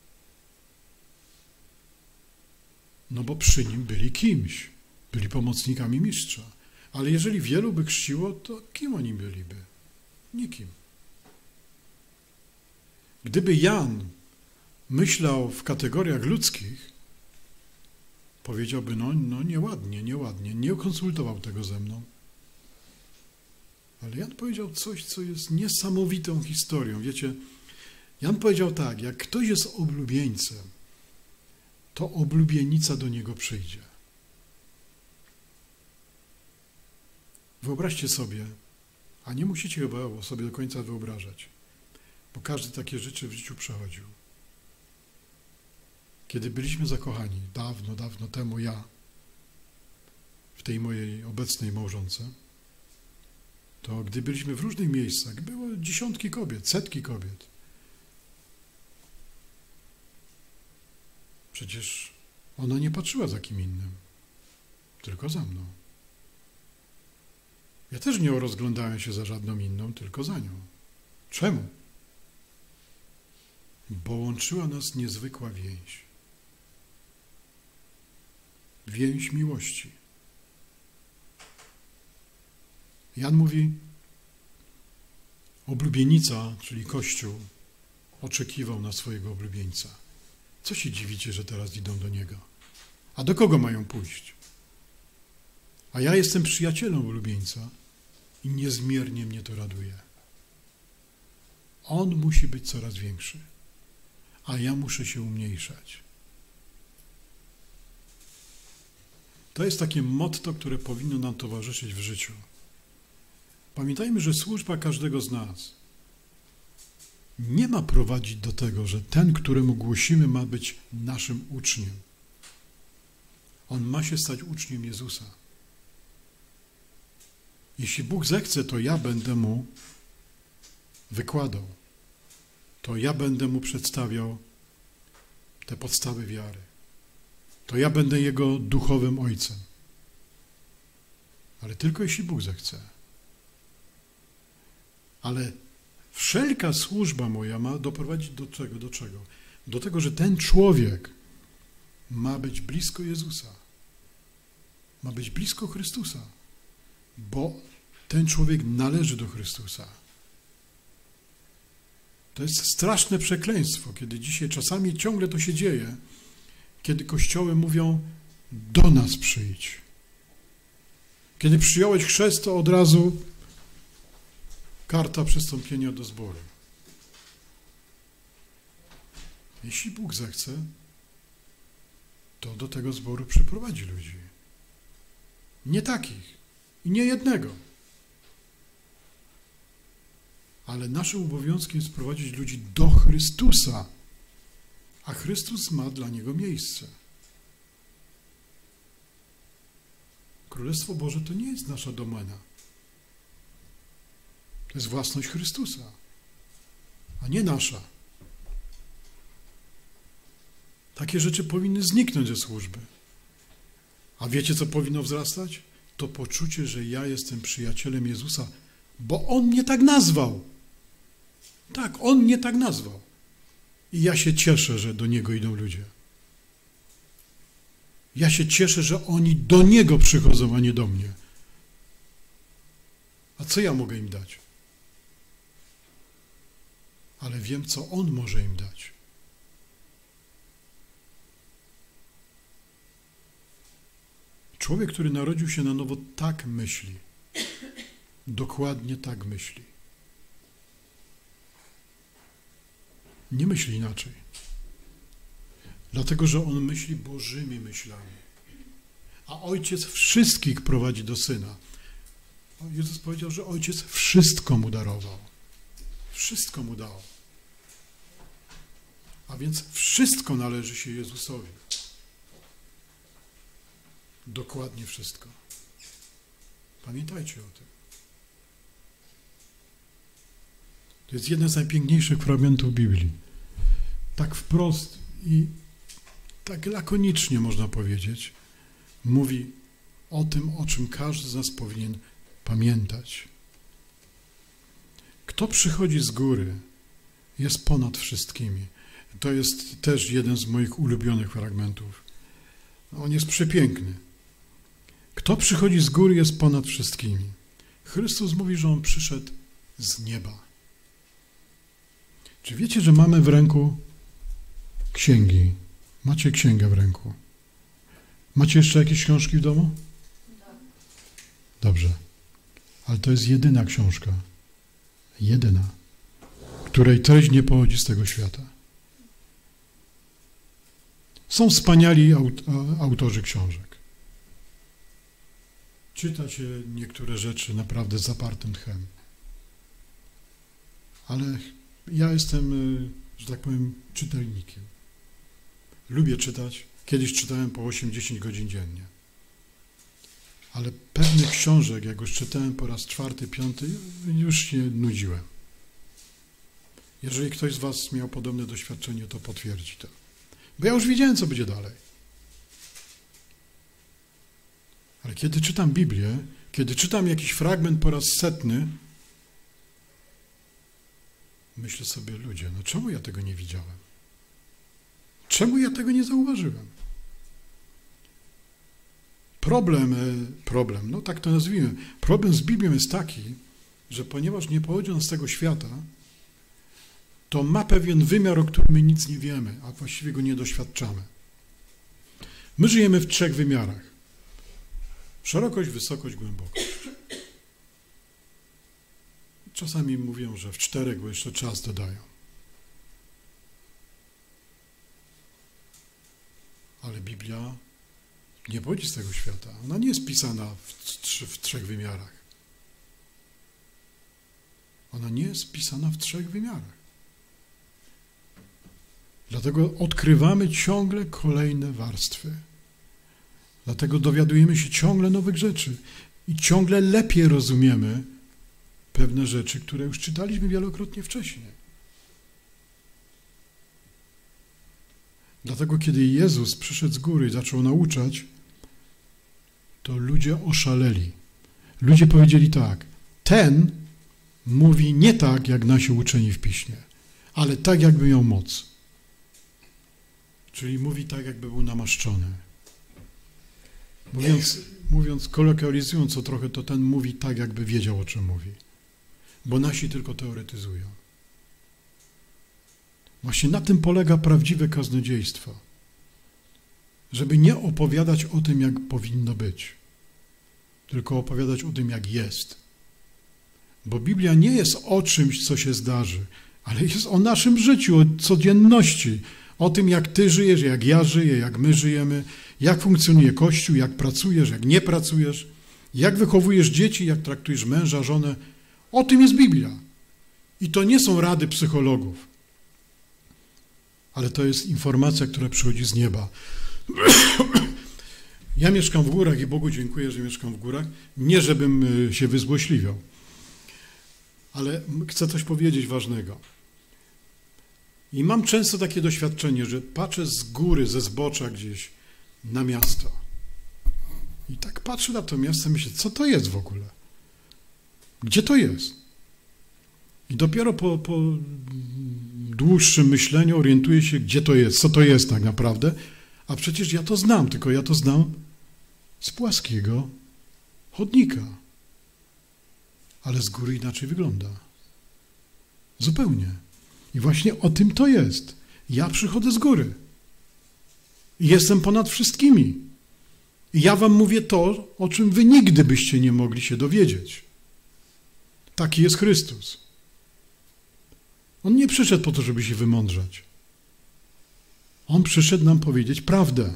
No bo przy nim byli kimś. Byli pomocnikami mistrza. Ale jeżeli wielu by chrzciło, to kim oni byliby? Nikim. Gdyby Jan myślał w kategoriach ludzkich, powiedziałby: no, no nieładnie, nieładnie, nie konsultował tego ze mną. Ale Jan powiedział coś, co jest niesamowitą historią. Wiecie, Jan powiedział tak: jak ktoś jest oblubieńcem, to oblubienica do niego przyjdzie. Wyobraźcie sobie, a nie musicie chyba sobie do końca wyobrażać, bo każdy takie rzeczy w życiu przechodził. Kiedy byliśmy zakochani, dawno, dawno temu ja, w tej mojej obecnej małżonce, to gdy byliśmy w różnych miejscach, było dziesiątki kobiet, setki kobiet. Przecież ona nie patrzyła za kim innym, tylko za mną. Ja też nie rozglądałem się za żadną inną, tylko za nią. Czemu? Bo łączyła nas niezwykła więź. Więź miłości. Jan mówi: oblubienica, czyli Kościół, oczekiwał na swojego oblubieńca. Co się dziwicie, że teraz idą do niego? A do kogo mają pójść? A ja jestem przyjacielem ulubieńca i niezmiernie mnie to raduje. On musi być coraz większy, a ja muszę się umniejszać. To jest takie motto, które powinno nam towarzyszyć w życiu. Pamiętajmy, że służba każdego z nas nie ma prowadzić do tego, że ten, któremu głosimy, ma być naszym uczniem. On ma się stać uczniem Jezusa. Jeśli Bóg zechce, to ja będę mu wykładał. To ja będę mu przedstawiał te podstawy wiary. To ja będę jego duchowym ojcem. Ale tylko jeśli Bóg zechce. Ale wszelka służba moja ma doprowadzić do czego? Do czego? Do tego, że ten człowiek ma być blisko Jezusa. Ma być blisko Chrystusa. Bo ten człowiek należy do Chrystusa. To jest straszne przekleństwo, kiedy dzisiaj czasami ciągle to się dzieje, kiedy kościoły mówią: do nas przyjdź. Kiedy przyjąłeś chrzest, to od razu karta przystąpienia do zboru. Jeśli Bóg zechce, to do tego zboru przyprowadzi ludzi. Nie takich i nie jednego. Ale naszym obowiązkiem jest prowadzić ludzi do Chrystusa, a Chrystus ma dla niego miejsce. Królestwo Boże to nie jest nasza domena. To jest własność Chrystusa, a nie nasza. Takie rzeczy powinny zniknąć ze służby. A wiecie, co powinno wzrastać? To poczucie, że ja jestem przyjacielem Jezusa, bo On mnie tak nazwał. Tak, On mnie tak nazwał. I ja się cieszę, że do Niego idą ludzie. Ja się cieszę, że oni do Niego przychodzą, a nie do mnie. A co ja mogę im dać? Ale wiem, co On może im dać. Człowiek, który narodził się na nowo, tak myśli. Dokładnie tak myśli. Nie myśli inaczej. Dlatego, że on myśli Bożymi myślami. A Ojciec wszystkich prowadzi do Syna. Jezus powiedział, że Ojciec wszystko mu darował. Wszystko mu dał. A więc wszystko należy się Jezusowi. Dokładnie wszystko. Pamiętajcie o tym. To jest jeden z najpiękniejszych fragmentów Biblii. Tak wprost i tak lakonicznie można powiedzieć, mówi o tym, o czym każdy z nas powinien pamiętać. Kto przychodzi z góry, jest ponad wszystkimi. To jest też jeden z moich ulubionych fragmentów. On jest przepiękny. Kto przychodzi z góry, jest ponad wszystkimi. Chrystus mówi, że On przyszedł z nieba. Czy wiecie, że mamy w ręku księgi? Macie księgę w ręku. Macie jeszcze jakieś książki w domu? Dobrze. Ale to jest jedyna książka. Jedyna. Której treść nie pochodzi z tego świata. Są wspaniali aut autorzy książek. Czyta się niektóre rzeczy naprawdę z zapartym tchem. Ale ja jestem, że tak powiem, czytelnikiem. Lubię czytać. Kiedyś czytałem po osiem dziesięć godzin dziennie. Ale pewnych książek, jak już czytałem po raz czwarty, piąty, już się nudziłem. Jeżeli ktoś z was miał podobne doświadczenie, to potwierdzi to. Bo ja już wiedziałem, co będzie dalej. Ale kiedy czytam Biblię, kiedy czytam jakiś fragment po raz setny, myślę sobie, ludzie, no czemu ja tego nie widziałem? Czemu ja tego nie zauważyłem? Problem, problem, no tak to nazwijmy, problem z Biblią jest taki, że ponieważ nie pochodzi on z tego świata, to ma pewien wymiar, o którym my nic nie wiemy, a właściwie go nie doświadczamy. My żyjemy w trzech wymiarach. Szerokość, wysokość, głębokość. Czasami mówią, że w czterech, bo jeszcze czas dodają. Ale Biblia nie pochodzi z tego świata. Ona nie jest pisana w, trzy, w trzech wymiarach. Ona nie jest pisana w trzech wymiarach. Dlatego odkrywamy ciągle kolejne warstwy. Dlatego dowiadujemy się ciągle nowych rzeczy i ciągle lepiej rozumiemy pewne rzeczy, które już czytaliśmy wielokrotnie wcześniej. Dlatego, kiedy Jezus przyszedł z góry i zaczął nauczać, to ludzie oszaleli. Ludzie powiedzieli tak, ten mówi nie tak, jak nasi uczeni w Piśmie, ale tak, jakby miał moc. Czyli mówi tak, jakby był namaszczony. Mówiąc, mówiąc kolokwializując to trochę, to ten mówi tak, jakby wiedział, o czym mówi. Bo nasi tylko teoretyzują. Właśnie na tym polega prawdziwe tylko opowiadać o tym, jak jest. Bo Biblia nie jest o czymś, co się zdarzy, ale jest o naszym życiu, o codzienności, o tym, jak ty żyjesz, jak ja żyję, jak my żyjemy, jak funkcjonuje Kościół, jak pracujesz, jak nie pracujesz, jak wychowujesz dzieci, jak traktujesz męża, żonę. O tym jest Biblia. I to nie są rady psychologów, ale to jest informacja, która przychodzi z nieba. Ja mieszkam w górach i Bogu dziękuję, że mieszkam w górach. Nie, żebym się wyzłośliwiał, ale chcę coś powiedzieć ważnego. I mam często takie doświadczenie, że patrzę z góry, ze zbocza gdzieś na miasto. I tak patrzę na to miasto i myślę, co to jest w ogóle? Gdzie to jest? I dopiero po, po dłuższym myśleniu orientuję się, gdzie to jest, co to jest tak naprawdę. A przecież ja to znam, tylko ja to znam z płaskiego chodnika. Ale z góry inaczej wygląda. Zupełnie. I właśnie o tym to jest. Ja przychodzę z góry. I jestem ponad wszystkimi. I ja wam mówię to, o czym wy nigdy byście nie mogli się dowiedzieć. Taki jest Chrystus. On nie przyszedł po to, żeby się wymądrzać. On przyszedł nam powiedzieć prawdę.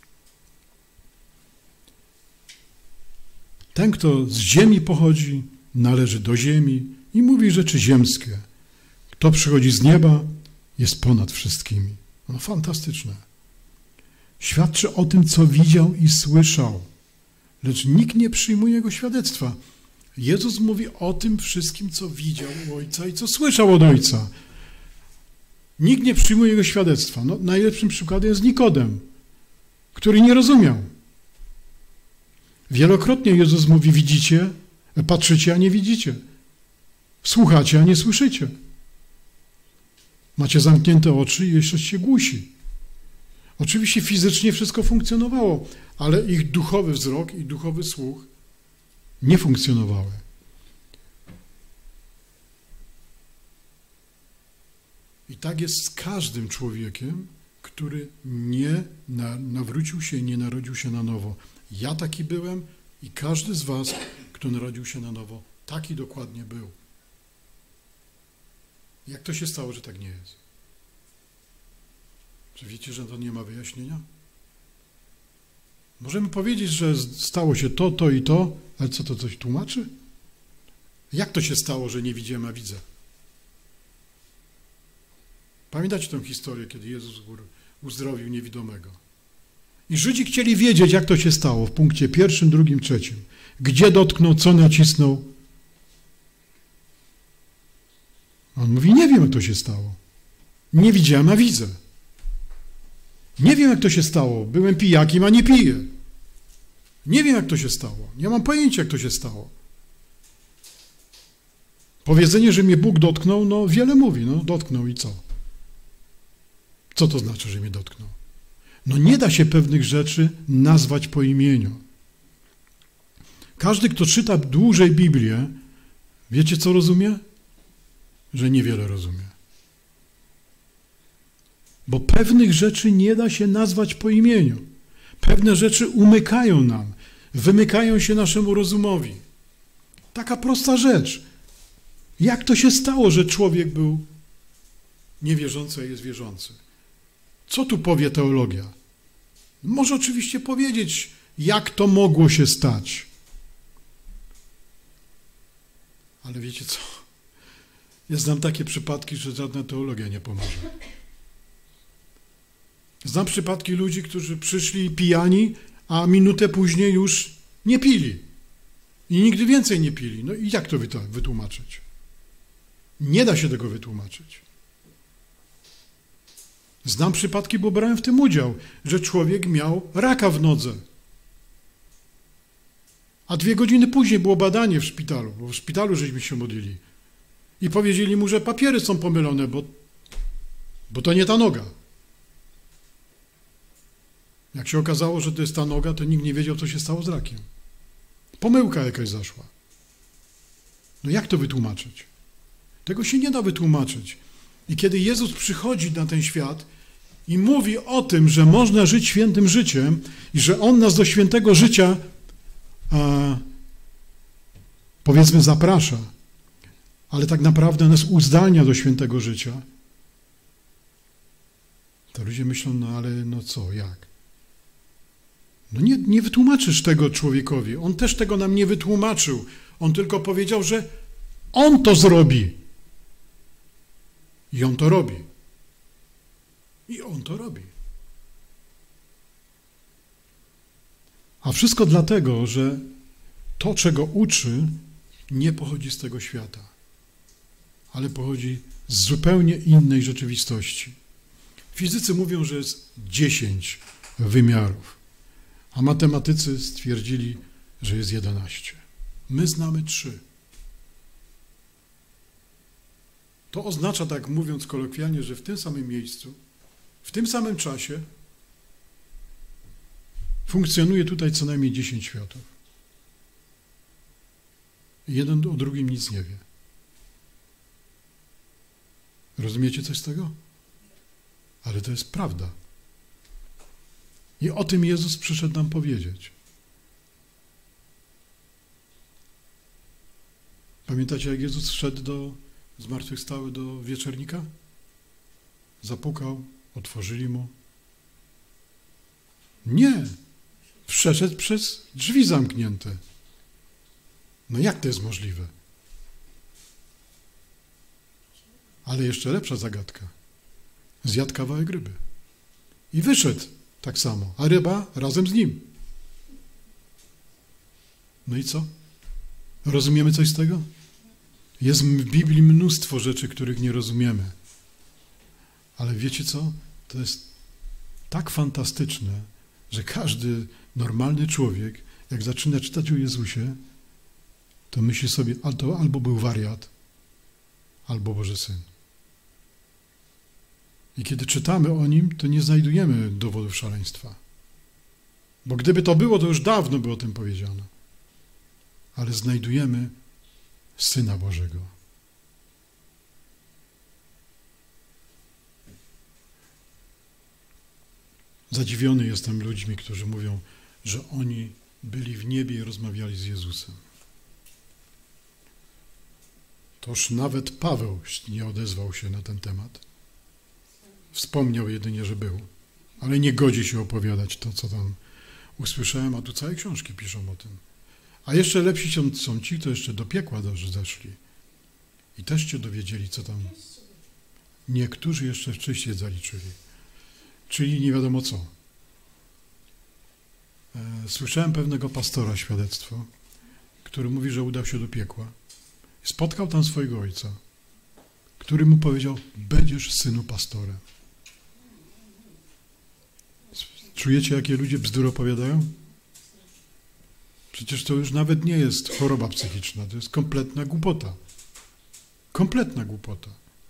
Ten, kto z ziemi pochodzi, należy do ziemi i mówi rzeczy ziemskie. Kto przychodzi z nieba, jest ponad wszystkimi. No fantastyczne. Świadczy o tym, co widział i słyszał, lecz nikt nie przyjmuje jego świadectwa. Jezus mówi o tym wszystkim, co widział u Ojca i co słyszał od Ojca. Nikt nie przyjmuje jego świadectwa. No, najlepszym przykładem jest Nikodem, który nie rozumiał. Wielokrotnie Jezus mówi, widzicie, patrzycie, a nie widzicie. Słuchacie, a nie słyszycie. Macie zamknięte oczy i jesteście głusi. Oczywiście fizycznie wszystko funkcjonowało, ale ich duchowy wzrok i duchowy słuch nie funkcjonowały. I tak jest z każdym człowiekiem, który nie nawrócił się i nie narodził się na nowo. Ja taki byłem i każdy z was, kto narodził się na nowo, taki dokładnie był. Jak to się stało, że tak nie jest? Czy wiecie, że to nie ma wyjaśnienia? Możemy powiedzieć, że stało się to, to i to, ale co to coś tłumaczy? Jak to się stało, że nie widziałem, a widzę? Pamiętacie tę historię, kiedy Jezus uzdrowił niewidomego? I Żydzi chcieli wiedzieć, jak to się stało w punkcie pierwszym, drugim, trzecim. Gdzie dotknął, co nacisnął? On mówi, nie wiem, jak to się stało. Nie widziałem, a widzę. Nie wiem, jak to się stało. Byłem pijakiem, a nie piję. Nie wiem, jak to się stało. Nie mam pojęcia, jak to się stało. Powiedzenie, że mnie Bóg dotknął, no wiele mówi. No dotknął i co? Co to znaczy, że mnie dotknął? No nie da się pewnych rzeczy nazwać po imieniu. Każdy, kto czyta dłużej Biblię, wiecie, co rozumie? Że niewiele rozumie. Bo pewnych rzeczy nie da się nazwać po imieniu. Pewne rzeczy umykają nam, wymykają się naszemu rozumowi. Taka prosta rzecz. Jak to się stało, że człowiek był niewierzący, a jest wierzący? Co tu powie teologia? Może oczywiście powiedzieć, jak to mogło się stać. Ale wiecie co? Ja znam takie przypadki, że żadna teologia nie pomoże. Znam przypadki ludzi, którzy przyszli pijani, a minutę później już nie pili. I nigdy więcej nie pili. No i jak to wytłumaczyć? Nie da się tego wytłumaczyć. Znam przypadki, bo brałem w tym udział, że człowiek miał raka w nodze. A dwie godziny później było badanie w szpitalu, bo w szpitalu żeśmy się modlili. I powiedzieli mu, że papiery są pomylone, bo, bo to nie ta noga. Jak się okazało, że to jest ta noga, to nikt nie wiedział, co się stało z rakiem. Pomyłka jakaś zaszła. No jak to wytłumaczyć? Tego się nie da wytłumaczyć. I kiedy Jezus przychodzi na ten świat i mówi o tym, że można żyć świętym życiem i że On nas do świętego życia a, powiedzmy zaprasza, ale tak naprawdę nas uzdalnia do świętego życia, to ludzie myślą, no ale no co, jak? No nie, nie wytłumaczysz tego człowiekowi. On też tego nam nie wytłumaczył. On tylko powiedział, że on to zrobi. I on to robi. I on to robi. A wszystko dlatego, że to, czego uczy, nie pochodzi z tego świata, ale pochodzi z zupełnie innej rzeczywistości. Fizycy mówią, że jest dziesięć wymiarów, a matematycy stwierdzili, że jest jedenaście. My znamy trzy. To oznacza, tak mówiąc kolokwialnie, że w tym samym miejscu, w tym samym czasie funkcjonuje tutaj co najmniej dziesięć światów. Jeden o drugim nic nie wie. Rozumiecie coś z tego? Ale to jest prawda. I o tym Jezus przyszedł nam powiedzieć. Pamiętacie, jak Jezus wszedł do, zmartwychwstały do wieczernika? Zapukał, otworzyli mu. Nie! Przeszedł przez drzwi zamknięte. No jak to jest możliwe? Ale jeszcze lepsza zagadka. Zjadł kawałek ryby. I wyszedł tak samo, a ryba razem z nim. No i co? Rozumiemy coś z tego? Jest w Biblii mnóstwo rzeczy, których nie rozumiemy. Ale wiecie co? To jest tak fantastyczne, że każdy normalny człowiek, jak zaczyna czytać o Jezusie, to myśli sobie, albo, albo był wariat, albo Boży Syn. I kiedy czytamy o Nim, to nie znajdujemy dowodów szaleństwa. Bo gdyby to było, to już dawno by o tym powiedziano. Ale znajdujemy Syna Bożego. Zadziwiony jestem ludźmi, którzy mówią, że oni byli w niebie i rozmawiali z Jezusem. Toż nawet Paweł nie odezwał się na ten temat. Wspomniał jedynie, że był, ale nie godzi się opowiadać to, co tam usłyszałem, a tu całe książki piszą o tym. A jeszcze lepsi są, są ci, kto jeszcze do piekła zeszli i też się dowiedzieli, co tam. Niektórzy jeszcze w czyście zaliczyli, czyli nie wiadomo co. Słyszałem pewnego pastora świadectwo, który mówi, że udał się do piekła. Spotkał tam swojego ojca, który mu powiedział, będziesz synu pastorem. Czujecie, jakie ludzie bzdury opowiadają? Przecież to już nawet nie jest choroba psychiczna, to jest kompletna głupota. Kompletna głupota.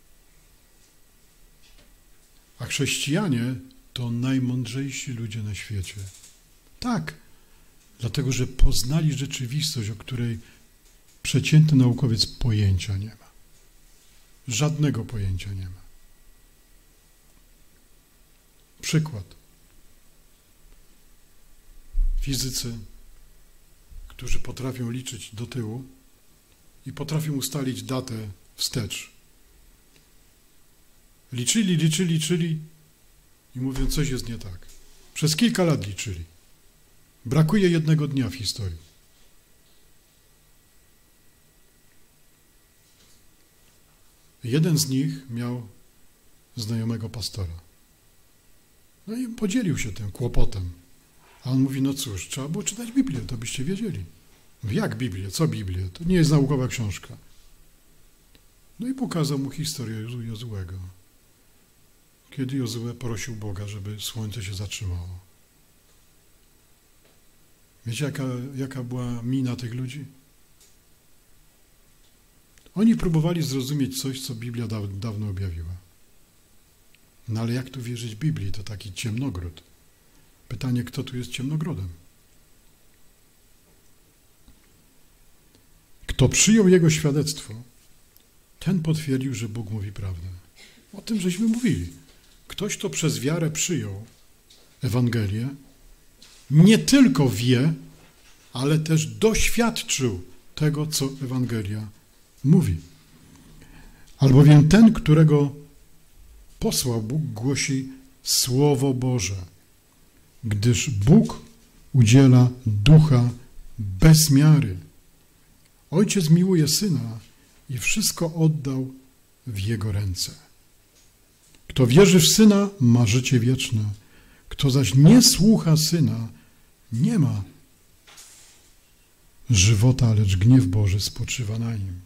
A chrześcijanie to najmądrzejsi ludzie na świecie. Tak, dlatego że poznali rzeczywistość, o której przeciętny naukowiec pojęcia nie ma. Żadnego pojęcia nie ma. Przykład. Fizycy, którzy potrafią liczyć do tyłu i potrafią ustalić datę wstecz. Liczyli, liczyli, liczyli i mówią, coś jest nie tak. Przez kilka lat liczyli. Brakuje jednego dnia w historii. Jeden z nich miał znajomego pastora. No i podzielił się tym kłopotem. A on mówi, no cóż, trzeba było czytać Biblię, to byście wiedzieli. Mówi, jak Biblię? Co Biblię? To nie jest naukowa książka. No i pokazał mu historię Jozułego. Kiedy Jozue prosił Boga, żeby słońce się zatrzymało. Wiecie, jaka, jaka była mina tych ludzi? Oni próbowali zrozumieć coś, co Biblia da, dawno objawiła. No ale jak tu wierzyć Biblii? To taki ciemnogród. Pytanie, kto tu jest ciemnogrodem? Kto przyjął jego świadectwo, ten potwierdził, że Bóg mówi prawdę. O tym żeśmy mówili. Ktoś, kto przez wiarę przyjął Ewangelię, nie tylko wie, ale też doświadczył tego, co Ewangelia mówi. Albowiem ten, którego posłał Bóg, głosi Słowo Boże, gdyż Bóg udziela ducha bez miary. Ojciec miłuje Syna i wszystko oddał w Jego ręce. Kto wierzy w Syna, ma życie wieczne. Kto zaś nie słucha Syna, nie ma żywota, lecz gniew Boży spoczywa na nim.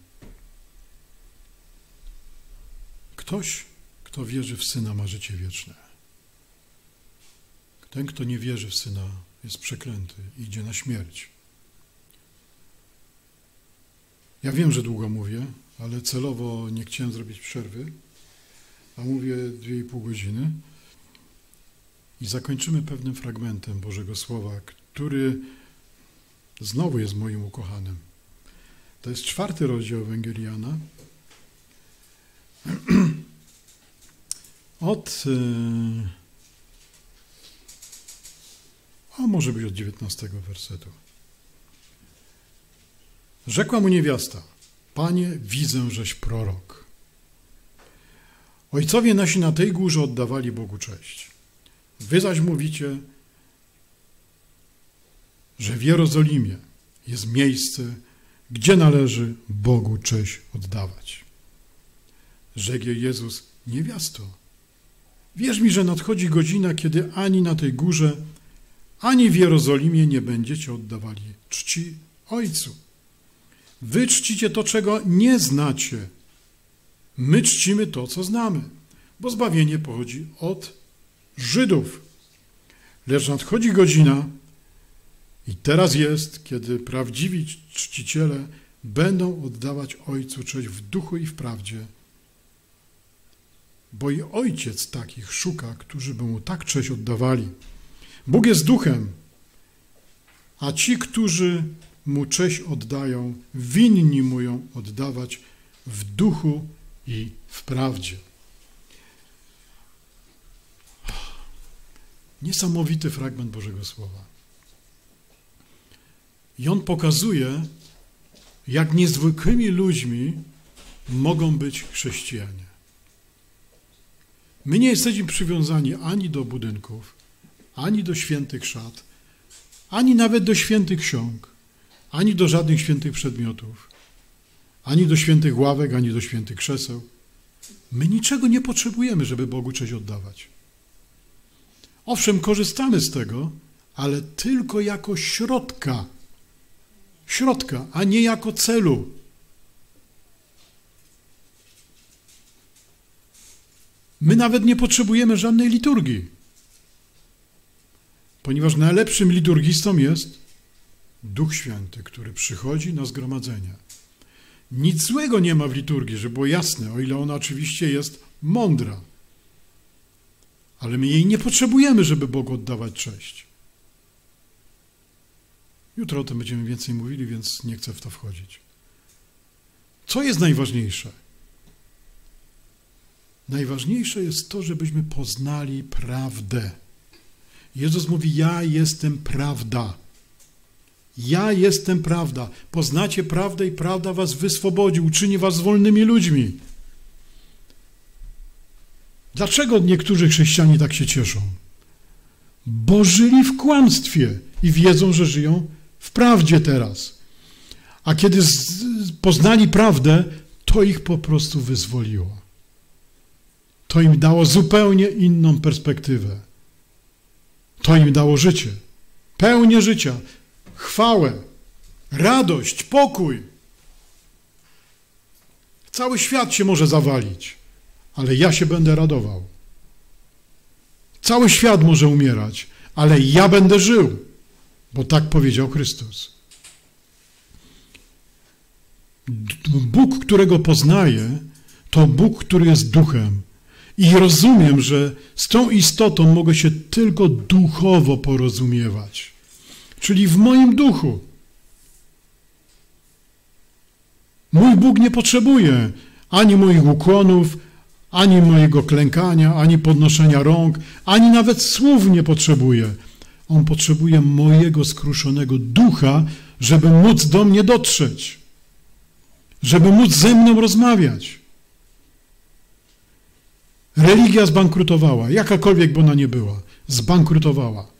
Ktoś, kto wierzy w Syna, ma życie wieczne. Ten, kto nie wierzy w Syna, jest przeklęty i idzie na śmierć. Ja wiem, że długo mówię, ale celowo nie chciałem zrobić przerwy, a mówię dwie i pół godziny i zakończymy pewnym fragmentem Bożego Słowa, który znowu jest moim ukochanym. To jest czwarty rozdział Ewangelii Jana. Od, a może być od dziewiętnastego wersetu. Rzekła mu niewiasta: Panie, widzę, żeś prorok. Ojcowie nasi na tej górze oddawali Bogu cześć. Wy zaś mówicie, że w Jerozolimie jest miejsce, gdzie należy Bogu cześć oddawać. Rzekł jej Jezus: niewiasto, wierz mi, że nadchodzi godzina, kiedy ani na tej górze, ani w Jerozolimie nie będziecie oddawali czci Ojcu. Wy czcicie to, czego nie znacie. My czcimy to, co znamy, bo zbawienie pochodzi od Żydów. Lecz nadchodzi godzina i teraz jest, kiedy prawdziwi czciciele będą oddawać Ojcu cześć w duchu i w prawdzie, bo i Ojciec takich szuka, którzy by Mu tak cześć oddawali. Bóg jest duchem, a ci, którzy Mu cześć oddają, winni Mu ją oddawać w duchu i w prawdzie. Niesamowity fragment Bożego Słowa. I on pokazuje, jak niezwykłymi ludźmi mogą być chrześcijanie. My nie jesteśmy przywiązani ani do budynków, ani do świętych szat, ani nawet do świętych ksiąg, ani do żadnych świętych przedmiotów, ani do świętych ławek, ani do świętych krzeseł. My niczego nie potrzebujemy, żeby Bogu cześć oddawać. Owszem, korzystamy z tego, ale tylko jako środka, środka, a nie jako celu. My nawet nie potrzebujemy żadnej liturgii, ponieważ najlepszym liturgistą jest Duch Święty, który przychodzi na zgromadzenie. Nic złego nie ma w liturgii, żeby było jasne, o ile ona oczywiście jest mądra. Ale my jej nie potrzebujemy, żeby Bogu oddawać cześć. Jutro o tym będziemy więcej mówili, więc nie chcę w to wchodzić. Co jest najważniejsze? Najważniejsze jest to, żebyśmy poznali prawdę. Jezus mówi: ja jestem prawda. Ja jestem prawda. Poznacie prawdę i prawda was wyswobodzi, uczyni was wolnymi ludźmi. Dlaczego niektórzy chrześcijanie tak się cieszą? Bo żyli w kłamstwie i wiedzą, że żyją w prawdzie teraz. A kiedy poznali prawdę, to ich po prostu wyzwoliło. To im dało zupełnie inną perspektywę. To im dało życie, pełnię życia, chwałę, radość, pokój. Cały świat się może zawalić, ale ja się będę radował. Cały świat może umierać, ale ja będę żył, bo tak powiedział Chrystus. Bóg, którego poznaję, to Bóg, który jest duchem. I rozumiem, że z tą istotą mogę się tylko duchowo porozumiewać, czyli w moim duchu. Mój Bóg nie potrzebuje ani moich ukłonów, ani mojego klękania, ani podnoszenia rąk, ani nawet słów nie potrzebuje. On potrzebuje mojego skruszonego ducha, żeby móc do mnie dotrzeć. żeby móc ze mną rozmawiać. Religia zbankrutowała, jakakolwiek by ona nie była, zbankrutowała.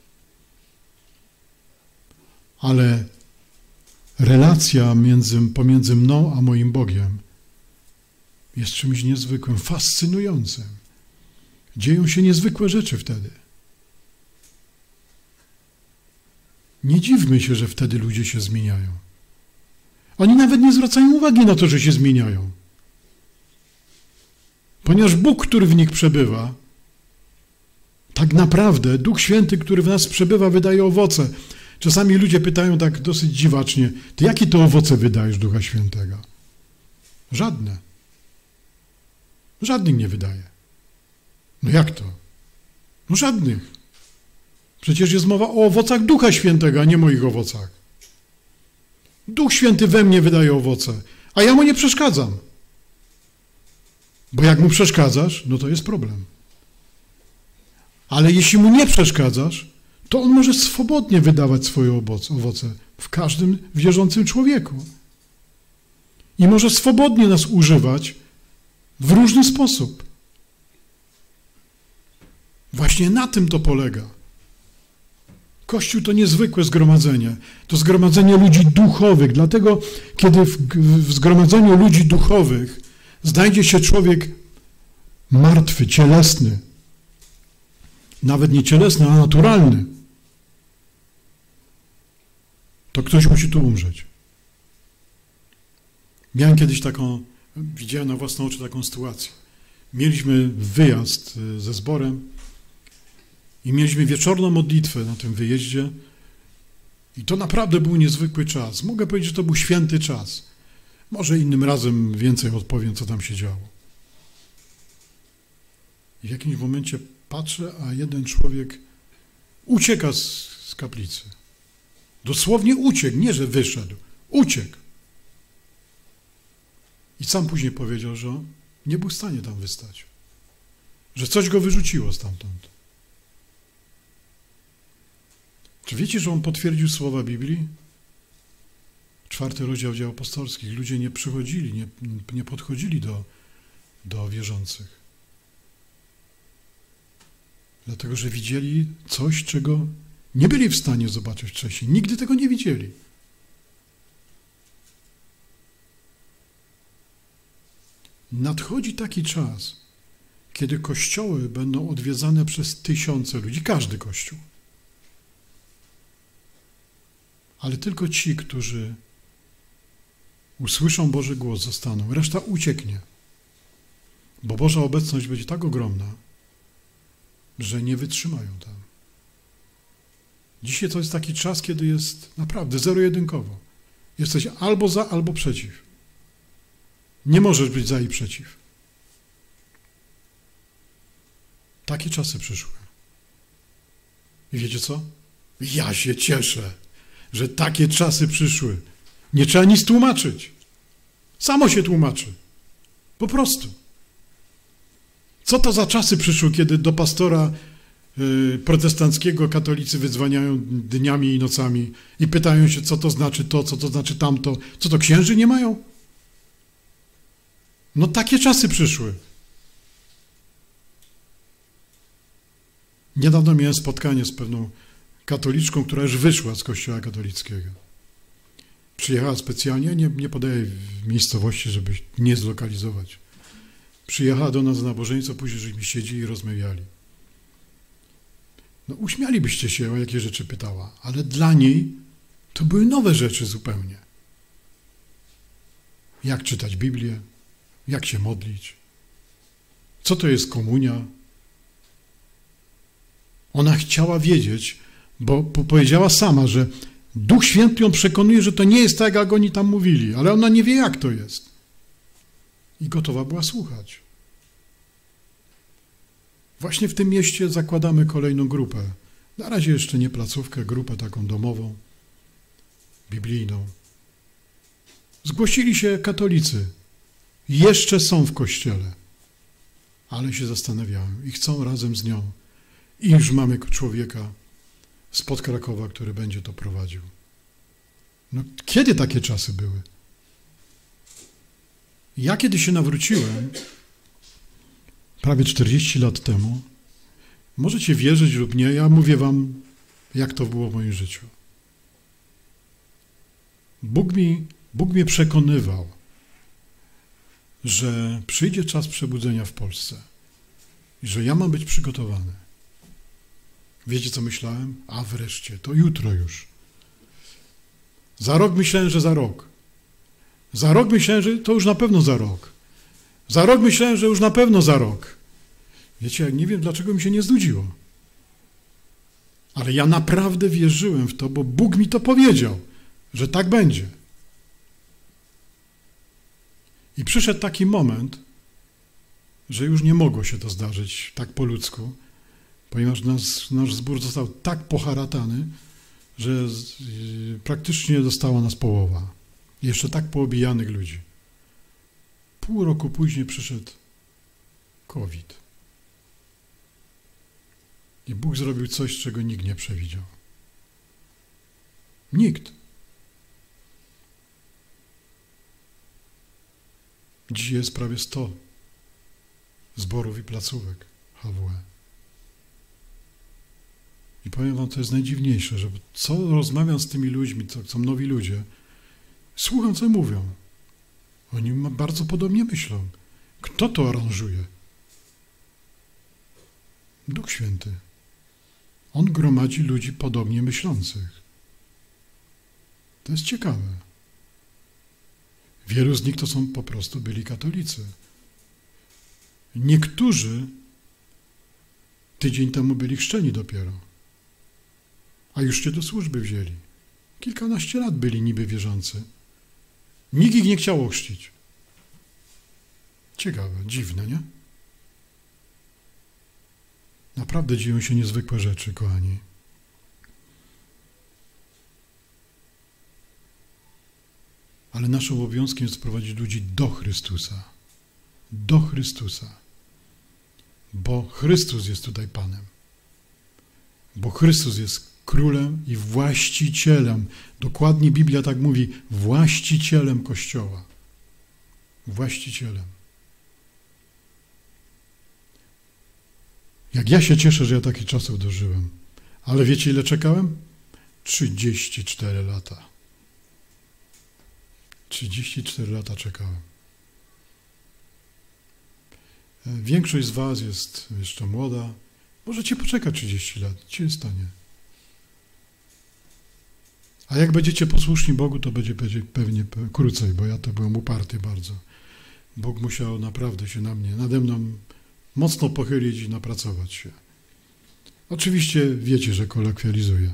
Ale relacja między, pomiędzy mną a moim Bogiem jest czymś niezwykłym, fascynującym. Dzieją się niezwykłe rzeczy wtedy. Nie dziwmy się, że wtedy ludzie się zmieniają. Oni nawet nie zwracają uwagi na to, że się zmieniają. Ponieważ Bóg, który w nich przebywa, tak naprawdę Duch Święty, który w nas przebywa, wydaje owoce. Czasami ludzie pytają tak dosyć dziwacznie, ty jakie to owoce wydajesz Ducha Świętego? Żadne. Żadnych nie wydaje. No jak to? No żadnych. Przecież jest mowa o owocach Ducha Świętego, a nie moich owocach. Duch Święty we mnie wydaje owoce, a ja mu nie przeszkadzam. Bo jak mu przeszkadzasz, no to jest problem. Ale jeśli mu nie przeszkadzasz, to on może swobodnie wydawać swoje owoce w każdym wierzącym człowieku. I może swobodnie nas używać w różny sposób. Właśnie na tym to polega. Kościół to niezwykłe zgromadzenie. To zgromadzenie ludzi duchowych. Dlatego, kiedy w, w zgromadzeniu ludzi duchowych znajdzie się człowiek martwy, cielesny, nawet nie cielesny, a naturalny, to ktoś musi tu umrzeć. Miałem kiedyś taką, widziałem na własne oczy taką sytuację. Mieliśmy wyjazd ze zborem i mieliśmy wieczorną modlitwę na tym wyjeździe i to naprawdę był niezwykły czas. Mogę powiedzieć, że to był święty czas. Może innym razem więcej odpowiem, co tam się działo. I w jakimś momencie patrzę, a jeden człowiek ucieka z, z kaplicy. Dosłownie uciekł, nie że wyszedł, uciekł. I sam później powiedział, że nie był w stanie tam wystać. Że coś go wyrzuciło stamtąd. Czy wiecie, że on potwierdził słowa Biblii? Czwarty rozdział Dzieł Apostolskich. Ludzie nie przychodzili, nie, nie podchodzili do, do wierzących. Dlatego, że widzieli coś, czego nie byli w stanie zobaczyć wcześniej. Nigdy tego nie widzieli. Nadchodzi taki czas, kiedy kościoły będą odwiedzane przez tysiące ludzi, każdy kościół. Ale tylko ci, którzy usłyszą Boży głos, zostaną. Reszta ucieknie. Bo Boża obecność będzie tak ogromna, że nie wytrzymają tam. Dzisiaj to jest taki czas, kiedy jest naprawdę zero-jedynkowo. Jesteś albo za, albo przeciw. Nie możesz być za i przeciw. Takie czasy przyszły. I wiecie co? Ja się cieszę, że takie czasy przyszły. Nie trzeba nic tłumaczyć. Samo się tłumaczy. Po prostu. Co to za czasy przyszły, kiedy do pastora y, protestanckiego katolicy wydzwaniają dniami i nocami i pytają się, co to znaczy to, co to znaczy tamto. Co to, księży nie mają? No takie czasy przyszły. Niedawno miałem spotkanie z pewną katoliczką, która już wyszła z kościoła katolickiego. Przyjechała specjalnie, nie, nie podaję miejscowości, żeby nie zlokalizować. Przyjechała do nas na nabożeństwo, później żeśmy siedzieli i rozmawiali. No uśmialibyście się, o jakie rzeczy pytała, ale dla niej to były nowe rzeczy zupełnie. Jak czytać Biblię, jak się modlić, co to jest komunia. Ona chciała wiedzieć, bo powiedziała sama, że Duch Święty ją przekonuje, że to nie jest tak, jak oni tam mówili, ale ona nie wie, jak to jest. I gotowa była słuchać. Właśnie w tym mieście zakładamy kolejną grupę. Na razie jeszcze nie placówkę, grupę taką domową, biblijną. Zgłosili się katolicy. Jeszcze są w kościele, ale się zastanawiają i chcą razem z nią. I już mamy człowieka spod Krakowa, który będzie to prowadził. No, kiedy takie czasy były? Ja kiedy się nawróciłem, prawie czterdzieści lat temu, możecie wierzyć lub nie, ja mówię wam, jak to było w moim życiu. Bóg mi, Bóg mnie przekonywał, że przyjdzie czas przebudzenia w Polsce i że ja mam być przygotowany. Wiecie, co myślałem? A wreszcie, to jutro już. Za rok myślałem, że za rok. Za rok myślałem, że to już na pewno za rok. Za rok myślałem, że już na pewno za rok. Wiecie, jak nie wiem, dlaczego mi się nie znudziło. Ale ja naprawdę wierzyłem w to, bo Bóg mi to powiedział, że tak będzie. I przyszedł taki moment, że już nie mogło się to zdarzyć tak po ludzku, ponieważ nas, nasz zbór został tak poharatany, że z, yy, praktycznie została nas połowa. Jeszcze tak poobijanych ludzi. Pół roku później przyszedł COVID. I Bóg zrobił coś, czego nikt nie przewidział. Nikt. Dziś jest prawie sto zborów i placówek H W E. I powiem wam, to jest najdziwniejsze, że co rozmawiam z tymi ludźmi, co są nowi ludzie, słucham, co mówią. Oni bardzo podobnie myślą. Kto to aranżuje? Duch Święty. On gromadzi ludzi podobnie myślących. To jest ciekawe. Wielu z nich to są po prostu byli katolicy. Niektórzy tydzień temu byli chrzczeni dopiero, a już się do służby wzięli. Kilkanaście lat byli niby wierzący. Nikt ich nie chciał ochrzcić. Ciekawe, dziwne, nie? Naprawdę dzieją się niezwykłe rzeczy, kochani. Ale naszym obowiązkiem jest prowadzić ludzi do Chrystusa. Do Chrystusa. Bo Chrystus jest tutaj Panem. Bo Chrystus jest królem i właścicielem. Dokładnie Biblia tak mówi, właścicielem Kościoła. Właścicielem. Jak ja się cieszę, że ja takich czasów dożyłem. Ale wiecie, ile czekałem? trzydzieści cztery lata. trzydzieści cztery lata czekałem. Większość z was jest jeszcze młoda. Możecie poczekać trzydzieści lat. Co się stanie? A jak będziecie posłuszni Bogu, to będzie pewnie krócej, bo ja to byłem uparty bardzo. Bóg musiał naprawdę się na mnie, nade mną mocno pochylić i napracować się. Oczywiście wiecie, że kolokwializuję.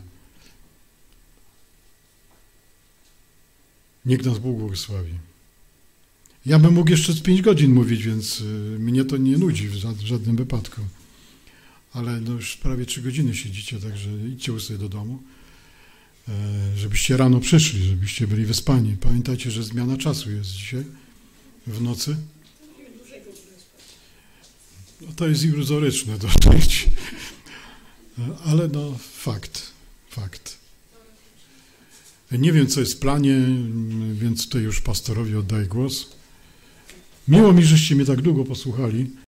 Niech nas Bóg błogosławi. Ja bym mógł jeszcze z pięć godzin mówić, więc mnie to nie nudzi w żadnym wypadku. Ale no już prawie trzy godziny siedzicie, także idźcie już sobie do domu, żebyście rano przyszli, żebyście byli wyspani. Pamiętajcie, że zmiana czasu jest dzisiaj, w nocy. No to jest iluzoryczne dosyć, ale no fakt, fakt. Nie wiem, co jest w planie, więc tutaj już pastorowi oddaję głos. Miło mi, żeście mnie tak długo posłuchali.